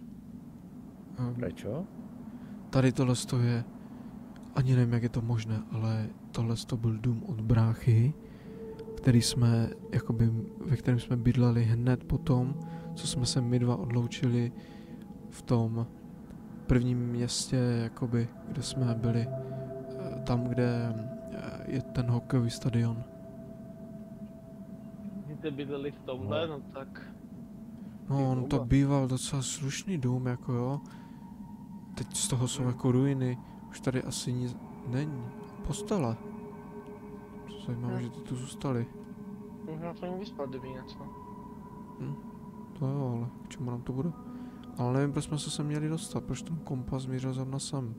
S3: Prečo?
S1: Tady tohle je, ani nevím, jak je to možné, ale tohle byl dům od bráchy, který jsme, jakoby, ve kterém jsme bydleli hned potom, co jsme se my dva odloučili v tom prvním městě, jakoby, kde jsme byli, tam, kde je ten hokejový stadion.
S6: Jste bydleli v tomhle, no tak...
S1: No, on to býval docela slušný dům, jako jo. Teď z toho jsou jako ruiny, už tady asi nic není. Postele. Zajímavé, že ty tu zůstali.
S6: Možná to není vyspat, kdyby něco.
S1: To jo, ale k čemu nám to bude? Ale nevím, proč jsme se sem měli dostat, proč ten kompas mířil zrovna sem.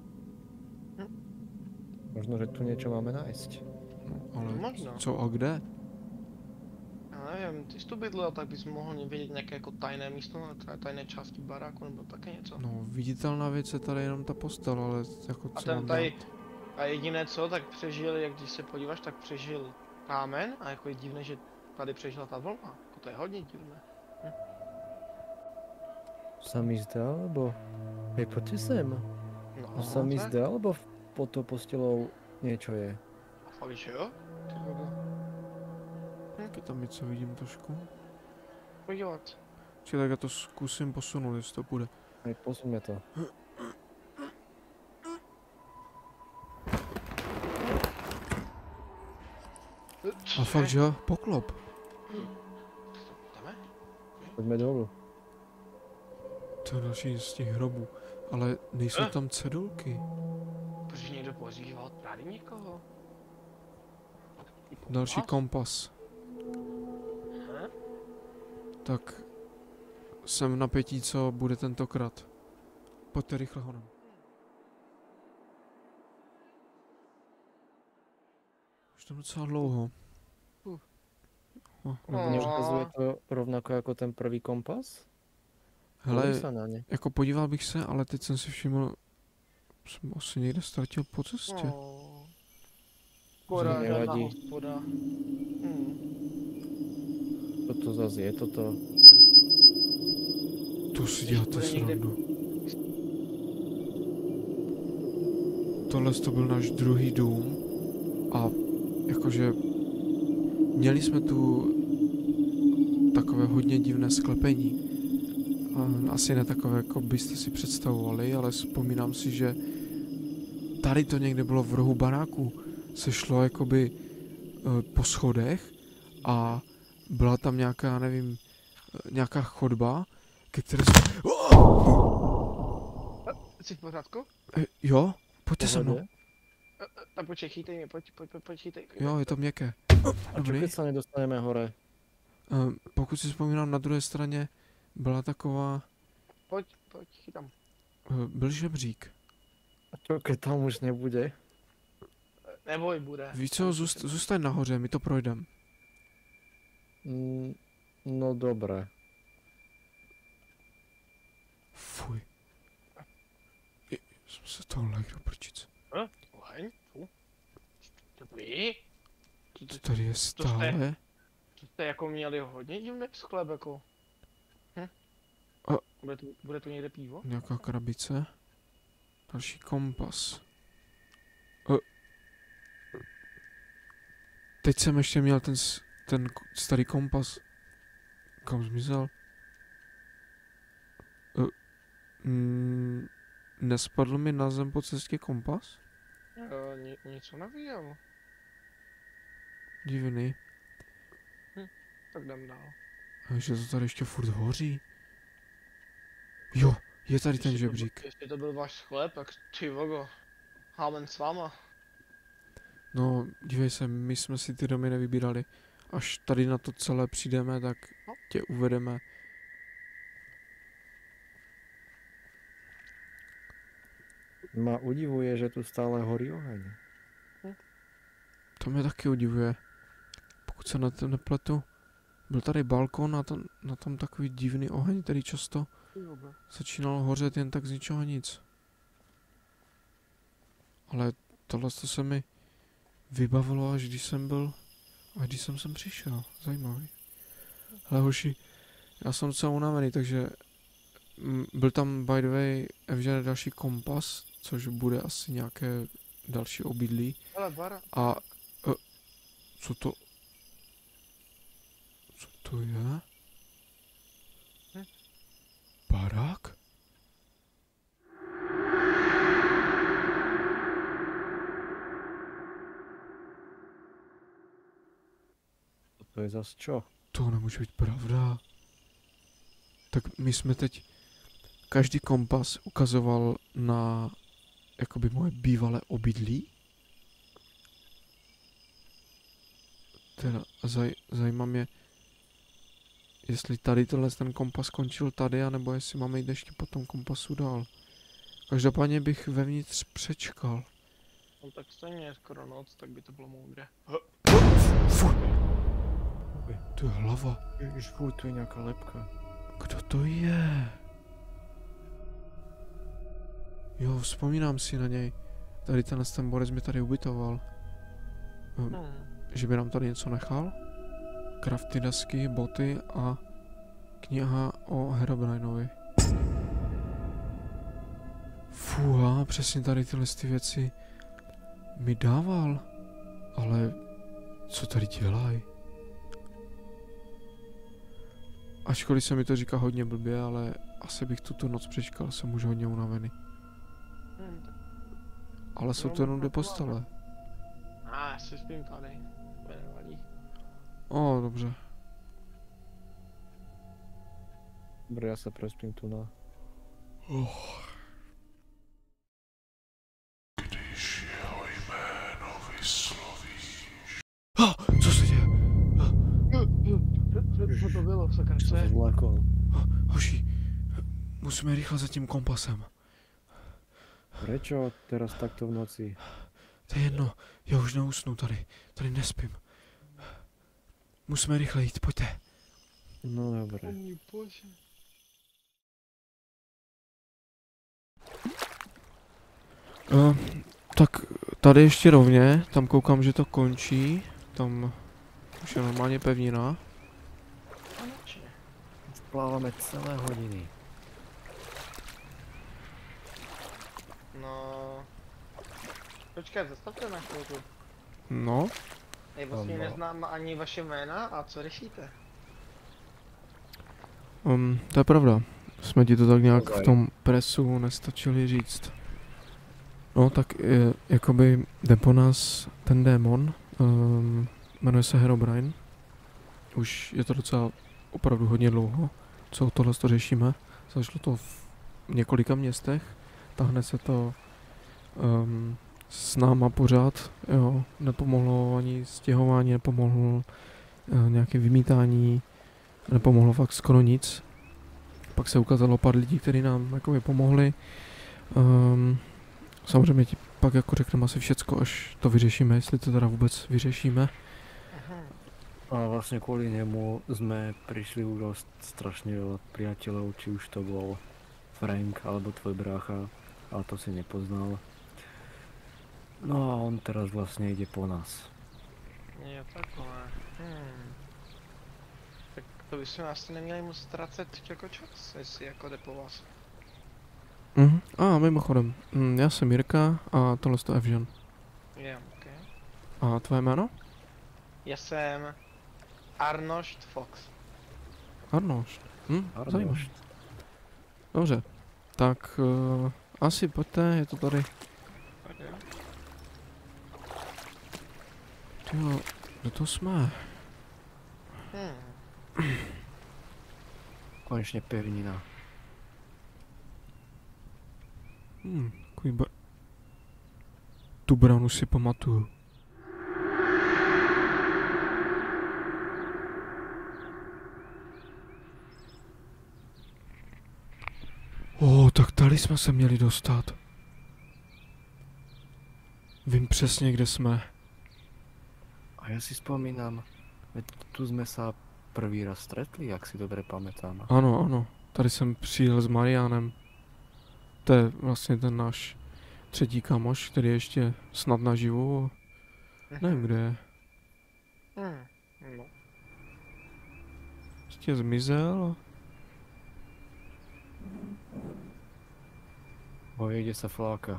S3: Možno, že tu niečo máme nájsť.
S1: No, ale
S6: Možná.
S1: co a kde?
S6: Já nevím, ty jsi tu bydlel, tak bys mohl vědět nějaké jako tajné místo, tajné části baráku nebo také něco.
S1: No, viditelná věc je tady jenom ta postel, ale jako
S6: A
S1: co
S6: ten
S1: mám
S6: tady,
S1: dát?
S6: a jediné co, tak přežil, jak když se podíváš, tak přežil kámen a jako je divné, že tady přežila ta vlna. Jako to je hodně divné.
S3: Sa mi zdá, lebo... Hej, poďte sem.
S6: No,
S3: Sa mi
S6: tak.
S3: zdá, lebo pod tou postelou niečo je.
S6: A fakt, že jo? Ty vole.
S1: Taky tam něco vidím trošku.
S6: Podívat.
S1: Či tak já to zkusím posunout, jestli to půjde.
S3: Hej, posuňme to.
S1: A fakt, že jo? Poklop.
S6: Jdeme?
S3: Poďme dolu.
S1: To je další z těch hrobů. Ale nejsou tam cedulky.
S6: Protože někdo pozýval právě někoho.
S1: Další kompas.
S6: Aha.
S1: Tak jsem v napětí, co bude tentokrát. Pojďte rychle honem. Už tam docela dlouho.
S3: Lebo neukazuje to rovnako ako ten prvý kompas?
S1: Hele,
S3: Pozri sa na ne.
S1: jako podíval bych se, ale teď jsem si všiml, jsem asi někde ztratil po cestě.
S6: Škoda,
S3: To
S6: žádná
S3: nevadí.
S6: hospoda.
S3: Co to zase je toto?
S1: To si děláte srandu. Tohle to byl náš druhý dům a jakože měli jsme tu takové hodně divné sklepení. A asi ne takové, jako byste si představovali, ale vzpomínám si, že tady to někde bylo v rohu baráku. Se šlo jakoby po schodech a byla tam nějaká, nevím, nějaká chodba, ke které jsme...
S6: Jsi v pořádku?
S1: Jo, pojďte se mnou.
S6: Tak počkej, chytej mě, pojď chytej.
S1: Jo, je to měkké.
S3: A čo keď sa nedostaneme hore?
S1: Pokud si vzpomínám, na druhé straně byla taková,
S6: Pojď, chytám.
S1: byl žebřík.
S3: A čo, keď tam už nebude?
S6: Neboj, bude.
S1: Víš co, zůstaň nahoře, my to projdeme.
S3: No dobré.
S1: Fuj. Jsem se toho lek do prčic.
S6: Oheň? Dobrý.
S1: To tady je stále.
S6: To jste jako měli hodně divných sklep, jako. Bude tu někde pivo?
S1: Nějaká krabice. Další kompas. Teď jsem ještě měl ten starý kompas. Kam zmizel? Nespadl mi na zem po cestě kompas?
S6: Něco neviděl.
S1: Divný.
S6: Tak jdem dál.
S1: A že to tady ještě furt hoří. Jo, je tady ten žebřík.
S6: Jestli to byl váš sklep, tak ty vogo. Hámen s váma.
S1: No, dívej se, my jsme si ty domy nevybírali. Až tady na to celé přijdeme, tak tě uvedeme.
S3: Ma udivuje, že tu stále horí oheň.
S1: To mě taky udivuje. Pokud se na to nepletu, byl tady balkon a na tom takový divný oheň, který často začínal hořet jen tak z ničeho nic. Ale tohle to se mi vybavilo, až když jsem sem přišel. Zajímavý. Ale hoši, já jsem docela unavený, takže byl tam by the way Evžene další kompas, což bude asi nějaké další obydlí. A co to je? Barák?
S3: To je zas čo?
S1: To nemůže být pravda. Tak my jsme teď... Každý kompas ukazoval na... jakoby moje bývalé obydlí. Teda zajímá mě... Jestli tady ten kompas skončil tady, anebo jestli máme jít ještě po tom kompasu dál. Každopádně bych vevnitř přečkal.
S6: No tak stejně je skoro noc, tak by to bylo moudré.
S1: Fuj! To je hlava.
S3: Ježiš, fuj, tu je nějaká lepka.
S1: Kdo to je? Jo, vzpomínám si na něj. Tady ten borec mi tady ubytoval. Že by nám tady něco nechal? Crafty desky, boty a kniha o Herobrinovi. Fuha, přesně tady tyhle věci mi dával. Ale co tady dělají? Ačkoliv se mi to říká hodně blbě, ale asi bych tuto noc přečkal, jsem už hodně unavený. Ale jsou to jenom 2 postele.
S6: Já si spím tady. Nevadí.
S1: Dobře.
S3: Dobre, ja sa prespím tu na...
S4: Když jeho jméno vyslovíš.
S1: Co se děje?
S6: Co to bylo, sakra,
S3: Co to zlákol?
S1: Hoši, musíme rychle za tím kompasem.
S3: Prečo teraz takto v noci?
S1: To je jedno, já už neusnu tady nespím. Musíme rychle jít, pojďte.
S3: No dobré.
S1: Tak tady ještě rovně, tam koukám, že to končí. Tam už je normálně pevnina.
S3: Plávame celé hodiny.
S6: No... Počkej, zastavte na chvilku.
S1: No.
S6: Já vlastně neznám ani vaše jména a co řešíte?
S1: To je pravda. Jsme ti to tak nějak v tom presu nestačili říct. No tak jakoby jde po nás ten démon, jmenuje se Herobrine. Už je to docela opravdu hodně dlouho, co tohle to řešíme. Zašlo to v několika městech, tahne se to s náma pořád, jo. Nepomohlo ani stěhování, nepomohlo nějaké vymítání, nepomohlo fakt skoro nic. pak se ukázalo pár lidí, kteří nám jakoby pomohli. Samozřejmě ti pak jako řekneme asi všecko, až to vyřešíme, jestli to teda vůbec vyřešíme.
S3: A vlastne kvôli nemu sme prišli urost strašne veľa priateľov, či už to bol Frank alebo tvoj brácha, ale to si nepoznal. No a on teraz vlastne ide po nás.
S6: Jo, takhle. Tak to bychom asi neměli moc ztracet jako čas, jestli jako jde po vás.
S1: A mimochodem, já jsem Jirka a tohle je Evžen.
S6: Jo, ok.
S1: A tvoje jméno?
S6: Já jsem Arnošt Fox.
S1: Arnošt.
S3: Arnošt.
S1: Zajímavé. Dobře, tak asi pojďte, je to tady.
S6: Okay.
S1: Tyjo, kde to jsme?
S3: Konečne pevnina.
S1: Takový tu bránu si pamatuju. Tak tady jsme se měli dostat. Vím přesně, kde jsme.
S3: A ja si spomínam, veď tu sme sa prvý raz stretli, jak si dobre pamätám.
S1: Ano, tady jsem přijel s Marianem. To je vlastně ten náš třetí kamoš, který je ještě snad naživu. Nevím, kde je.
S6: No.
S1: Ještě zmizel.
S3: Povie, kde sa fláka.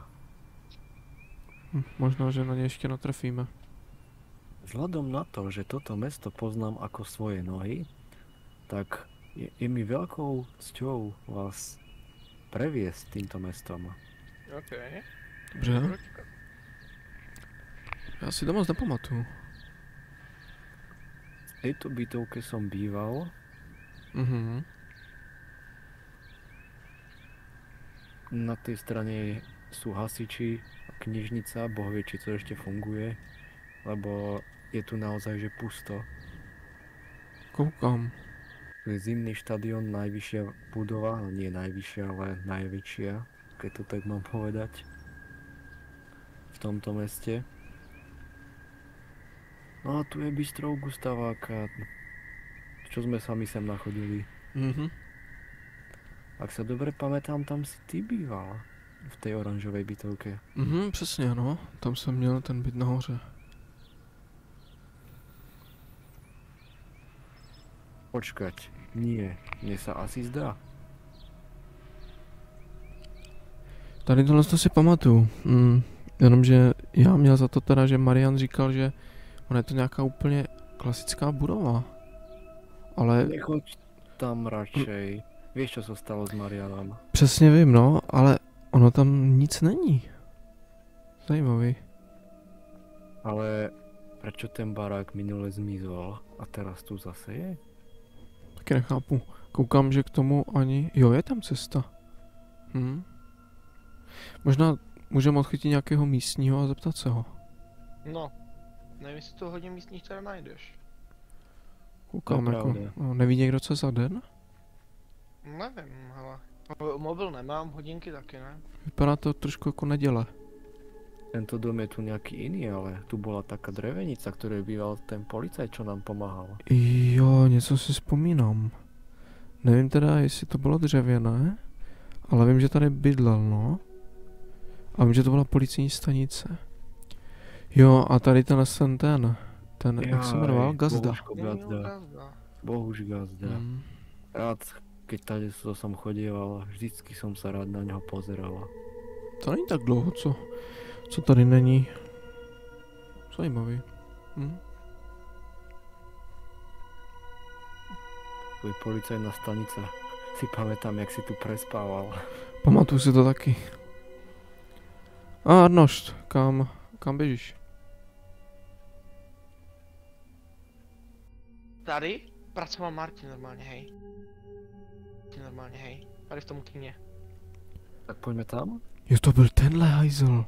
S1: Možná, že na ně ještě natrefíme.
S3: Vzhľadom na to, že toto mesto poznám ako svoje nohy, tak je mi veľkou cťou vás previesť týmto mestom.
S6: OK.
S1: Dobře. Já si to moc nepamatuju.
S3: V tejto bytovke som býval. Na tej strane sú hasiči, knižnica, boh vie, či to ešte funguje, lebo je tu naozaj že pusto.
S1: Koukám.
S3: Tu je zimný štadión, najvyššia budova, no nie najvyššia, ale najväčšia, keď to tak mám povedať, v tomto meste. No a tu je bistro Gustaváka, čo sme sami sem nachodili. Ak sa dobre pamätám, tam si ty býval, v tej oranžovej bytovke.
S1: Přesně, no. Tam jsem měl ten byt nahoře.
S3: Počkať, nie, mne sa asi zdá.
S1: Tady tohle si pamatuju. Jenomže já měl za to teda, že Marian říkal, že ona je to nějaká úplně klasická budova. Ale...
S3: Nechoď tam radšej. Vieš, čo sa stalo s Marianom?
S1: Přesně vím, no, ale ono tam nic není. Zajímavý.
S3: Ale prečo ten barák minule zmizol a teraz tu zase je?
S1: Taky nechápu. Koukám, že k tomu ani... Jo, je tam cesta. Možná můžeme odchytit nějakého místního a zeptat se ho.
S6: No, nevím, jestli to hodně místních teda najdeš.
S1: Koukám jako... No, neví někdo, co za den?
S6: Nevím, ale... Mobil nemám, hodinky taky ne.
S1: Vypadá to trošku jako neděle.
S3: Tento dom je tu nejaký iný, ale tu bola taká drevenica, ktorej býval ten policajt, čo nám pomáhal.
S1: Jo, něco si vzpomínám. Nevím teda, jestli to bylo dřevěné, ale vím, že tady bydlel, no. A vím, že to byla policijní stanice. Jo, a tady ten, jak se jmenoval? Gazda.
S3: Bohuž Gazda. Rád, keď tady som chodieval, vždycky som sa rád na neho pozeral.
S1: To není tak dlouho, co tady není. Zajímavý.
S3: Tvoj policajná stanica. Si pamätám, jak si tu prespával.
S1: Pamatuju si to taky. A Arnošt, kam běžíš?
S6: Tady pracoval Martin normálně, hej. Tady v tom kyně.
S3: Tak pojďme tam?
S1: Jo, to byl tenhle hajzl.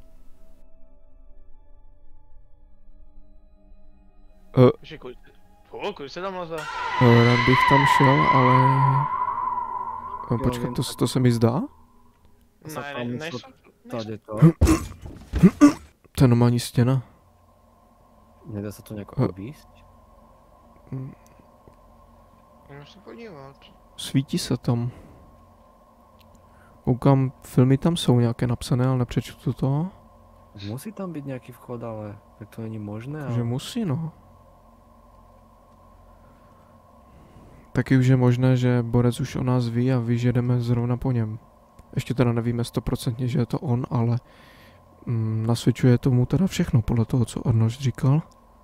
S6: Kuď se tam leze?
S1: Rád bych tam šel, ale... No, počkat, to se mi zdá?
S6: Ne, nejsou.
S3: Tady to.
S1: To je normální stěna.
S3: Nedá se to nějak objíst?
S6: Můžu se podívat.
S1: Svítí se tam. Koukám, filmy tam jsou nějaké napsané, ale nepřečtu to.
S3: Musí tam být nějaký vchod, ale tak to není možné.
S1: Že musí, no. Taky už je možné, že Borec už o nás ví a ví, že jdeme zrovna po něm. Ještě teda nevíme 100%, že je to on, ale nasvědčuje tomu teda všechno podle toho, co Arnoš říkal.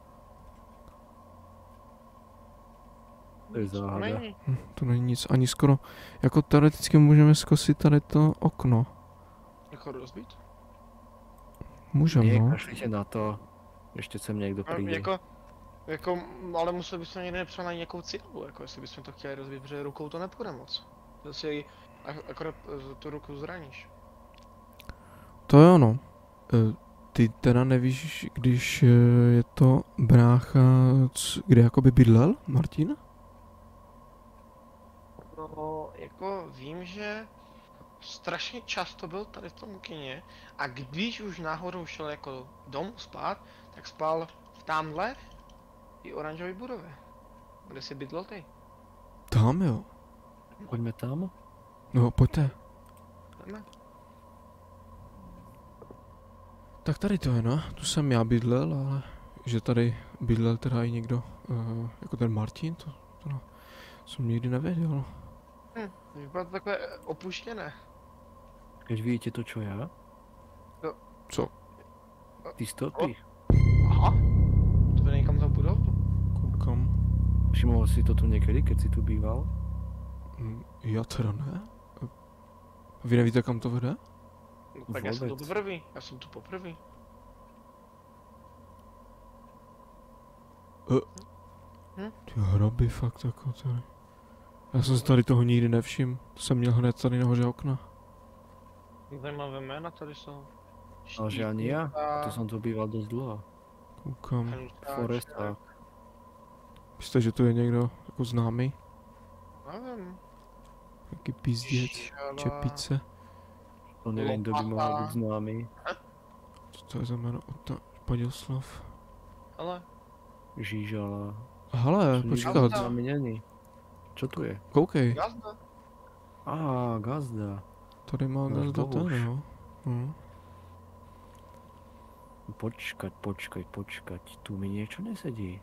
S3: To je záhada.
S1: To není nic, ani skoro, jako teoreticky můžeme zkusit tady to okno.
S6: Jako rozbít?
S1: Můžeme, no.
S3: Kašlíte na to, ještě sem někdo přijde.
S6: Jako, ale museli bychom někde napsat na nějakou cílu, jako jestli bychom to chtěli rozbít, protože rukou to nepůjde moc. Zase akorát tu ruku zraníš.
S1: To je ono. Ty teda nevíš, když je to brácha, kde jakoby bydlel, Martin?
S6: No, jako vím, že strašně často byl tady v tom kině a když už náhodou šel jako domů spát, tak spal v tamhle i oranžové budově. Kde jsi bydlel ty?
S1: Tam jo.
S3: Pojďme tam?
S1: No, pojďte.
S6: Jdeme.
S1: Tak tady to je, no. Tu jsem já bydlel, ale že tady bydlel teda i někdo, jako ten Martin, to jsem nikdy nevěděl.
S6: Vypadá to takové opuštěné.
S3: Když vidíte to, čo já?
S6: Jo.
S1: Co?
S3: Ty stopy.
S6: Aha. To vede někam za budovu?
S1: Koukám.
S3: Všiml si to tu někdy, keď si tu býval?
S1: Já teda ne. Vy nevíte, kam to vede?
S6: Tak já jsem tu poprvé. Já jsem tu poprvé.
S1: Ty hroby fakt jako tady. Já jsem si tady toho nikdy nevšiml. To jsem měl hned tady nahoře okna.
S6: Zajímavé jména tady jsou.
S3: Ale že ani já, to jsem tu býval dost dlouho.
S1: Koukám.
S3: Foresta.
S1: Myslíte, že to je někdo jako známý?
S6: Nevím.
S1: Jaký pizděc, čepice.
S3: To nevím, kdo by mohl být známý.
S1: Co to je za jméno? Padislav.
S6: Ale.
S3: Žížala.
S1: Hele, počkat. Čo
S3: tu je?
S1: Koukej.
S6: Gazda.
S3: Gazda.
S1: Tady má Gazda ten, jo.
S3: Počkať, tu mi niečo nesedí.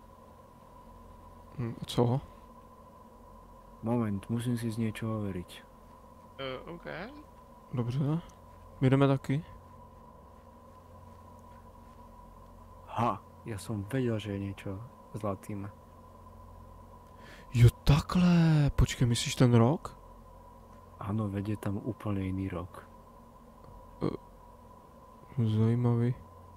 S1: Co?
S3: Moment, musím si z niečo overiť.
S6: OK.
S1: Dobře. My jdeme taky.
S3: Ja som vedel, že je niečo zlatým.
S1: Jo, takhle. Počkej, myslíš ten rok?
S3: Áno, vedie tam úplne iný rok.
S1: Zajímavý.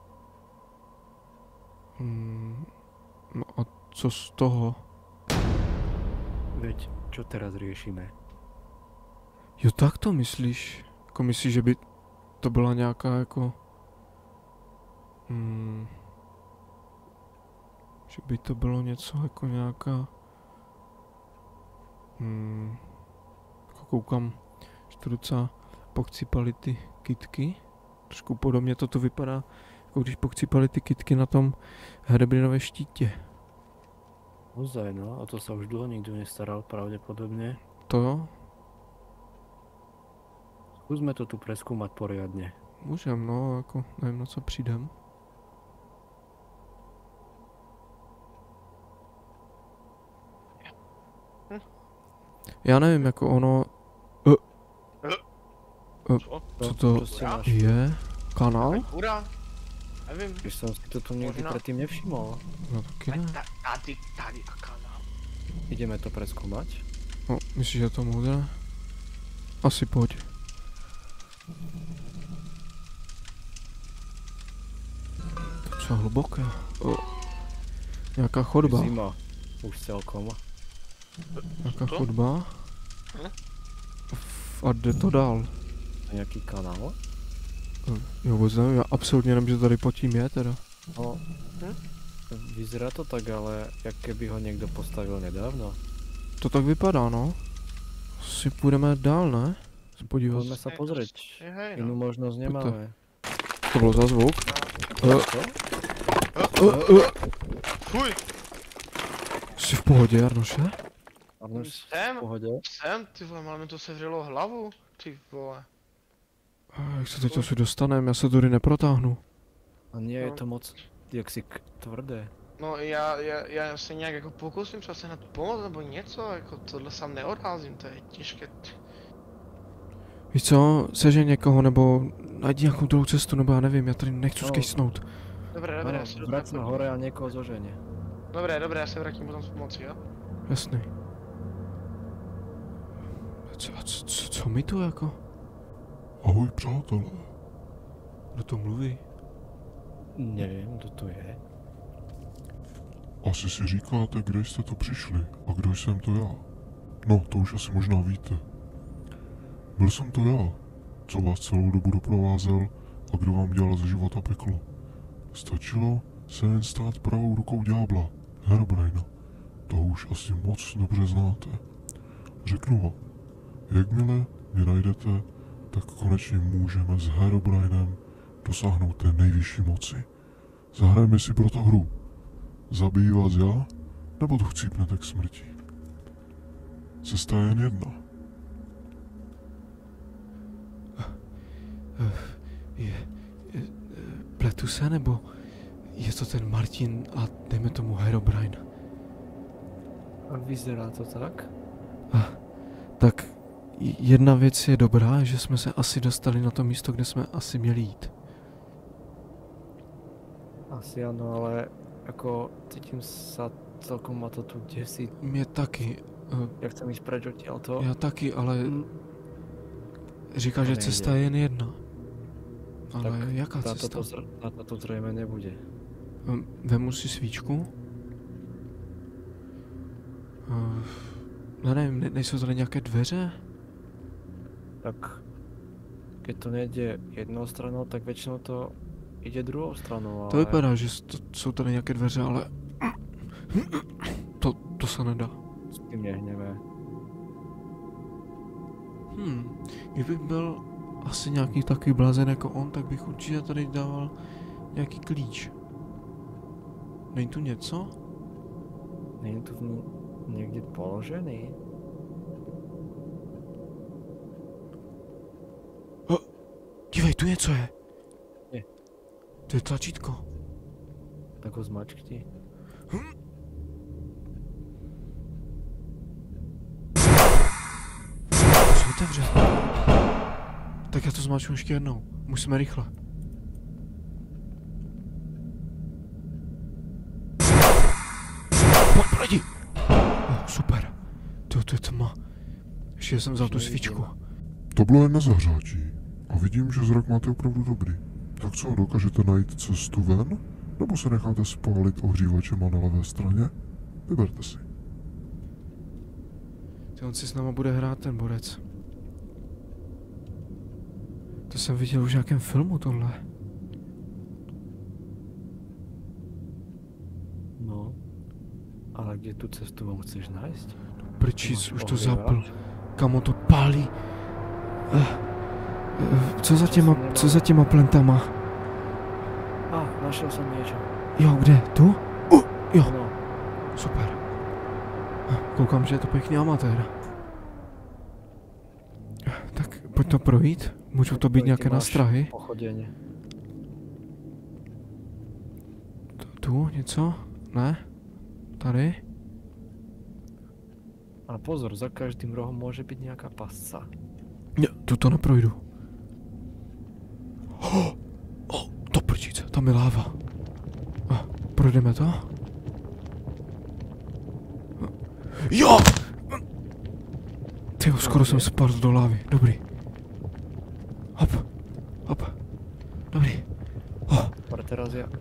S1: No a co z toho?
S3: Veď, čo teraz riešime?
S1: Jo, tak to myslíš? Jako myslíš, že by to byla nějaká jako... Že by to bylo něco jako nějaká... Jako koukám, že to docela pokcípali ty kytky. Trošku podobně to vypadá, jako když pokcípali ty kytky na tom Herebrinově štítě.
S3: Ozaj, no, a to sa už dlho nikto nestaral pravdepodobne.
S1: To jo?
S3: Skúsme to tu preskúmať poriadne.
S1: Můžem, no, jako nevím, na co přijdem. Já nevím, jako ono... Co to je? Kanál?
S6: Hurá! Nevím.
S3: Když jsem si to tu nikdy předtím nevšiml.
S1: No taky ne.
S6: Tady a kanál.
S3: Ideme to preskúmať?
S1: No, myslíš, že je to moudré? Asi pojď. To co hluboké. Nějaká chodba.
S3: Zima. Už celkom.
S1: Nějaká chodba. A jde to dál.
S3: Nějaký kanál?
S1: Jo, vůbec nevím, já absolutně nevím, že tady pod tím je teda.
S3: No, vyzerá to tak, ale jak keby ho někdo postavil nedávno.
S1: To tak vypadá, no. asi půjdeme dál, ne? Se podívat.
S3: Poďme sa pozrieť.
S6: Hej,
S3: Inú
S6: no.
S3: možnosť nemáme.
S1: To bylo za zvuk.
S6: Fuj,
S1: Jsi v pohodě, Jarnoše?
S3: Arnoš,
S6: jsem,
S3: v pohode?
S6: jsem, ty vole, ale mi to sevřelo hlavu, ty vole.
S1: Jak se teď asi dostaneme, já se tudy neprotáhnu.
S3: A nie je to moc, jak si tvrdé.
S6: No já se nějak jako pokusím třeba sehnat pomoc nebo něco, jako tohle sám neodházím, to je těžké.
S1: Víš co, sežeň někoho, nebo najdi nějakou druhou cestu, nebo já nevím, já tady nechci skejsnout.
S6: Dobré,
S3: Áno,
S6: já se
S3: vrať sa
S6: dostanu.
S3: hore a niekoho zoženie.
S6: Dobré, já se vrátím potom s pomocí, jo?
S1: Jasný. Co mi tu jako?
S4: Ahoj přátelé.
S1: Kdo to mluví?
S3: Neviem, kto to je.
S4: Asi si říkáte, kde jste to přišli a kdo jsem to já. No, to už asi možná víte. Byl jsem to já, co vás celou dobu doprovázel a kdo vám dělal ze života peklo. Stačilo se jen stát pravou rukou ďábla, Herobrina. Toho už asi moc dobře znáte. Řeknu vám, jakmile mě najdete, tak konečně můžeme s Herobrinem dosáhnout té nejvyšší moci. Zahrajeme si proto hru. Zabiji vás já, nebo to chcípnete k smrti? Cesta je jen jedna.
S1: Pletu se, nebo je to ten Martin a dejme tomu Herobrine?
S3: A vyzerá to tak?
S1: Tak jedna věc je dobrá, že jsme se asi dostali na to místo, kde jsme asi měli jít.
S3: Asi áno, ale ako cítim sa celkom ma to tu desí.
S1: Mě taky.
S3: Ja chcem ísť preč odtiaľto.
S1: Já taky, ale říká, že
S3: nejde.
S1: cesta je jen jedna. Ale
S3: Tak
S1: jaká
S3: na
S1: cesta?
S3: to zrejme nebude.
S1: Vemu si svíčku. No nevím, nejsou tady nějaké dveře?
S3: Tak keď to nejde jednou stranou, tak väčšinou to ide druhou stranou, ale...
S1: To vypadá, že jsou tady nějaké dveře, ale... To se nedá.
S3: S tým nehneme.
S1: Kdybych byl asi nějaký takový blázen jako on, tak bych určitě tady dával nějaký klíč. Není tu něco?
S3: Není tu někde položený?
S1: Dívej, tu něco je.
S3: Je.
S1: To je tlačítko.
S3: Tak ho zmačkni.
S1: To se otevře. Tak já to zmáčknu ještě jednou. Musíme rychle. Pojď! Super. To je tma. Ještě jsem vzal tu svíčku.
S4: To bylo jen na zahřátí. A vidím, že zrak máte opravdu dobrý. Tak co, dokážete najít cestu ven? Nebo se necháte spálit ohřívačema na levé straně? Vyberte si.
S1: On si s náma bude hrát, ten borec. To jsem viděl už v nějakém filmu, tohle.
S3: No. Ale kde tu cestu vám chceš nájsť?
S1: Prčíc, už to zapl. Kamo to pálí. Co za těma plentama?
S3: Našel jsem niečo.
S1: Jo, kde? Tu? Jo.
S3: No.
S1: Super. Koukám, že je to pěkný amatér. Tak pojď to projít. Můžou to být nějaké nástrahy?
S3: Pochodeně.
S1: Tu něco? Ne? Tady?
S3: A pozor, za každým rohom môže byť nejaká pasca.
S1: Ne, tu neprojdu. To prčíc, tam je láva. Projdeme to? Jo! Tyjo, skoro jsem spadl do lávy. Dobrý. Hop. Hop. Dobrý.
S3: Dobre, teraz ja...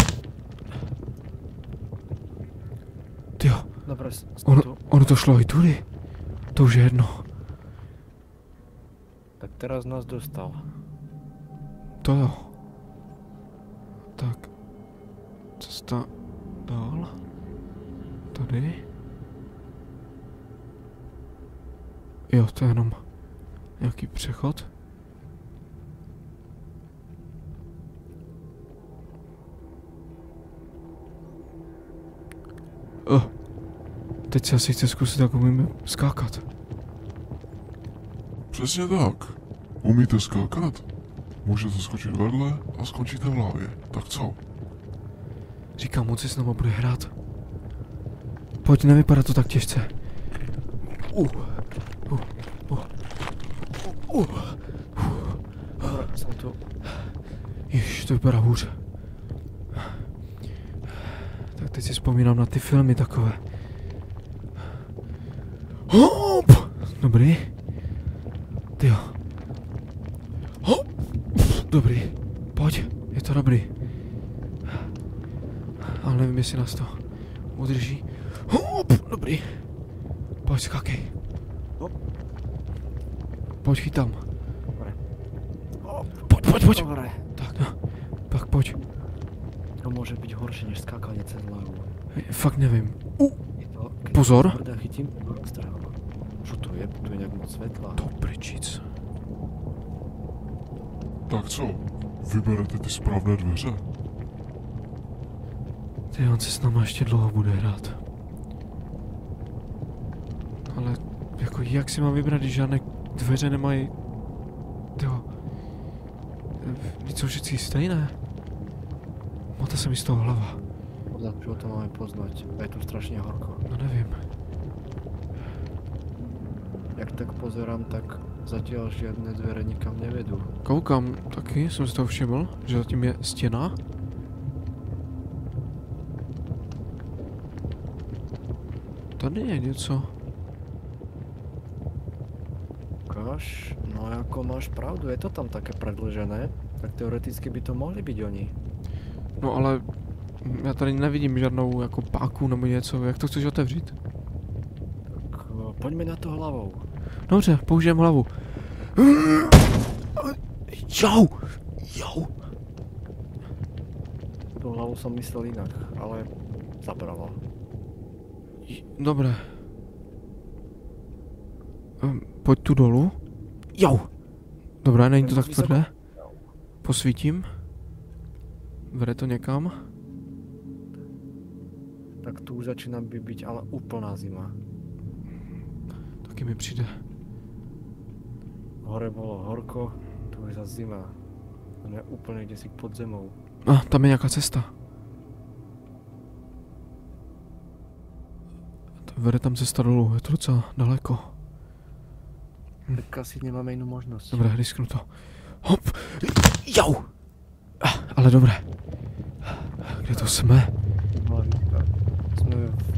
S1: Tyjo.
S3: Dobre,
S1: Ono to šlo i tudy. To už je jedno.
S3: Tak teraz nás dostal.
S1: To jo. Tak. Cesta dál. Tady. Jo, to je jenom nějaký přechod. Teď si asi chci zkusit, jak umíme skákat.
S4: Přesně tak. Umíte skákat? Můžete skočit vedle a skončíte v lávě. Tak co?
S1: Říkám, moc si s náma bude hrát. Pojď, nevypadá to tak těžce.
S3: Jsem tu.
S1: Ježiš, to vypadá hůř. Tak teď si vzpomínám na ty filmy takové. Hop! Dobrý. Tyjo. Hop! Dobrý. Pojď, je to dobrý. Ale nevím, jestli nás to udrží. Hop! Dobrý. Pojď, skákej.
S3: Hop.
S1: Pojď, chytám.
S3: Dobre.
S1: Pojď.
S3: Dobre.
S1: Tak, no. Tak pojď.
S3: To môže byť horšie než skákanie cez hlavu.
S1: Fakt nevím.
S3: Je to, keď
S1: Pozor.
S3: Tvrdá chytím, strhám. Čo to je? Tu je nejak moc svetla.
S1: To prčic.
S4: Tak co? Vyberete ty správné dveře?
S1: Ty, on se s náma ještě dlouho bude hrát. Ale jako jak si mám vybrat, když žádné dveře nemají... Tyjo. Vždyť jsou vždycky stejné. Máte se mi z toho hlava.
S3: Podľa čoho to máme poznať? A je tu strašne horko.
S1: No nevím.
S3: Jak tak pozerám, tak zatiaľ žiadne dvere nikam nevedú.
S1: Koukám taky, jsem si toho všiml, že zatím je stěna. Tady je něco.
S3: Ukáž? No ako máš pravdu, je to tam také predĺžené. Tak teoreticky by to mohli byť oni.
S1: No ale já tady nevidím žádnou jako páku nebo něco, jak to chceš otevřít?
S3: Tak poďme na to hlavou.
S1: Dobře, použijem hlavu. Jau!
S3: Tu hlavu som myslel inak, ale zabrala.
S1: Dobré. Pojď tu dolů. Jau! Dobré, není to tak tvrdé. Posvítím. Vede to někam.
S3: Tak tu už začína byť ale úplná zima.
S1: Taky mi přijde.
S3: Hore bolo horko, tu je zase zima. On je úplne kde si pod zemou.
S1: Tam je nějaká cesta. Vede tam cesta dolů, je to docela daleko.
S3: Tak asi nemáme inú možnosť.
S1: Dobré, risknu to. Hop! Jau! Ale dobré. Kde to jsme?
S3: Sme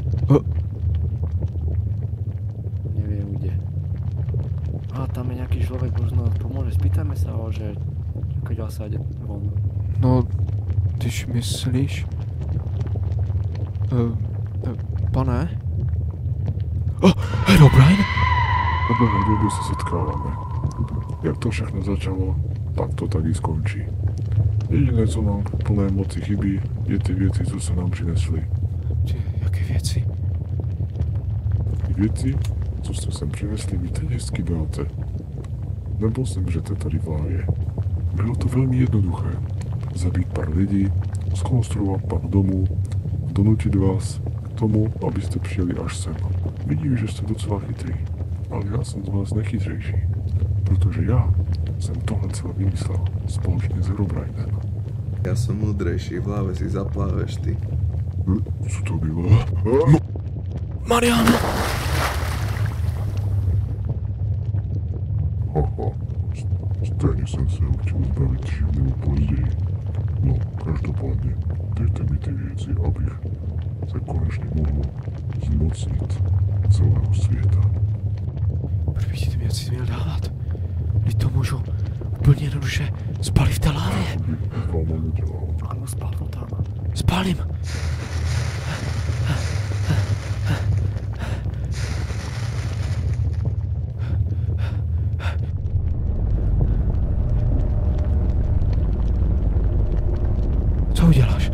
S3: neviem kde. Tam je nejaký človek, možno pomôže. Spýtajme sa ho, že keď sa ide von.
S1: No, když myslíš... pane? Herobrine?
S4: Po dlouhé době se setkáváme. Jak to všechno začalo, tak to taky skončí. Jediné, co nám v plné moci chybí, je ty věci, co se nám přinesly.
S1: Jaké věci?
S4: Ty věci, co jste sem přinesli, vy teď hezky dáte. Nebo zemřete tady v lávě. Bylo to velmi jednoduché. Zabít pár lidí, zkonstruovat pár domů, donutit vás k tomu, abyste přijeli až sem. Vidím, že jste docela chytrý, ale já jsem z vás nechytřejší, protože já jsem tohle celé vymyslel společně s Herobrinem.
S11: Já jsem moudrejší, v hlavě si zapláveš ty.
S4: Co to bylo? No.
S1: Marian!
S4: Haha, stejně jsem se ho chtěl zbavit dřív nebo později. No, každopádně, dejte mi ty věci, abych se konečně mohl zmocnit celého světa.
S1: Proč bych ti ty věci měl dávat? Teď to můžu úplně jednoduše spalit v té lávě.
S4: Váma nedělám.
S3: Ano, spál to tam.
S1: Spálím. Co uděláš?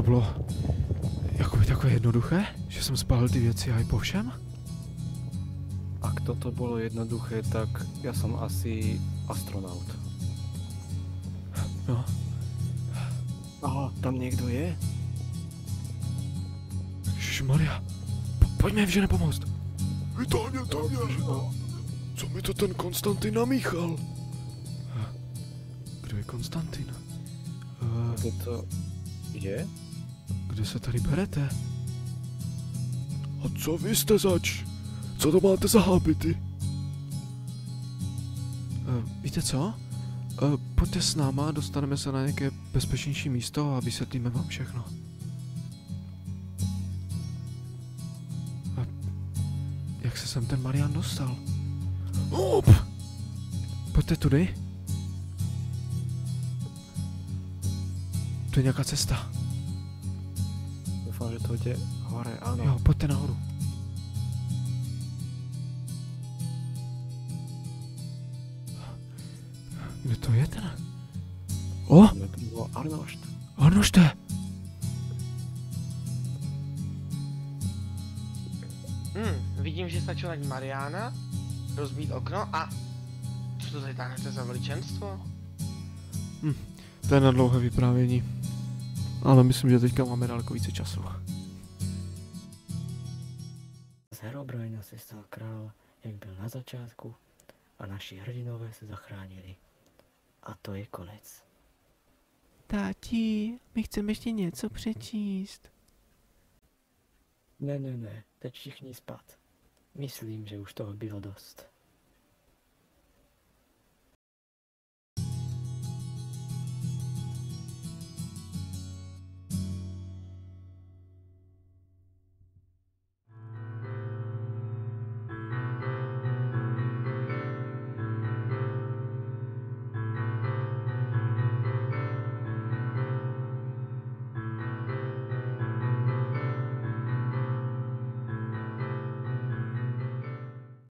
S1: bylo jakoby takové jednoduché, že jsem spálil ty věci aj po všem?
S3: Ak toto bolo jednoduché, tak ja som asi astronaut.
S1: No.
S3: Aha, tam niekto je?
S1: Ježišmarja, pojďme vžene pomoct.
S4: Vytáhně to mě. Co mi to ten Konstantin namíchal?
S1: Kdo je Konstantin?
S3: Kdo to je?
S1: Kde se tady berete?
S4: A co vy jste zač? Co to máte za hábity?
S1: Víte co? Pojďte s náma, dostaneme se na nějaké bezpečnější místo a vysvětlíme vám všechno. Jak se sem ten Marian dostal?
S4: Hop!
S1: Pojďte tudy. To je nějaká cesta.
S3: Dúfam, že to jde hore, áno.
S1: Jo, pojďte nahoru. Kde to je ten? O!
S3: To bol Arnošt.
S1: Arnošte!
S6: Vidím, že stačilo najít Mariana, rozbít okno a... Co to tady táhnete za veličenstvo?
S1: To je na dlouhé vyprávění. Ale myslím, že teďka máme daleko více času.
S9: Z Herobrina se stal král, jak byl na začátku, a naši hrdinové se zachránili. A to je konec.
S1: Táti, my chceme ještě něco přečíst.
S9: Ne, teď všichni spát. Myslím, že už toho bylo dost.